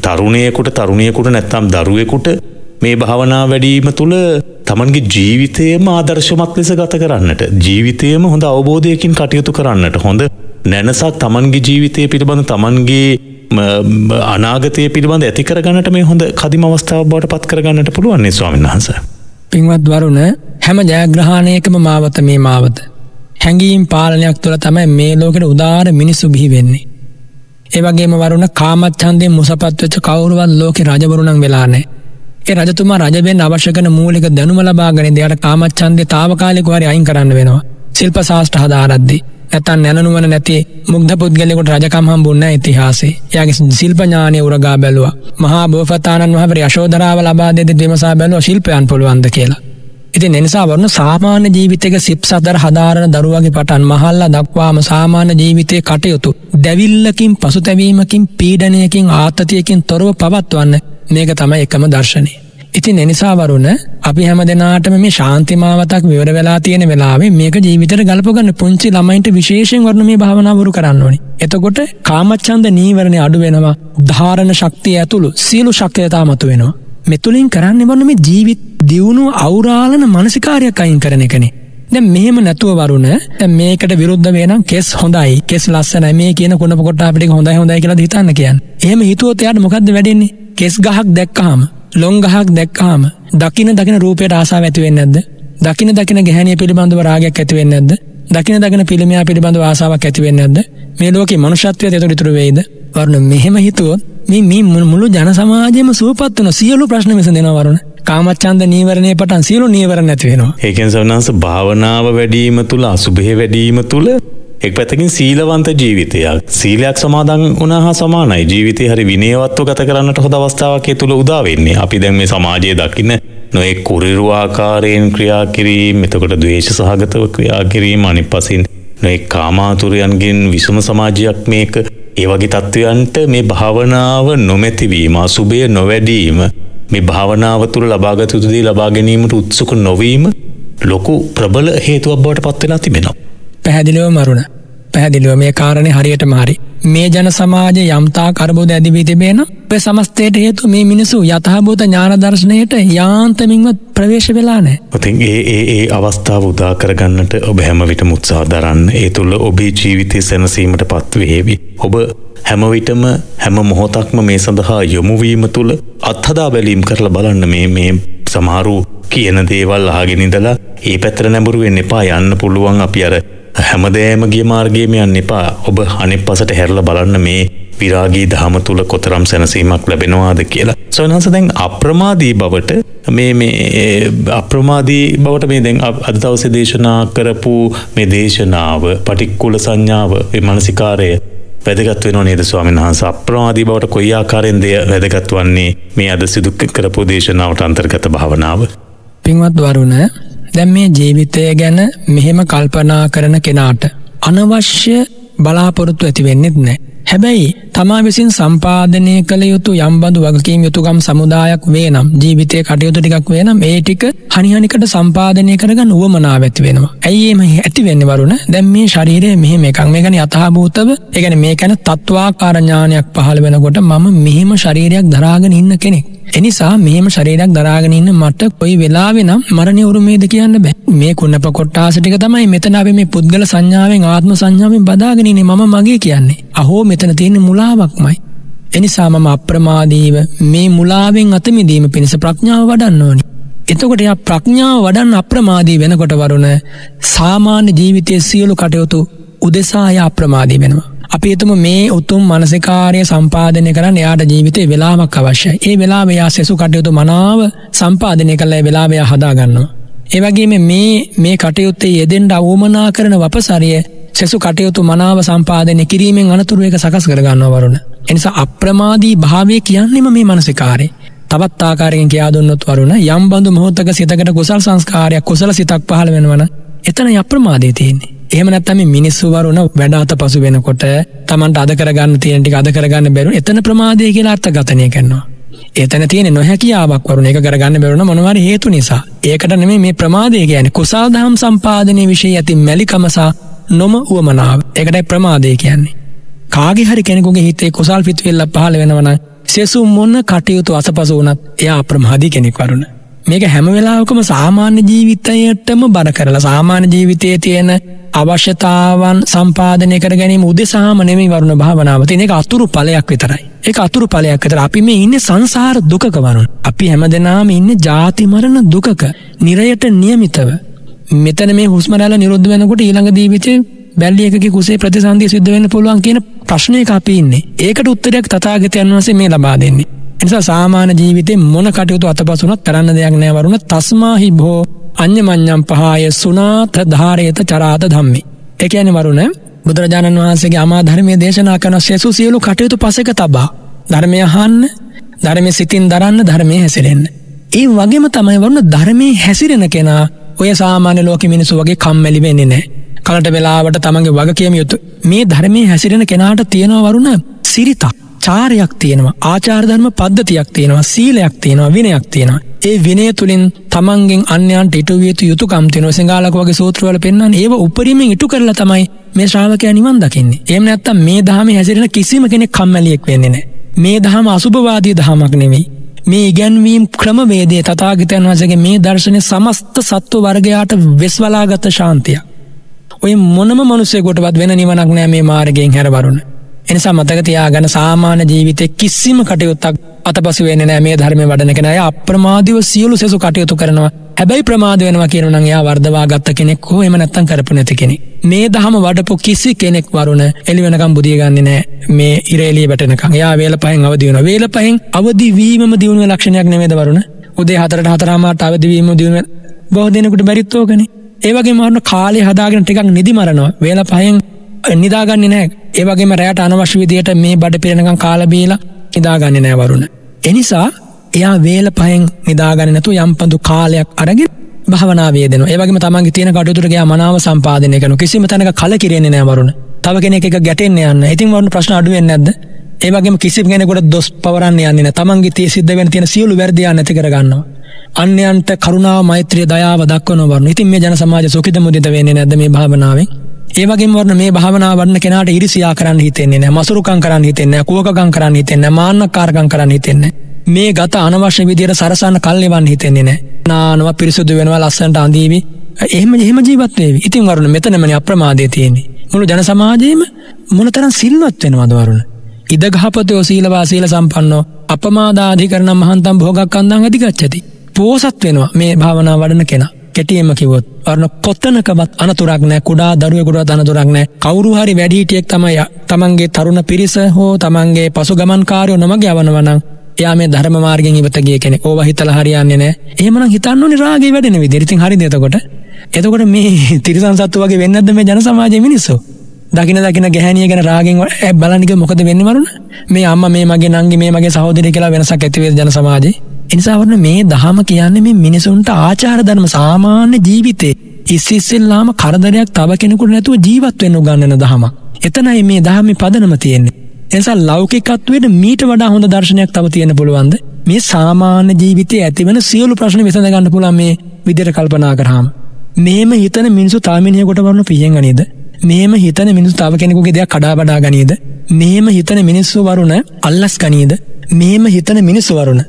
තරුණියෙකුට නැත්නම් දරුවෙකුට මේ භාවනා වැඩිම තුළ Tamanගේ ජීවිතයම ආදර්ශමත් ලෙස ගත කරන්නට, ජීවිතයම හොඳ අවබෝධයකින් කටයුතු කරන්නට, හොඳ නැනසක් Tamanගේ ජීවිතය පිළිබඳ, Tamanගේ අනාගතය පිළිබඳ ඇති කරගන්නට මේ හොඳ කදිම අවස්ථාවක් බවට පත් කරගන්නට පුළුවන් නේ ස්වාමීන් වහන්සේ. පින්වත් වරුණ, හැම ජයග්‍රහණයකම මාවත මේ මාවත. හැඟීම් පාලනයක් තුළ තමයි මේ ලෝකෙට උදාාර මිනිස්සු බිහි වෙන්නේ. ඒ වගේම වරුණ කාමච්ඡන්දයෙන් මුසපත් වෙච්ච කවුරුවත් ලෝකේ රජවරුණන් වෙලා නැහැ. ඒ රජතුමා රජ වෙන්න අවශ්‍ය කරන මූලික දැනුම ලබාගෙන එයාට කාමච්ඡන්දේ తాවකාලිකව හරි අයින් කරන්න වෙනවා. ශිල්ප ශාස්ත්‍ර හදාරද්දී නැත්නම් නැනනුවන නැති මුග්ධ පුද්ගලයෙකුට රජකම් හම්බුන්නේ නැහැ ඉතිහාසයේ. එයාගේ ශිල්ප ඥානය උරගා බැලුවා. මහා බෝසතාණන් වහන්සේ යශෝදරාව ලබා දෙද්දී විමසා බැලුවා ශිල්පයන් පුළුවන්ද කියලා. ඉතින් ඒ නිසා වරුණ සාමාන්‍ය ජීවිතයක සිප්සතර හදාරන දරුවගේ පටන් මහල්ලා දක්වාම සාමාන්‍ය ජීවිතයේ කටයුතු දැවිල්ලකින්, පසුතැවීමකින්, පීඩනයකින්, ආතතියකින් තොරව පවත්වන්න මේක තමයි එකම දර්ශනය. ඉතින් ඒ නිසා වරුණ අපි හැම දෙනාටම මේ ශාන්ති මාවතක් විවර වෙලා තියෙන වෙලාවේ මේක ජීවිතේට ගලප ගන්න පුංචි ළමයින්ට විශේෂයෙන් වරුණ මේ භාවනාව වරු කරන්න ඕනේ. එතකොට කාමච්ඡන්ද නීවරණේ අඩු වෙනවා. ධාරණ ශක්තිය ඇතුළු සියලු ශක්තියතා මතු වෙනවා. මෙතුලින් කරන්නේ වරුණ මේ ජීවිත දියුණුව අවුරාලන මානසිකාරයක් අයින් කරන එකනේ. දැන් මෙහෙම නැතුව වරුණ දැන් මේකට විරුද්ධ වෙනනම් කෙස් හොඳයි, කෙස් ලස්සනයි, මේ කියන කුණප කොට අපිට හොඳයි කියලා හිතන්න කියන්නේ. එහෙම හිතුවොත් එයාට මොකද්ද වෙඩෙන්නේ? කෙස් ගහක් දැක්කහම, ලොං ගහක් දැක්කහම දකින රූපයට ආසාව ඇති වෙන්නේ නැද්ද? දකින ගැහණිය පිළිබඳව රාගයක් ඇති වෙන්නේ නැද්ද? දකින පිළිමයා පිළිබඳව ආසාවක් ඇති වෙන්නේ නැද්ද? මේ ලෝකේ මනුෂ්‍යත්වයට එතකොට ඉතුරු වෙයිද? වරුණ මෙහෙම හිතුවොත් මේ මුළු ජන සමාජයේම සුවපත් වෙන සියලු ප්‍රශ්න විසඳෙනවා වරුණ. කාමච්ඡන්ද නීවරණේ පටන් සියලු නීවරණ නැති වෙනවා. ඒ කියන්නේ සවනාස භාවනාව වැඩිම තුල අසුභය වැඩිම තුල එක් පැත්තකින් සීලවන්ත ජීවිතයක් සීලයක් සමාදන් වුණා හා සමානයි. ජීවිතේ හරි විනයවත්ව ගත කරන්නට හොඳ අවස්ථාවක් ඒ තුල උදා වෙන්නේ. අපි දැන් මේ සමාජයේ දකින්න නොයෙක් කුරිරු ආකාරයෙන් ක්‍රියා කිරීම, එතකොට ද්වේෂ සහගතව ක්‍රියා කිරීම, අනිත් පසින් නොයෙක් කාමාතුරයන්ගෙන් විසම සමාජයක් මේක. ඒ වගේ තත්ත්වයන්ට මේ භාවනාව නොමැතිවීම, අසුභය නොවැඩීම, මේ භාවනාව තුළ ලබාගත යුතු දේ ලබා ගැනීමට උත්සුක නොවීම ලොකු ප්‍රබල හේතුවක් බවට පත් වෙලා තිබෙනවා. පැහැදිලිව මරුණ. පැහැදිලිව මේ කාරණේ හරියටම හරි. මේ ජන සමාජයේ යම්තා කරබෝධ ඇති වී තිබේ නම් ඔය සමස්තයට හේතුව මේ මිනිසු යථාභූත ඥාන දර්ශනයට යාන්තමින්වත් ප්‍රවේශ වෙලා නැහැ. ඉතින් ඒ අවස්ථාව උදා කරගන්නට ඔබ හැම විටම උත්සාහ දරන්න. ඒ තුළ ඔබේ ජීවිතය සැනසීමටපත් වේවි. ඔබ හැම විටම හැම මොහොතක්ම මේ සඳහා යොමු වීම තුළ අත්හදා බැලීම් කරලා බලන්න. මේ සමහරු කියන දේවල් අහගෙන ඉඳලා ඒ පැත්තට නැඹුරු වෙන්න එපා. යන්න පුළුවන් අපි අර හැමදේම ගිය මාර්ගයේම යන්න එපා. ඔබ අනිත් පසට හැරලා බලන්න මේ විරාගී ධහම තුල කොතරම් සැනසීමක් ලැබෙනවාද කියලා. සෝනහස දැන් අප්‍රමාදී බවට මේ දැන් අද දවසේ දේශනා කරපු මේ දේශනාව පටික්කුල සංඥාව මේ මානසිකාරය වැදගත් වෙනව නේද ස්වාමීන් වහන්සේ? අප්‍රමාදී බවට කොයි ආකාරයෙන්ද වැදගත් වන්නේ මේ අද සිදු කරපු දේශනාවට අන්තර්ගත භාවනාව? පින්වත් වරුණ, දැන් මේ ජීවිතය ගැන මෙහෙම කල්පනා කරන කෙනාට අනවශ්‍ය බලාපොරොත්තු ඇති වෙන්නේ නැහැ. හැබැයි තමා විසින් සම්පාදනය කළ යුතු යම්බඳු වගකීම් යුතුකම් සමුදායක් වේ නම්, ජීවිතයේ කටයුතු ටිකක් වේ නම්, ඒ ටික හනිහනිකට සම්පාදනය කරගන්න උවමනාව ඇති වෙනවා. ඇයි එහෙම ඇති වෙන්නේ වරුණ? දැන් මේ ශරීරය මෙහෙම එකක්. මේ කියන්නේ යථාභූතව, ඒ කියන්නේ මේ කියන්නේ තත්වාකාර ඥානයක් පහළ වෙනකොට මම මෙහෙම ශරීරයක් දරාගෙන ඉන්න කෙනෙක්. එනිසා මෙහෙම ශරීරයක් දරාගෙන ඉන්න මට කොයි වෙලාවෙ නම් මරණය උරුමේද කියන්න බෑ. මේ කුණප කොටාස ටික තමයි මෙතන අපි මේ පුද්ගල සංඥාවෙන්, ආත්ම සංඥාවෙන් බදාගෙන ඉන්නේ. මම මගේ කියන්නේ. අහෝ මෙතන තියෙන මුලාවක්මයි. එනිසා මම අප්‍රමාදීව මේ මුලාවෙන් අත මිදීම පිණිස ප්‍රඥාව වඩන්න ඕනි. එතකොට යා ප්‍රඥාව වඩන්න අප්‍රමාදී වෙනකොට වරුණ සාමාන්‍ය ජීවිතයේ සියලු කටයුතු උදෙසා යා අප්‍රමාදී වෙනවා. අපි හිතමු මේ උතුම් මානසිකාර්ය සම්පාදනය කරන්න එයාට ජීවිතේ වෙලාවක් අවශ්‍යයි. ඒ වෙලාව එයා සෙසු කටයුතු මනාව සම්පාදනය කළා. ඒ වෙලාව එයා හදා ගන්නවා. ඒ වගේම මේ කටයුත්තේ යෙදෙන්න අවමනා කරන වපසරිය සෙසු කටයුතු මනාව සම්පාදනය කිරීමෙන් අනතුරු එක සකස් කර ගන්නවා වරුණ. එනිසා අප්‍රමාදී භාවය කියන්නේම මේ මානසිකාර්යය. තවත් ආකාරයෙන් කියා දුන්නොත් වරුණ, යම් බඳු මොහොතක සිතකට කුසල සංස්කාරයක්, කුසල සිතක් පහළ වෙනවන එතන අප්‍රමාදයේ තියෙන්නේ. එහෙම නැත්නම් මේ මිනිස්සු වරුණ වැඩ අතපසු වෙනකොට Tamanට අද කරගන්න තියෙන ටික අද කරගන්න බැරුව එතන ප්‍රමාදය කියලා අර්ථකථනය කරනවා. එතන තියෙන්නේ නොහැකියාවක් වරුණ. ඒක කරගන්න බැරුණ මොනවා හරි හේතු නිසා. ඒකට නෙමෙයි මේ ප්‍රමාදය කියන්නේ. කුසල් දහම් සම්පාදනයේ විශේෂ ඇති මැලිකම සහ නොම උවමනාව. ඒකටයි ප්‍රමාදය කියන්නේ. කාගේ හරි කෙනෙකුගේ හිතේ කුසල් පිටුවෙල්ල පහළ වෙනවනම් සෙසු මොන කටයුතු අසපසු වුණත් එයා අප්‍රමාදී කෙනෙක් වරුණ. මේක හැම වෙලාවකම සාමාන්‍ය ජීවිතයටම බර කරලා සාමාන්‍ය ජීවිතයේ තියෙන අවශ්‍යතාවන් සම්පාදනය කර ගැනීම උදෙසාම නෙමෙයි වරුණ භාවනාව. තියෙන එක අතුරු ඵලයක් විතරයි. ඒක අතුරු ඵලයක් විතර. අපි මේ ඉන්නේ සංසාර දුකක වරුණ. අපි හැමදෙනාම ඉන්නේ ජාති මරණ දුකක. නිරයට නියමිතව. මෙතන මේ හුස්ම රැල්ල නිරුද්ධ වෙනකොට ඊළඟ ජීවිතේ බැල්ලියකගේ කුසේ ප්‍රතිසන්දිය සිද්ධ වෙන්න පුළුවන් කියන ප්‍රශ්නයක අපි ඉන්නේ. ඒකට උත්තරයක් තථාගතයන් වහන්සේ මේ ලබා දෙන්නේ. එනිසා සාමාන්‍ය ජීවිතේ මොන කටයුතු අතපසුනත් කරන්න දෙයක් නෑ වරුණ. තස්මාහි භෝ අඤ්ඤමඤ්ඤම් පහාය සුනාත ධාරේත චරාත ධම්මේ. ඒ කියන්නේ වරුණ බුදුරජාණන් වහන්සේගේ අමා ධර්මයේ දේශනා කරන සෙසු සියලු කටයුතු පසෙක තබා ධර්මය අහන්න, ධර්මයේ සිතින් දරන්න, ධර්මයේ හැසිරෙන්න. ඒ වගේම තමයි වරුණ ධර්මයේ හැසිරෙන කෙනා ඔය සාමාන්‍ය ලෝකෙ මිනිස්සු වගේ කම්මැලි වෙන්නේ නෑ. කලට වෙලාවට තමන්ගේ වගකීම යුතු මේ ධර්මයේ හැසිරෙන කෙනාට තියෙනවා වරුණ සිරිතක්, චාරයක් තියෙනවා, ආචාර ධර්ම පද්ධතියක් තියෙනවා, සීලයක් තියෙනවා, විනයක් තියෙනවා. ඒ විනය තුලින් තමන්ගෙන් අන්‍යයන්ට ඉටු විය යුතු යුතුකම් තියෙනවා. සිංහලක වගේ සූත්‍රවල පෙන්නන්නේ ඒව උපරිමයෙන් ඉටු කරලා තමයි මේ ශ්‍රාවකයා නිවන් දකින්නේ. එහෙම නැත්නම් මේ ධර්මයේ හැසිරෙන කිසිම කෙනෙක් කම්මැලියෙක් වෙන්නේ නැහැ. මේ ධර්ම අසුභවාදී ධර්මයක් නෙවෙයි. මේ ඉගැන්වීම් ක්‍රමවේදයේ තථාගතයන් වහන්සේගේ මේ දර්ශනයේ සමස්ත සත්ව වර්ගයාට වෙස්වලාගත ශාන්තිය. ඔය මොනම මිනිසෙකුටවත් වෙන නිවනක් නෑ මේ මාර්ගයෙන් හැර වරුණ. එනිසා මතක තියාගන්න සාමාන්‍ය ජීවිතේ කිසිම කටයුත්තක් අතපසු වෙන්නේ නෑ මේ ධර්මයේ වඩන කෙනා. අය අප්‍රමාදීව සියලු සෙසු කටයුතු කරනවා. හැබැයි ප්‍රමාද වෙනවා කියනවා නම් එයා වර්ධවා ගත්ත කෙනෙක් හෝ එහෙම නැත්නම් කරපු නැති කෙනෙක්. මේ දහම වඩපු කිසි කෙනෙක් වරුණ එළි වෙනකම් බුදිය ගන්නේ නැහැ. මේ ඉර එළිය වැටෙනකම්. එයා වේල පහෙන් අවදි වෙනවා. වේල පහෙන් අවදි වීමම දියුණුවේ ලක්ෂණයක් නෙමෙයිද වරුණ? උදේ 4ට 4:00ට අවදි වීම දියුණුවේ බොහෝ දෙනෙකුට බැරිත් ඕකනේ. ඒ වගේම වරුණ කාලේ හදාගෙන ටිකක් නිදි මරනවා. වේල පහෙන් නිදාගන්නේ නැහැ. ඒ වගේම රැයට අනවශ්‍ය විදියට මේ බඩ පිරෙනකම් කාලා බීලා නිදාගන්නේ නැහැ වරුණ. එනිසා එයා වේල පහෙන් නිදාගන්නේ නැතුව යම්පඳු කාලයක් අරගෙන භාවනාවේ යෙදෙනවා. ඒ වගේම තමන්ගේ තියෙන කටයුතු ගියා මනාව සම්පාදනය කරනවා. කිසිම තැනක කලකිරෙන්නේ නැහැ වරුණ. තව කෙනෙක් එක ගැටෙන්නේ නැහැ. ඉතින් වරුණ ප්‍රශ්න අඩු වෙන්නේ නැද්ද? ඒ වගේම කිසිම කෙනෙකුට දොස් පවරන්න යන්නේ නැහැ. තමන්ගේ සිද්ධ වෙන තියෙන සියලු වැරදි නැති කර ගන්නවා. අන්‍යයන්ට කරුණාව, මෛත්‍රිය, දයාව දක්වනවා වරුණ. ඉතින් මේ ජන සමාජය සුඛිත මුදිත වෙන්නේ නැද්ද මේ භාවනාවෙන්? ඒ වගේම වරුණ මේ භාවනාව වඩන කෙනාට iriසියා කරන්න හිතෙන්නේ නැහැ. මසුරුකම් කරන්න හිතෙන්නේ නැහැ. කුවකකම් කරන්න හිතෙන්නේ නැහැ. මාන්නකාරකම් කරන්න හිතෙන්නේ නැහැ. මේ ගත අනවශ්‍ය විදියට සරසන්න කල් ලෙවන්න හිතෙන්නේ නැහැ. නානවා පිරිසුදු වෙනවා ලස්සනට අඳීවි. එහෙම ජීවත් වෙවි. ඉතින් වරුණ මෙතනමනේ අප්‍රමාදයේ තියෙන්නේ. මුළු ජන සමාජයේම මොනතරම් සිල්වත් වෙනවද වරුණ? ඉද ගහපතෝ සීලවා සීල සම්පන්නෝ අපමාදාධිකරණ මහන්තම් භෝගක්ඛන්දං අධිගච්ඡති. පෝසත් වෙනවා මේ භාවනාව වඩන කෙනා. කෙටියෙන්ම කිව්වොත් වරුණ කොතනකවත් අනතුරක් නැහැ. කුඩා දරුවෙකුටවත් අනතුරක් නැහැ. කවුරු හරි වැඩිහිටියෙක් තමයි තමන්ගේ තරුණ පිරිස හෝ තමන්ගේ පසුගමන්කාරයෝ නමග යවනවා නම් එයා මේ ධර්ම මාර්ගයෙන් ඉවත ගිය කෙනෙක්. ඕවා හිතලා හරියන්නේ නැහැ. එහෙමනම් හිතන්න ඕනේ රාගේ වැඩෙන විදිහට. ඉතින් හරිද එතකොට? එතකොට මේ තිරිසන් සත්තු වගේ වෙන්නේ නැද්ද මේ ජන සමාජයේ මිනිස්සු? දකින ගැහැණිය ගැන රාගෙන් බලන්න ගිය මොකද වෙන්නේ වරුණ? මේ අම්මා මේ මගේ නංගි මේ මගේ සහෝදරිය කියලා වෙනසක් ඇති වේද ජන සමාජයේ? ඒ නිසා වරුණ මේ දහම කියන්නේ මේ මිනිසුන්ට ආචාර ධර්ම සාමාන්‍ය ජීවිතේ ඉස්සෙල්ලාම කරදරයක් තව කෙනෙකුට නැතුව ජීවත් වෙන්න උගන්වන දහමක්. එතනයි මේ දහමේ පදනම තියෙන්නේ. එනිසා ලෞකිකත්වයට මීට වඩා හොඳ දර්ශනයක් තව තියෙන්න පුළුවන්ද? මේ සාමාන්‍ය ජීවිතයේ ඇතිවන සියලු ප්‍රශ්න විසඳ ගන්න පුළුවන් මේ විදිහට කල්පනා කරාම. මෙහෙම හිතන මිනිස්සු තාමිනියෙකුට වරුණ පියෙන් ගනීද? මෙහෙම හිතන මිනිස්සු තව කෙනෙකුගේ දෙයක් කඩා බඩා ගනීද? මෙහෙම හිතන මිනිස්සු වරුණ අල්ලස් ගනීද? මෙහෙම හිතන මිනිස්සු වරුණ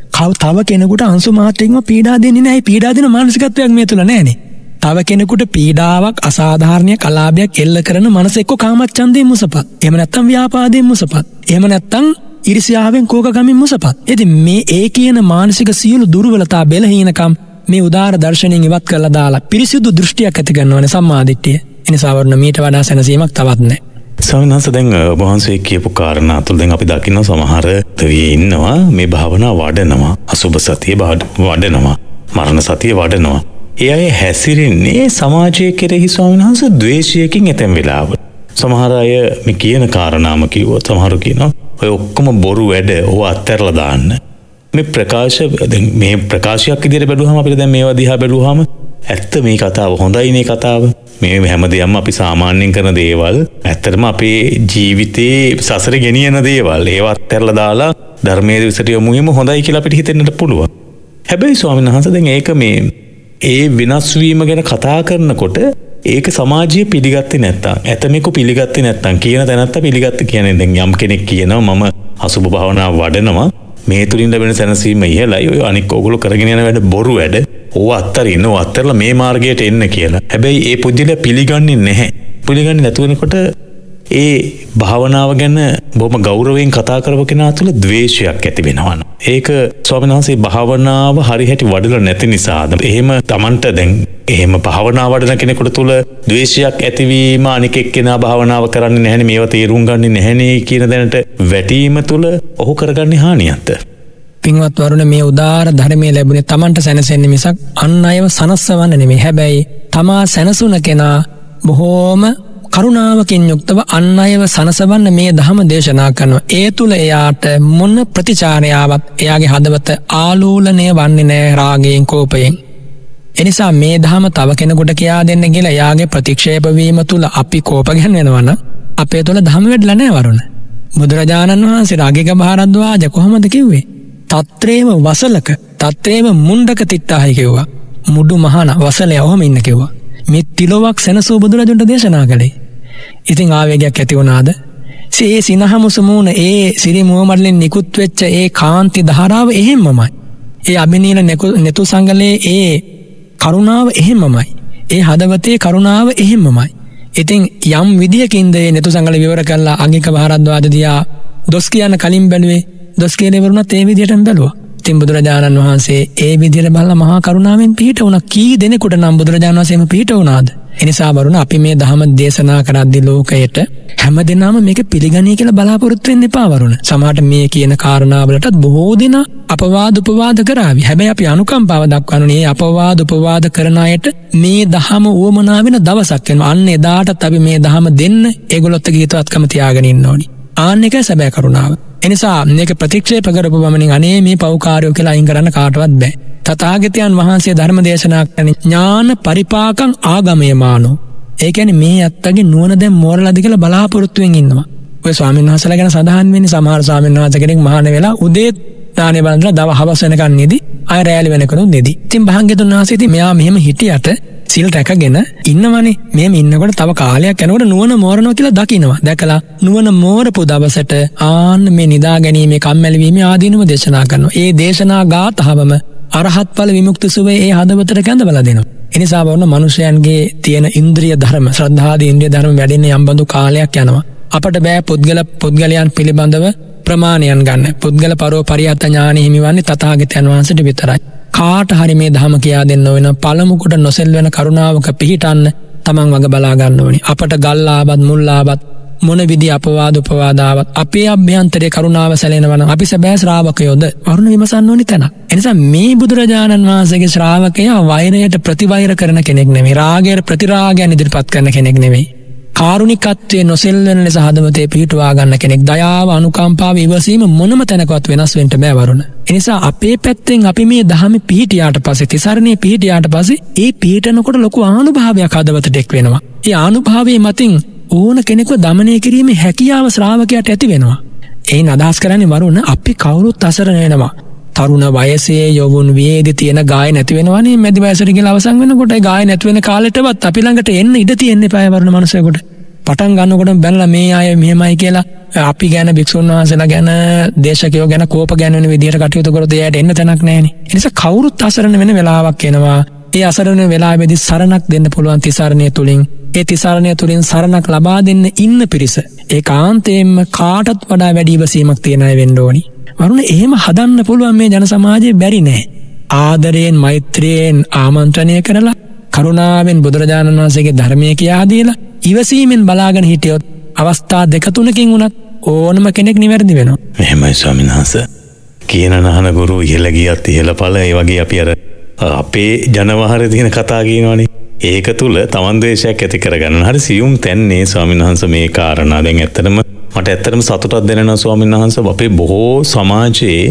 තව කෙනෙකුට අංශු මාත්‍රයෙන්ම පීඩා දෙන්නේ නැහැ. පීඩා දෙන මානසිකත්වයක් මේ තුල නැහැනේ. තව කෙනෙකුට පීඩාවක්, අසාධාරණයක්, අලාභයක් එල්ල කරන මනස එක්ක කාමච්ඡන්දයෙන් මුසපත්. එහෙම නැත්නම් ව්‍යාපාදයෙන් මුසපත්. එහෙම නැත්නම් ඊර්ෂ්‍යාවෙන් කෝකකමින් මුසපත්. ඉතින් මේ ඒ කියන මානසික සියලු දුර්වලතා බෙලහීනකම් මේ උදාාර දර්ශනයෙන් ඉවත් කරලා දාලා පිරිසිදු දෘෂ්ටියක් ඇති කරනවානේ සම්මාදිට්ඨිය. එනිසා වරුණ මීට වඩා සැනසීමක් තවත් නැහැ. ස්වාමීන් වහන්සේ දැන් වහන්සේ කියපු කාරණා තුළ දැන් අපි දකින්න සමහර දෙවියෝ ඉන්නවා මේ භාවනාව වඩනවා, අසුබ සතිය වඩනවා, මරණ සතිය වඩනවා. ඒ අය හැසිරෙන්නේ සමාජයේ කෙරෙහි ස්වාමීන් වහන්සේ ද්වේෂයකින් ඇතැම් වෙලාවට. සමහර අය මේ කියන කාරණාම කිව්වොත් සමහරු කියනවා ඔය ඔක්කොම බොරු වැඩ ඕවා අත්හැරලා දාන්න. මේ ප්‍රකාශ දැන් මේ ප්‍රකාශයක් විදිහට බැලුවහම අපිට දැන් මේවා දිහා බැලුවහම ඇත්ත මේ කතාව හොඳයි මේ කතාව. මේ හැමදේම අපි සාමාන්‍යයෙන් කරන දේවල් ඇත්තටම අපේ ජීවිතේ සසර ගෙනියන දේවල්. ඒවත් අත්හැරලා දාලා ධර්මයේ විසට යොමු වීම හොඳයි කියලා අපිට හිතෙන්නට පුළුවන්. හැබැයි ස්වාමීන් වහන්සේ දැන් ඒක මේ ඒ විනාශ වීම ගැන කතා කරනකොට ඒක සමාජයේ පිළිගත්තේ නැත්තම්, ඇතමෙකු පිළිගත්තේ නැත්තම්, කියන තැනත්තා පිළිගත්තේ කියන්නේ දැන් යම් කෙනෙක් කියනවා මම අසුබ භාවනාව වඩනවා මේ තුලින් ලැබෙන සැනසීම ඉහළයි, ඔය අනික් ඕගොල්ලෝ කරගෙන යන වැඩ බොරු වැඩ, ඕවා අත්තරින්න, ඕවා අත්තරලා මේ මාර්ගයට එන්න කියලා. හැබැයි ඒ පුජ්‍යලයා පිළිගන්නේ නැහැ. පිළිගන්නේ නැතුවනකොට ඒ භාවනාව ගැන බොහොම ගෞරවයෙන් කතා කරපු කෙනා තුළ ද්වේෂයක් ඇති වෙනවා. ඒක ස්වාමීන් වහන්සේ භාවනාව හරි හැටි වඩලා නැති නිසාද? එහෙම Tamanට දැන් එහෙම භාවනාව වඩන කෙනෙකුට තුළ ද්වේෂයක් ඇතිවීම අනික එක්කෙනා භාවනාව කරන්නේ නැහැනේ, මේවා තේරුම් ගන්නේ නැහැනේ කියන දැනට වැටීම තුළ ඔහු කරගන්නේ හානියක්ද? පින්වත් වරුණ, මේ උදාාර ධර්මයේ ලැබුණේ Tamanට සැනසෙන්න මිසක් අන් අයව සනස්සවන්න නෙමෙයි. හැබැයි තමා සැනසුන කෙනා බොහෝම කරුණාවකින් යුක්තව අන් අයව සනසවන්න මේ ධම දේශනා කරනවා. ඒ තුල එයාට මොන ප්‍රතිචාරයාවක් එයාගේ හදවත ආලෝලණය වන්නේ නැහැ රාගයෙන්, කෝපයෙන්. එනිසා මේ ධම තව කෙනෙකුට කියා දෙන්න කියලා එයාගේ ප්‍රතික්ෂේප වීම තුල අපි කෝප ගැන්වෙනවා නම් අපේ තුල ධම වෙඩලා නැහැ වරුණ. බුදුරජාණන් වහන්සේ රාගික භාරද්වාජ කොහොමද කිව්වේ? තත්‍රේව වසලක තත්‍රේව මුණ්ඩක තිට්ටාහයි කිව්වා. මුඩු මහන වසලේ ඔහොම ඉන්න කිව්වා. මේ තිලොවක් සැනසූ බුදුරජුන්ට දේශනා කළේ. ඉතින් ආවේගයක් ඇති වුණාද? ඒ සිනහමුසුමුණ ඒ සිරි මුවමඩලෙන් නිකුත් වෙච්ච ඒ කාන්ති ධාරාව එහෙම්මමයි. ඒ අබිනීල නෙතු සංගලේ ඒ කරුණාව එහෙම්මමයි. ඒ හදවතේ කරුණාව එහෙම්මමයි. ඉතින් යම් විදියකින්ද ඒ නෙතු සංගල විවර කරලා අගික භාරද්වාජ දියා දොස් කියන්න කලින් බැලුවේ, දොස් කියන ඉවරුණත් ඒ විදියටම බැලුවා. ඉතින් බුදුරජාණන් වහන්සේ ඒ විදිහට බලලා මහා කරුණාවෙන් පිහිට වුණා. කී දෙනෙකුට නම් බුදුරජාණන් වහන්සේම පිහිට වුණාද? එනිසා වරුණ අපි මේ ධහම දේශනා කරද්දී ලෝකයට හැමදෙනාම මේක පිළිගනී කියලා බලාපොරොත්තු වෙන්න එපා වරුණ. සමහරට මේ කියන කාරණාවලටත් බොහෝ දෙනා අපවාද උපවාද කරાવી. හැබැයි අපි අනුකම්පාව දක්වන්නේ මේ අපවාද උපවාද කරන අයට මේ ධහම උවමනා වෙන දවසක් වෙනවා. අන්න එදාටත් අපි මේ ධහම දෙන්න ඒගොල්ලොත් හිතවත්කම තියාගෙන ඉන්න ඕනි. ආන්න එකයි සැබෑ කරුණාව. එනිසා මේක ප්‍රතික්ෂේප කරපු බමනින් අනේ මේ පව්කාරයෝ කියලා අයින් කරන්න කාටවත් බෑ. තථාගතයන් වහන්සේ ධර්ම දේශනා කරන ඥාන පරිපාකං ආගමයමානෝ. ඒ කියන්නේ මේ අත්තගේ නුවණ දැන් මෝරලාද කියලා බලාපොරොත්තුෙන් ඉන්නවා. ඔය ස්වාමීන් වහන්සේලා ගැන සඳහන් වෙන්නේ සමහර ස්වාමීන් වහන්සේ කෙනෙක් මහාන වෙලා උදේ දානේ බලන්දලා දව හවස වෙනකන් නිදි ආය රැලි වෙනකන් නිදි. ඉතින් භාග්‍යතුන් වහන්සේ ඉතින් මෙයා මෙහෙම හිටියට සිල් රැකගෙන ඉන්නවනේ. මෙහෙම ඉන්නකොට තව කාලයක් යනකොට නුවණ මෝරනවා කියලා දකිනවා. දැකලා නුවණ මෝරපු දවසට ආන්න මේ නිදා ගැනීමේ කම්මැලි වීමේ ආදීනව දේශනා කරනවා. ඒ දේශනා ගාතහවම අරහත් ඵල විමුක්ති සුවේ ඒ හදවතට කැඳවලා දෙනවා. එනිසා වුණ මනුෂ්‍යයන්ගේ තියෙන ඉන්ද්‍රිය ධර්ම ශ්‍රද්ධාදී ඉන්ද්‍රිය ධර්ම වැඩෙන්නේ යම්බඳු කාලයක් යනවා. අපට බෑ පුද්ගලයන් පිළිබඳව ප්‍රමාණයන් ගන්න. පුද්ගල පරෝපරියත් ඥානෙ හිමිවන්නේ තථාගතයන් වහන්සේට විතරයි. කාට හරි මේ ධම කියා දෙන්න වෙන පළමු කොට නොසෙල් වෙන කරුණාවක පිහිටන්න තමන් වග බලා ගන්න ඕනි. අපට ගල්ලාවත් මුල්ලාවත් මොන විදි අපවාද උපවාදාවත් අපේ අභ්‍යන්තරේ කරුණාව සැලෙනවා නම් අපි සැබෑ ශ්‍රාවකයෝද වරුණ විමසන්න ඕනි තැන. එනිසා මේ බුදුරජාණන් වහන්සේගේ ශ්‍රාවකයා වෛරයට ප්‍රතිවෛර කරන කෙනෙක් නෙමෙයි. රාගයට ප්‍රතිරාගයන් ඉදිරිපත් කරන කෙනෙක් නෙමෙයි. කාරුණිකත්වයේ නොසෙල්වෙන ලෙස හදවතේ පිහිටුවා ගන්න කෙනෙක්. දයාව, අනුකම්පාව, ඉවසීම මොනම තැනකවත් වෙනස් වෙන්න බෑ වරුණ. එනිසා අපේ පැත්තෙන් අපි මේ ධහමේ පිහිටියාට පස්සේ, තිසරණේ පිහිටියාට පස්සේ ඒ පිහිටනකොට ලොකු ආනුභාවයක් හදවතට එක් වෙනවා. ඒ ආනුභාවයේ මතින් ඕන කෙනෙක්ව දමනය කිරීමේ හැකියාව ශ්‍රාවකයාට ඇති වෙනවා. එයින් අදහස් කරන්නේ වරුණ අපි කවුරුත් අසරණ වෙනවා. තරුණ වයසේ යොවුන් වියේදී තියෙන ගාය නැති වෙනවනේ. මැදි වයසට ගිහලා අවසන් වෙනකොට ඒ ගාය නැති වෙන කාලෙටවත් අපි ළඟට එන්න ඉඩ තියෙන්න එපා වරුණ මනුස්සයෙකුට. පටන් ගන්නකොටම බැලලා මේ අය මෙහෙමයි කියලා අපි ගැන භික්ෂුන් වහන්සේලා ගැන දේශකයෝ ගැන කෝප ගැන වෙන විදියට කටයුතු කරොත් එයාට එන්න තැනක් නැහැනේ. ඒ නිසා කවුරුත් අසරණ වෙන වෙලාවක් එනවා. ඒ අසරණ වෙලාවේදී සරණක් දෙන්න පුළුවන් තිසරණය තුලින්. ඒ තිසරණය තුලින් සරණක් ලබා දෙන්න ඉන්න පිරිස ඒකාන්තයෙන්ම කාටත් වඩා වැඩි ඉවසීමක් තියන අය වෙන්න ඕනි. වරුණ එහෙම හදන්න පුළුවන් මේ ජන සමාජයේ බැරි නෑ. ආදරයෙන් මෛත්‍රියෙන් ආමන්ත්‍රණය කරලා කරුණාවෙන් බුදුරජාණන් වහන්සේගේ ධර්මයේ කියා දීලා ඉවසීමෙන් බලාගෙන හිටියොත් අවස්ථා දෙක තුනකින් වුණත් ඕනම කෙනෙක් නිවැරදි වෙනවා. එහෙමයි ස්වාමීන් වහන්සේ. කියන නහන ගුරු ඉහළ ගියත් ඉහළ ඵල ඒ වගේ අපි අර අපේ ජනවහරේ තියෙන කතා කියනවනේ. ඒක තුල තමන් ද්වේෂයක් ඇති කරගන්න හරි සියුම් තැන්නේ ස්වාමීන් වහන්සේ මේ කාරණා. දැන් මට ඇත්තටම සතුටක් දැනෙනවා ස්වාමීන් වහන්සේ. අපේ බොහෝ සමාජයේ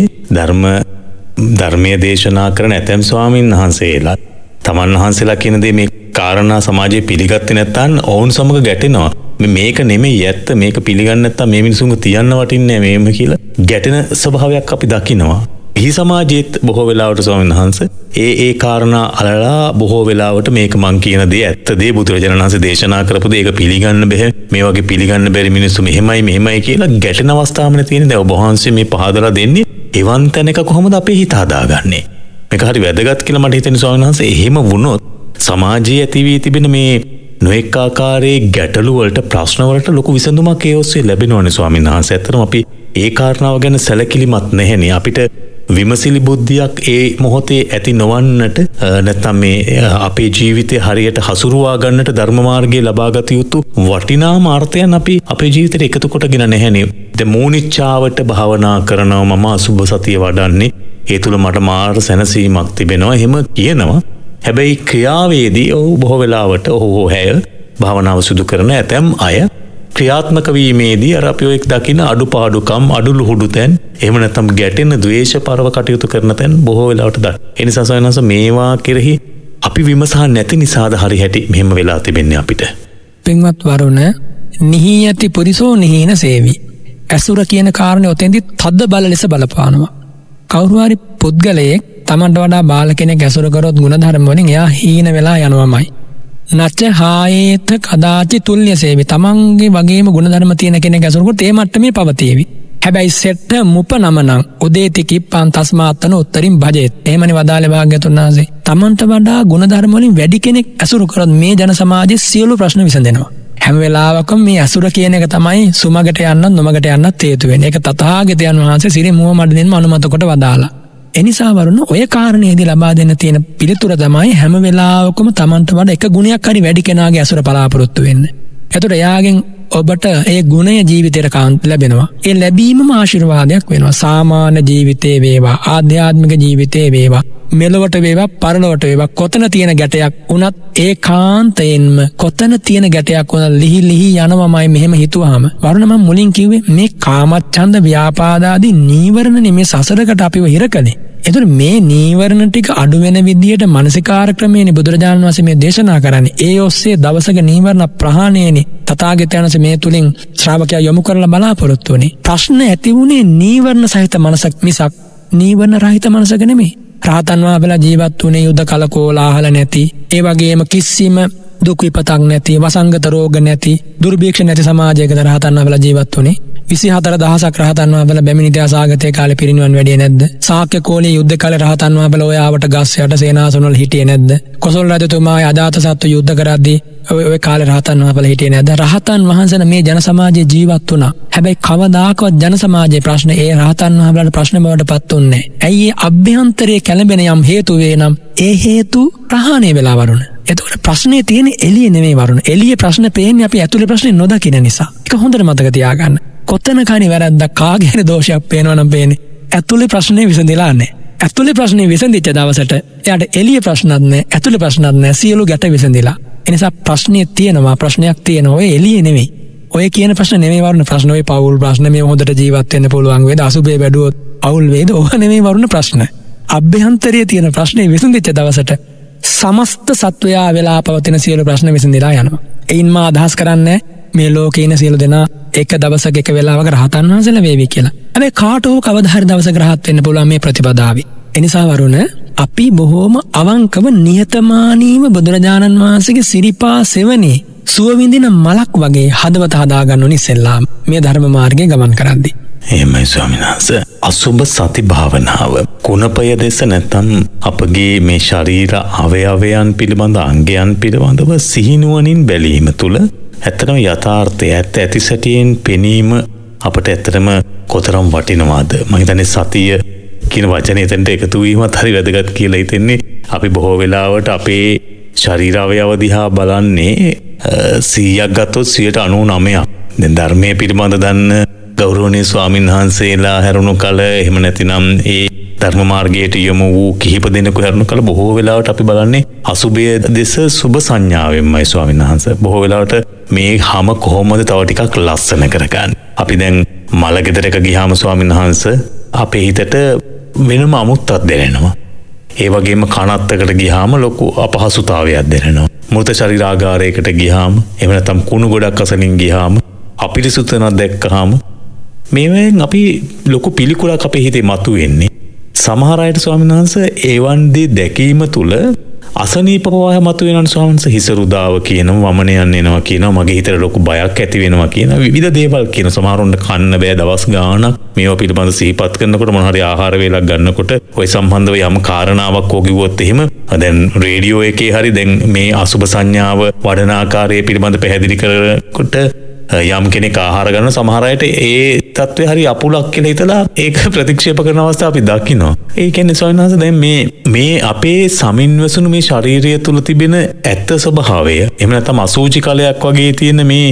ධර්මීය දේශනා කරන ඇතැම් ස්වාමීන් වහන්සේලා තමන් වහන්සේලා කියන දේ මේ කාරණා සමාජයේ පිළිගත්තේ නැත්නම් ඔවුන් සමග ගැටෙනවා. මේක නෙමෙයි ඇත්ත, මේක පිළිගන්නේ නැත්නම් මේ මිනිසුන්ව තියන්න වටින්නේ නැහැ මේම කියලා ගැටෙන ස්වභාවයක් අපි දකිනවා. එහි සමාජයේත් බොහෝ වෙලාවට ස්වාමීන් වහන්සේ ඒ කාරණා අලලා බොහෝ වෙලාවට මේක මං කියන දේ ඇත්ත දේ බුදුරජාණන් වහන්සේ දේශනා කරපු දේ ඒක පිළිගන්න බෑ, මේ වගේ පිළිගන්න බැරි මිනිස්සු මෙහෙමයි කියලා ගැටෙන අවස්ථාවනේ තියෙන. දැන් ඔබ වහන්සේ මේ පහදලා දෙන්නේ එවන් තැනක කොහොමද අපේ හිත හදාගන්නේ? මේක හරි වැදගත් කියලා මට හිතෙන ස්වාමීන් වහන්සේ. එහෙම වුණොත් සමාජයේ ඇති වී තිබෙන මේ නොඑක ආකාරයේ ගැටලු වලට ප්‍රශ්න වලට ලොකු විසඳුමක් ඒ ඔස්සේ ලැබෙනවනේ ස්වාමීන් වහන්සේ. ඇත්තටම අපි ඒ කාරණාව ගැන සැලකිලිමත් නැහෙනේ. අපිට විමසිලි බුද්ධියක් ඒ මොහොතේ ඇති නොවන්නට නැත්නම් මේ අපේ ජීවිතේ හරියට හසුරුවා ගන්නට ධර්ම මාර්ගයේ ලබාගත යුතු වටිනා මාර්ථයන් අපි අපේ ජීවිතේට එකතු කොටගෙන නැහැනේ. දැන් මූනිච්චාවට භාවනා කරනවා, මම අසුබ සතිය වඩන්නේ, ඒ තුල මට මාර්ග සැනසීමක් තිබෙනවා එහෙම කියනවා. හැබැයි ක්‍රියාවේදී බොහෝ වෙලාවට හැය භාවනාව සිදු කරන ඇතැම් අය ක්‍රියාත්මක වීමේදී අර අපි ඔය දකින අඩුපාඩුකම්, අඩුලුහුඩු තැන්, එහෙම නැත්නම් ගැටෙන ද්වේෂ පරව කටයුතු කරන තැන් බොහෝ වෙලාවට දකින. ඒ නිසා සයනස මේවා කෙරෙහි අපි විමසා නැති නිසාද හරි හැටි මෙහෙම වෙලා තිබෙන්නේ අපිට. පින්වත් වරුණ, නිහියති පුරිසෝ නිහින සේවි. ඇසුර කියන කාරණේ ඔතෙන්දි තද බල ලෙස බලපානවා. කවුරු හරි පුද්ගලයෙක් තමන්ට වඩා බාල කෙනෙක් ඇසුර කරොත් ගුණධර්ම වලින් එයා හීන වෙලා යනවාමයි. නච්ච හායේත කදාචි තුල්්‍ය සේවි. තමන්ගේ වගේම ගුණධර්ම තියෙන කෙනෙක් ඇසුර කරොත් ඒ මට්ටමේ පවතීවි. හැබැයි සෙට්ට මුප නමනම් උදේති කිප්පං තස්මාත්තන උත්තරින් භජේත්. එහෙමනේ වදාළේ භාග්‍යවතුන් වහන්සේ. තමන්ට වඩා ගුණධර්ම වලින් වැඩි කෙනෙක් ඇසුර කරොත් මේ ජන සමාජයේ සියලු ප්‍රශ්න විසඳෙනවා. හැම වෙලාවකම මේ අසුර කියන එක තමයි සුමගට යන්නත් නොමගට යන්නත් හේතු වෙන්නේ. ඒක තථාගතයන් වහන්සේ සිරි මුව මඩින්ම අනුමත කොට වදාලා. එනිසා වරුණ ඔය කාරණේදී ලබා දෙන්න තියෙන පිළිතුර තමයි හැම වෙලාවකම Tamanට වඩා එක ගුණයක් හරි වැඩි කෙනාගේ අසුර බලාපොරොත්තු වෙන්න. එතකොට එයාගෙන් ඔබට ඒ ගුණය ජීවිතේට කාන්ත ලැබෙනවා. ඒ ලැබීමම ආශිර්වාදයක් වෙනවා. සාමාන්‍ය ජීවිතේ වේවා, ආධ්‍යාත්මික ජීවිතේ වේවා, මෙලොවට වේවා, පරලොවට වේවා, කොතන තියෙන ගැටයක් වුණත් ඒකාන්තයෙන්ම කොතන තියෙන ගැටයක් වුණත් ලිහි ලිහි යනවමයි මෙහෙම හිතුවාම. වරුණ මම මුලින් කිව්වේ මේ කාමච්ඡන්ද ව්‍යාපාදාදී නීවරණනේ මේ සසරකට අපිව හිර කළේ. එතකොට මේ නීවරණ ටික අඩු වෙන විදියට මානසිකාර ක්‍රමයේනේ බුදුරජාණන් වහන්සේ මේ දේශනා කරන්නේ. ඒ ඔස්සේ දවසක නීවරණ ප්‍රහාණයනේ තථාගතයන් වහන්සේ මේ තුලින් ශ්‍රාවකයා යොමු කරලා බලාපොරොත්තු වෙන්නේ. ප්‍රශ්න ඇති වුණේ නීවරණ සහිත මනසක් මිසක් නීවරණ රහිත මනසක නෙමෙයි. රහතන් වහන්සේලා ජීවත් වුණේ යුද කලකෝලාහල නැති, ඒ වගේම කිසිම දුක් විපතක් නැති, වසංගත රෝග නැති, දුර්භික්ෂ නැති සමාජයක රහතන් වහන්සේලා ජීවත් වුණේ. 24000ක් රහතන් වහන්සේලා බැමිණි ත්‍යාසාගතේ කාලේ පිරිනිවන් වැඩියේ නැද්ද? ශාක්‍ය කෝලේ යුද්ධ කාලේ රහතන් වහන්සේලා ඔය ආවට ගස් යට සේනාසන වල හිටියේ නැද්ද? කොසල් රජතුමායි අජාතසත්තු යුද්ධ කරද්දී ඔය කාලේ රහතන් වහන්සේලා හිටියේ නැද්ද? රහතන් වහන්සේලා මේ ජන සමාජයේ ජීවත් වුණා. හැබැයි කවදාකවත් ජන සමාජයේ ප්‍රශ්න ඒ රහතන් වහන්සේලාට ප්‍රශ්න බවට පත් වුණේ නැහැ. ඇයි ඒ අභ්‍යන්තරයේ කැළඹෙන යම් හේතු වේ නම් ඒ හේතු ප්‍රහාණය වෙලා වරුණ. එතකොට ප්‍රශ්නේ තියෙන්නේ එළියේ නෙමෙයි වරුණ. එළියේ ප්‍රශ්න පේන්නේ අපි ඇතුලේ ප්‍රශ්නේ නොදකින නිසා. ඒක හොඳට මතක තියාගන්න. කොතනක හරි වැරද්දක් කාගේ හරි දෝෂයක් පේනවා නම් පේන්නේ ඇතුලේ ප්‍රශ්නේ විසඳිලා නැහැ. ඇතුලේ ප්‍රශ්නේ විසඳිච්ච දවසට එයාට එළියේ ප්‍රශ්නත් නැහැ, ඇතුලේ ප්‍රශ්නත් නැහැ, සියලු ගැට විසඳිලා. ඒ නිසා ප්‍රශ්නේ තියෙනවා, ප්‍රශ්නයක් තියෙනවා. ඔය එළියේ නෙමෙයි. ඔය කියන ප්‍රශ්න නෙමෙයි වරුණ ප්‍රශ්න. ඔය පෞල් ප්‍රශ්න, මේ හොඳට ජීවත් වෙන්න පුළුවන් වේද, අසුබේ වැඩුවොත් අවුල් වේද, ඔය නෙමෙයි වරුණ ප්‍රශ්න. අභ්‍යන්තරයේ තියෙන ප්‍රශ්නේ විසඳිච්ච දවසට සමස්ත සත්වයා වෙලා පවතින සියලු ප්‍රශ්න විසඳිලා යනවා. එයින් මා අදහස් කරන්නේ මේ ලෝකේ ඉන්න සියලු දෙනා එක දවසක එක වෙලාවක රහතන් වහන්සේලා වේවි කියලා. හැබැයි කාට හෝ කවදා හරි දවසක රහත් වෙන්න පුළුවන් මේ ප්‍රතිපදාවේ. එනිසා වරුණ අපි බොහෝම අවංකව නිහතමානීව බුදුරජාණන් වහන්සේගේ සිරිපා සෙවණේ සුව විඳින මලක් වගේ හදවත හදාගන්න ඕනි ඉස්සෙල්ලාම මේ ධර්ම මාර්ගයේ ගමන් කරද්දී. එහෙමයි ස්වාමීන් වහන්සේ. අසුබ සති භාවනාව කුණපය දෙස නැත්නම් අපගේ මේ ශරීර අවයවයන් පිළිබඳ අංගයන් පිළිබඳව සිහිනුවණින් බැලීම තුළ ඇත්තටම යථාර්ථය ඇති සැටියෙන් පෙනීම අපට ඇත්තටම කොතරම් වටිනවද? මම හිතන්නේ සතිය කියන වචනේ එතනට එකතු වීමත් හරි වැදගත් කියලා හිතෙන්නේ. අපි බොහෝ වෙලාවට අපේ ශරීර අවයව දිහා බලන්නේ 100ක් ගත්තොත් 99ක්. දැන් ධර්මයේ පිළිබඳ දන්න ගෞරවනීය ස්වාමීන් වහන්සේලා හැරුණු කල, එහෙම නැතිනම් ඒ ධර්ම මාර්ගයට යොමු වූ කිහිප දෙනෙකු හැරුණු කල බොහෝ වෙලාවට අපි බලන්නේ අසුභය දෙස සුභ සංඥාවෙන්මයි ස්වාමීන් වහන්සේ. බොහෝ වෙලාවට මේ හැම කොහොමද තව ටිකක් ලස්සන කරගන්නේ. අපි දැන් මලගෙදරක ගියාම ස්වාමීන් වහන්සේ අපේ හිතට වෙනම අමුත්තක් දැනෙනවා. ඒ වගේම කනත්තකට ගියාම ලොකු අපහසුතාවයක් දැනෙනවා. මෘත ශරීරාගාරයකට ගියාම, එහෙම නැත්නම් කුණු ගොඩක් අසලින් ගියාම, අපිරිසුදුතනක් දැක්කහම මේවෙන් අපි ලොකු පිළිකුලක් අපේ හිතේ මතුවෙන්නේ. සමහර අයට ස්වාමීන් වහන්සේ ඒවන් දේ දැකීම තුළ අසනීප ප්‍රවාහය මතුවෙනවා ස්වාමීන් වහන්සේ. හිස රුදාව කියනවා, වමනයන් එනවා කියනවා, මගේ හිතේ ලොකු බයක් ඇති වෙනවා කියන විවිධ දේවල් කියන. සමහරුන්ට කන්න බෑ දවස් ගාණක් මේවා පිළිබඳ සිහිපත් කරනකොට, මොන හරි ආහාර වේලක් ගන්නකොට ඔය සම්බන්ධව යම් කාරණාවක් ඕකිවුවොත් එහෙම දැන් රේඩියෝ එකේ හරි දැන් මේ අසුබ සංඥාව වඩන ආකාරය පිළිබඳ පැහැදිලි කරනකොට යම් කෙනෙක් ආහාර ගන්න සමහර අයට ඒ තත්ත්වය හරි අපුලක් කියලා හිතලා ඒක ප්‍රතික්ෂේප කරන අවස්ථා අපි දකිනවා. ඒ කියන්නේ ස්වාමීන් වහන්සේ දැන් මේ අපේ සමින්වසුණු මේ ශාරීරිය තුල තිබෙන ඇත්ත ස්වභාවය, එහෙම නැත්නම් අසූචි කලයක් වගේ තියෙන මේ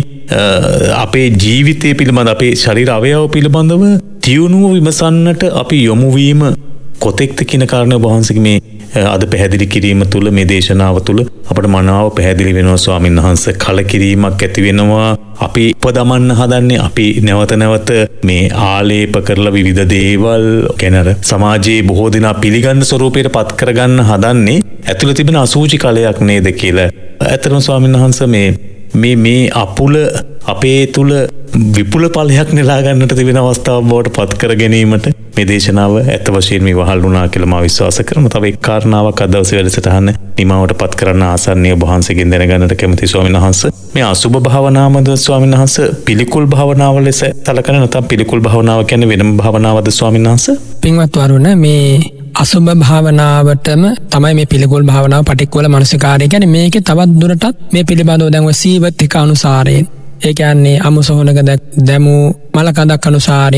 අපේ ජීවිතය පිළිබඳ, අපේ ශරීර අවයව පිළිබඳව තියුණුව විමසන්නට අපි යොමු වීම කොතෙක්ද කියන කාරණය වහන්සේගේ මේ අද පැහැදිලි කිරීම තුළ, මේ දේශනාව තුළ අපට මනාව පැහැදිලි වෙනවා ස්වාමීන් වහන්සේ. කලකිරීමක් ඇති වෙනවා. අපි උපදමන්න හදන්නේ, අපි නැවත නැවත මේ ආලේප කරලා විවිධ දේවල් ගැන සමාජයේ බොහෝ දෙනා පිළිගන්න ස්වරූපයට පත් කරගන්න හදන්නේ ඇතුළේ තිබෙන අසූචි කලයක් නේද කියලා. ඇත්තටම ස්වාමීන් වහන්සේ මේ අපුල අපේ තුල විපුල පළයක් නෙලා ගන්නට තිබෙන අවස්ථාවක් බවට පත් කර ගැනීමට මේ දේශනාව ඇත්ත වශයෙන්ම වහල් වුණා කියලා මම විශ්වාස කරනවා. තව එක් කාරණාවක් අද දවසේ වැඩසටහන නිමාවට පත් කරන්න ආසන්නීය වහන්සේගෙන් දැනගන්නට කැමති ස්වාමීන් වහන්සේ. මේ අසුබ භාවනාවද ස්වාමීන් වහන්සේ පිළිකුල් භාවනාව ලෙස සැලකන නැත්නම් පිළිකුල් භාවනාව කියන්නේ වෙනම භාවනාවද ස්වාමීන් වහන්සේ? පින්වත් වරුණ, මේ අසුබ භාවනාවටම තමයි මේ පිළිකුල් භාවනාව පටික්කුල මනසිකාරය කියන්නේ. මේකේ තවත් දුරටත් මේ පිළිබඳව දැන් ඔය සීවත්තික අනුසාරයෙන්, ඒ කියන්නේ අමුසොහනක දැමු මලකඳක් අනුසාරයෙන්,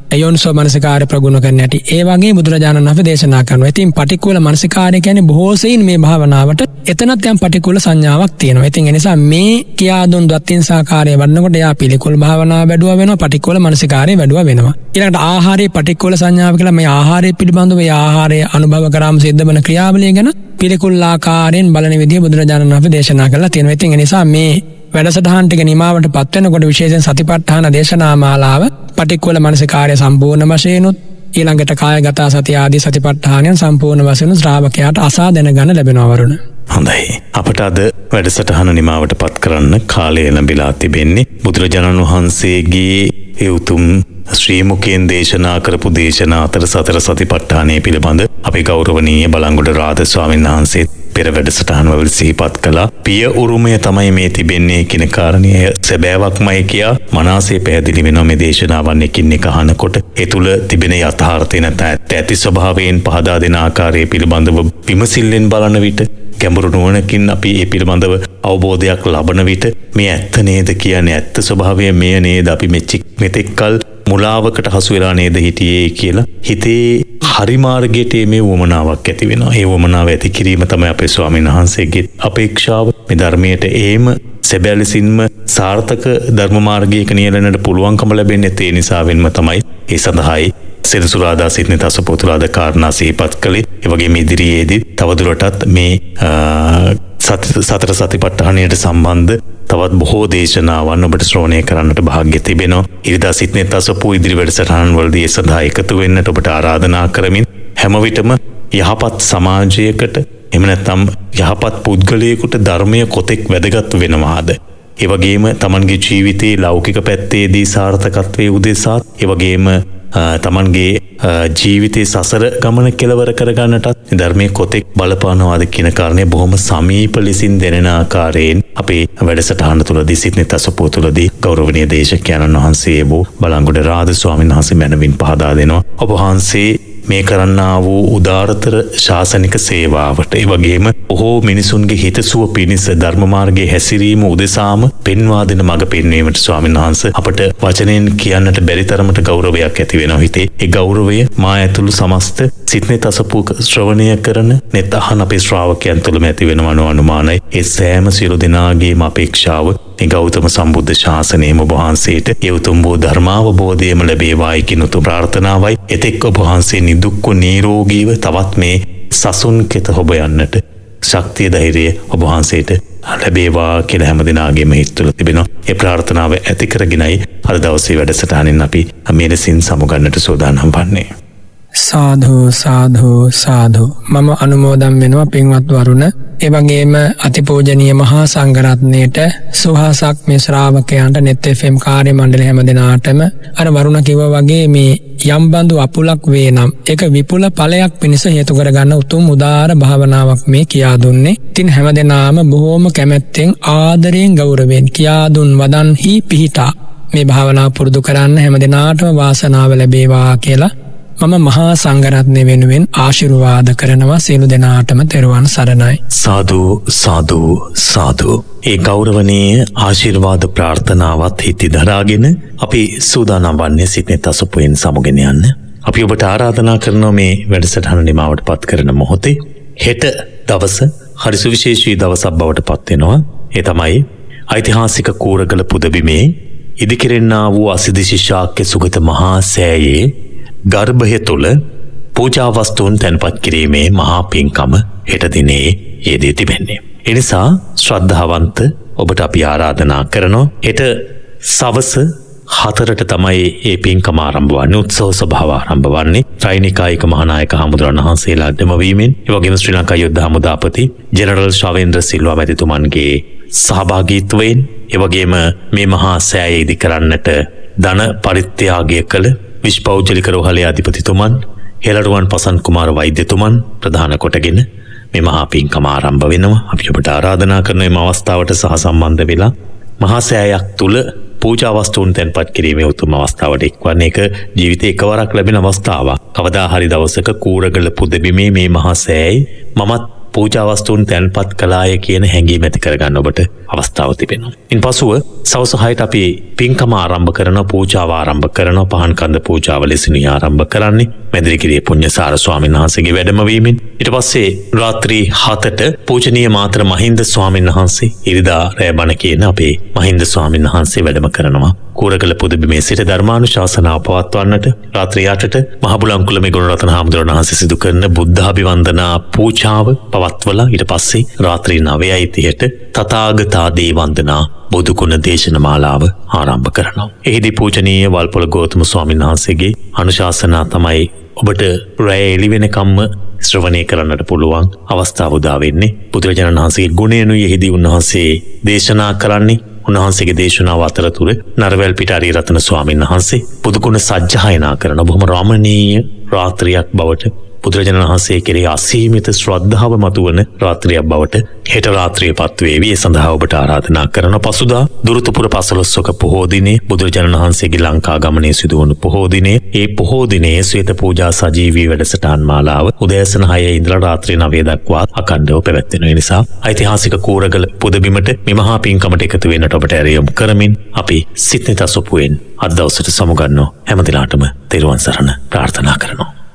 යෝනිසෝ මනසිකාරය ප්‍රගුණ කරන්න ඇති ඒ වගේ බුදුරජාණන් වහන්සේ දේශනා කරනවා. ඉතින් පටික්කුල මනසිකාරය කියන්නේ බොහෝ සෙයින් මේ භාවනාවට එතනත් යම් පටික්කුල සංඥාවක් තියෙනවා. ඉතින් ඒ නිසා මේ කියා දුන් දත්තිංසාකාරය වඩනකොට යා පිළිකුල් භාවනාව වැඩුවා වෙනවා, පටික්කුල මනසිකාරය වැඩුවා වෙනවා. ඊළඟට ආහාරයේ පටික්කුල සංඥාව කියලා මේ ආහාරය පිළිබඳව මේ ආහාරය අනුභව කරාම සිද්ධ වෙන ක්‍රියාවලිය ගැන පිළිකුල් ආකාරයෙන් බලන විදිය බුදුරජාණන් වහන්සේ දේශනා කළා තියෙනවා. ඉතින් ඒ නිසා මේ වැඩසටහන් ටික නිමාවට පත් වෙනකොට විශේෂයෙන් සතිපට්ඨාන දේශනා මාලාව පටික්කුල මනසිකාරය සම්පූර්ණ වශයෙන්ුත් ඊළඟට කායගත සතිය ආදී සතිපට්ඨානයන් සම්පූර්ණ වශයෙන් ශ්‍රාවකයාට අසා දැනගන්න ලැබෙනවා වරුණ. හොඳයි. අපට අද වැඩසටහන නිමාවට පත් කරන්න කාලය ලැබිලා තිබෙන්නේ. බුදුරජාණන් වහන්සේගේ ඒ උතුම් ශ්‍රී මුඛයෙන් දේශනා කරපු දේශනා අතර සතර සතිපට්ඨානය පිළිබඳ අපේ ගෞරවනීය බලංගොඩ රාද ස්වාමීන් වහන්සේ පෙර වැඩසටහන් වල සිහිපත් කළා. පිය උරුමය තමයි මේ තිබෙන්නේ කියන කාරණය සැබෑවක්මයි කියා මනසේ පැහැදිලි වෙනවා මේ දේශනාවන් එකින් එක අහනකොට. ඒ තුල තිබෙන යථාර්ථය නැත්නම් ඇති ස්වභාවයෙන් පහදා දෙන ආකාරය පිළිබඳව විමසිල්ලෙන් බලන විට ගැඹුරු නුවණකින් අපි ඒ පිළිබඳව අවබෝධයක් ලබන විට මේ ඇත්ත නේද කියන්නේ ඇත්ත ස්වභාවය මෙය නේද අපි මෙතෙක්කල් මුලාවකට හසු වෙලා නේද හිටියේ කියලා හිතේ හරි මාර්ගයට මේ වමනාවක් ඇති වෙනවා. ඒ වමනාව ඇති කිරීම තමයි අපේ ස්වාමීන් වහන්සේගේ අපේක්ෂාව. මේ ධර්මයට ඒම සැබෑ ලෙසින්ම සාර්ථක ධර්ම මාර්ගයක නියැලෙන්නට පුළුවන්කම ලැබෙන්නේ ඒ නිසාවෙන්ම තමයි. ඒ සඳහායි සෙනසුරාදා සිටින තසපොතුරාද කාරණා සිහිපත් කළේ. ඒ වගේම ඉදිරියේදී තවදුරටත් මේ සතර සතිපට්ඨානයට සම්බන්ධ තවත් බොහෝ දේශනාවන් ඔබට ශ්‍රවණය කරන්නට භාග්‍ය තිබෙනවා. ඉරිදා සිටින තසපු ඉදිරි වැඩසටහන් වලදී ඒ සඳහා එකතු වෙන්නට ඔබට ආරාධනා කරමින් හැම විටම යහපත් සමාජයකට එහෙම නැත්නම් යහපත් පුද්ගලයෙකුට ධර්මය කොතෙක් වැදගත් වෙනවාද? ඒ වගේම තමන්ගේ ජීවිතයේ ලෞකික පැත්තේදී සාර්ථකත්වයේ උදෙසා ඒ වගේම තමන්ගේ ජීවිතයේ සසර ගමන කෙලවර කරගන්නටත් ධර්මයේ කොතෙක් බලපානවාද කියන කාරණය බොහොම සමීප ලෙසින් දැනෙන ආකාරයෙන් අපේ වැඩසටහන තුළදී සිටින තසපුව තුළදී ගෞරවනීය දේශකයන්න් වහන්සේ වූ බලංගොඩ රාද ස්වාමීන් වහන්සේ මැනවින් පහදා දෙනවා. ඔබ වහන්සේ මේ කරන්නා වූ උදාරතර ශාසනික සේවාවට ඒ වගේම බොහෝ මිනිසුන්ගේ හිතසුව පිණිස ධර්ම මාර්ගයේ හැසිරීම උදෙසාම පෙන්වා දෙන මඟ පෙන්වීමට ස්වාමීන් වහන්සේ අපට වචනෙන් කියන්නට බැරි තරමට ගෞරවයක් ඇති වෙනවා හිතේ. ඒ ගෞරවය මා ඇතුළු සමස්ත සිත්නේ තසපු ශ්‍රවණය කරන net අහන අපේ ශ්‍රාවකයන් තුළම ඇති වෙනව අනුමානයි. ඒ සෑම සියලු දෙනාගේම අපේක්ෂාව මේ ගෞතම සම්බුද්ධ ශාසනයම ඔබ වහන්සේට ඒ උතුම් වූ ධර්මාවබෝධයම ලැබේවායි කියන උතුම් ප්‍රාර්ථනාවයි. එතෙක් ඔබ වහන්සේ නිදුක්ව නිරෝගීව තවත් මේ සසුන් කෙත ඔබ යන්නට ශක්තිය ධෛර්යය ඔබ වහන්සේට ලැබේවා කියලා හැම දිනාගේම හිත තුළ තිබෙනවා. ඒ ප්‍රාර්ථනාව ඇති කරගෙනයි අද දවසේ වැඩසටහනින් අපි මේ ලෙසින් සමුගන්නට සූදානම් වන්නේ. සාධු සාධු සාධු. මම අනුමෝදන් වෙනවා පින්වත් වරුණ. ඒ වගේම අතිපූජනීය මහා සංඝරත්නයට සුහසක් මේ ශ්‍රාවකයන්ට net FM කාර්ය මණ්ඩල හැම දිනාටම අර වරුණ කිව්වා වගේ මේ යම් බඳු අපුලක් වේ නම් ඒක විපුල ඵලයක් පිණිස හේතු කරගන්න උතුම් උදාාර භාවනාවක් මේ කියා දුන්නේ. ඉතින් හැම දිනාම බොහෝම කැමැත්තෙන් ආදරයෙන් ගෞරවයෙන් කියා දුන් වදන්හි පිහිටා මේ භාවනාව පුරුදු කරන්න හැම දිනාටම වාසනාව ලැබේවා කියලා මම මහා සංඝරත්නය වෙනුවෙන් ආශිර්වාද කරනවා. සියලු දෙනාටම තෙරුවන් සරණයි. සාදු සාදු සාදු. ඒ ගෞරවනීය ආශිර්වාද ප්‍රාර්ථනාවත් හිතේ දරාගෙන අපි සූදානම් වන්නේ සිටින තසපුවෙන් සමුගෙන යන්න. අපි ඔබට ආරාධනා කරනවා මේ වැඩසටහන නිමාවට පත් කරන මොහොතේ හෙට දවස හරි සුවිශේෂී දවසක් බවට පත් වෙනවා. ඒ තමයි ඓතිහාසික කූරගල පුදබිමේ ඉදිකිරෙන්නා වූ අසිදිසි ශාක්‍ය සුගත මහා සෑයේ ගර්භය තුළ පූජා වස්තුන් තැන්පත් කිරීමේ මහා පින්කම හෙට දිනේ යෙදී තිබෙන්නේ. එනිසා ශ්‍රද්ධාවන්ත ඔබට අපි ආරාධනා කරනවා හෙට සවස 4ට තමයි මේ පින්කම ආරම්භ වන්නේ. උත්සව සභාව ආරම්භ වන්නේ ත්‍රිනිකායික මහානායක හමුදුරන් වහන්සේලා දෙමවීමෙන් ඒ වගේම ශ්‍රී ලංකා යුද්ධ හමුදාපති ජෙනරල් ශවේන්ද්‍ර සිල්වා මැතිතුමන්ගේ සහභාගීත්වයෙන් ඒ වගේම මේ මහා සෑය ඉදි කරන්නට ධන පරිත්‍යාගය කළ විශ්වෞද්ගලික රෝහලේ අධිපතිතුමන් හෙළරුවන් පසන් කුමාර වෛද්‍යතුමන් ප්‍රධාන කොටගෙන මේ මහා පින්කම ආරම්භ වෙනවා. අපි ඔබට ආරාධනා කරන මේ අවස්ථාවට සහසම්බන්ධ වෙලා මහා සෑයක් තුල පූජා වස්තුන් තැන්පත් කිරීමේ උතුම් අවස්ථාවට එක්වන්නේ. ඒක ජීවිතේ එකවරක් ලැබෙන අවස්ථාවක්. කවදා හරි දවසක කූරගල පුදබිමේ මේ මහා සෑයි මමත් පූජා වස්තුන් තැන්පත් කළාය කියන හැඟීම ඇති කරගන්න ඔබට අවස්ථාව තිබෙනවා. ඉන්පසුව සවස් 6ට අපි පින්කම ආරම්භ කරනවා, පූජාව ආරම්භ කරනවා. පහන් කන්ද පූජාව ලෙසිනුයි ආරම්භ කරන්නේ මැදිරිගිරිය පුණ්‍යසාර ස්වාමීන් වහන්සේගේ වැඩමවීමෙන්. ඊට පස්සේ රාත්‍රී 7ට පූජනීය මාතර මහින්ද ස්වාමීන් වහන්සේ ඉරිදා රෑ බණ කියන අපේ මහින්ද ස්වාමීන් වහන්සේ වැඩම කරනවා. කූරගල පුදබිමේ සිට ධර්මානුශාසනාව පවත්වන්නට රාත්‍රී 8ට මහබුලන්කුලමේ ගුණරත්න හාමුදුරුවෝ වහන්සේ සිදු කරන බුද්ධාභිවන්දනා පූජාව පවත්වලා ඊට පස්සේ රාත්‍රී 9:30ට තථාගතාදී වන්දනා බුදුගුණ දේශන මාලාව ආරම්භ කරනවා. එහිදී පූජනීය වල්පොළ ගෞතම ස්වාමීන් වහන්සේගේ අනුශාසනා තමයි ඔබට රැය එළි වෙනකම්ම ශ්‍රවණය කරන්නට පුළුවන් අවස්ථාව උදා වෙන්නේ. බුදුරජාණන් වහන්සේගේ ගුණයනුයි එහිදී උන්වහන්සේ දේශනා කරන්නේ. උන්වහන්සේගේ දේශනාව අතරතුර නරවැල් පිට අරියරත්න ස්වාමීන් වහන්සේ බුදුගුණ සජ්ජායනා කරන බොහොම රමණීය රාත්‍රියක් බවට බුදුරජාණන් වහන්සේ කෙරෙහි අසීමිත ශ්‍රද්ධාව මතුවන රාත්‍රියක් බවට හෙට රාත්‍රියපත් වේවි. ඒ සඳහා ඔබට ආරාධනා කරන පසුදා දුරුතුපුර 15වක පොහෝ දිනේ බුදුරජාණන් වහන්සේගේ ලංකා ගමනේ සිදුවන පොහෝ දිනේ ඒ පොහෝ දිනේ ශ්වේත පූජා සජීවී වැඩසටහන් මාලාව උදෑසන 6 ඉඳලා රාත්‍රී 9 දක්වා අඛණ්ඩව පැවැත්වෙන නිසා ඓතිහාසික කූරගල පුදබිමට මේ මහා පින්කමට එකතු වෙන්නට ඔබට ඇරයුම් කරමින් අපි සිත්නෙත සොපුවෙන් අද දවසට සමුගන්නෝ හැම දිනාටම තෙරුවන් සරණ ප්‍රාර්ථනා කරනවා.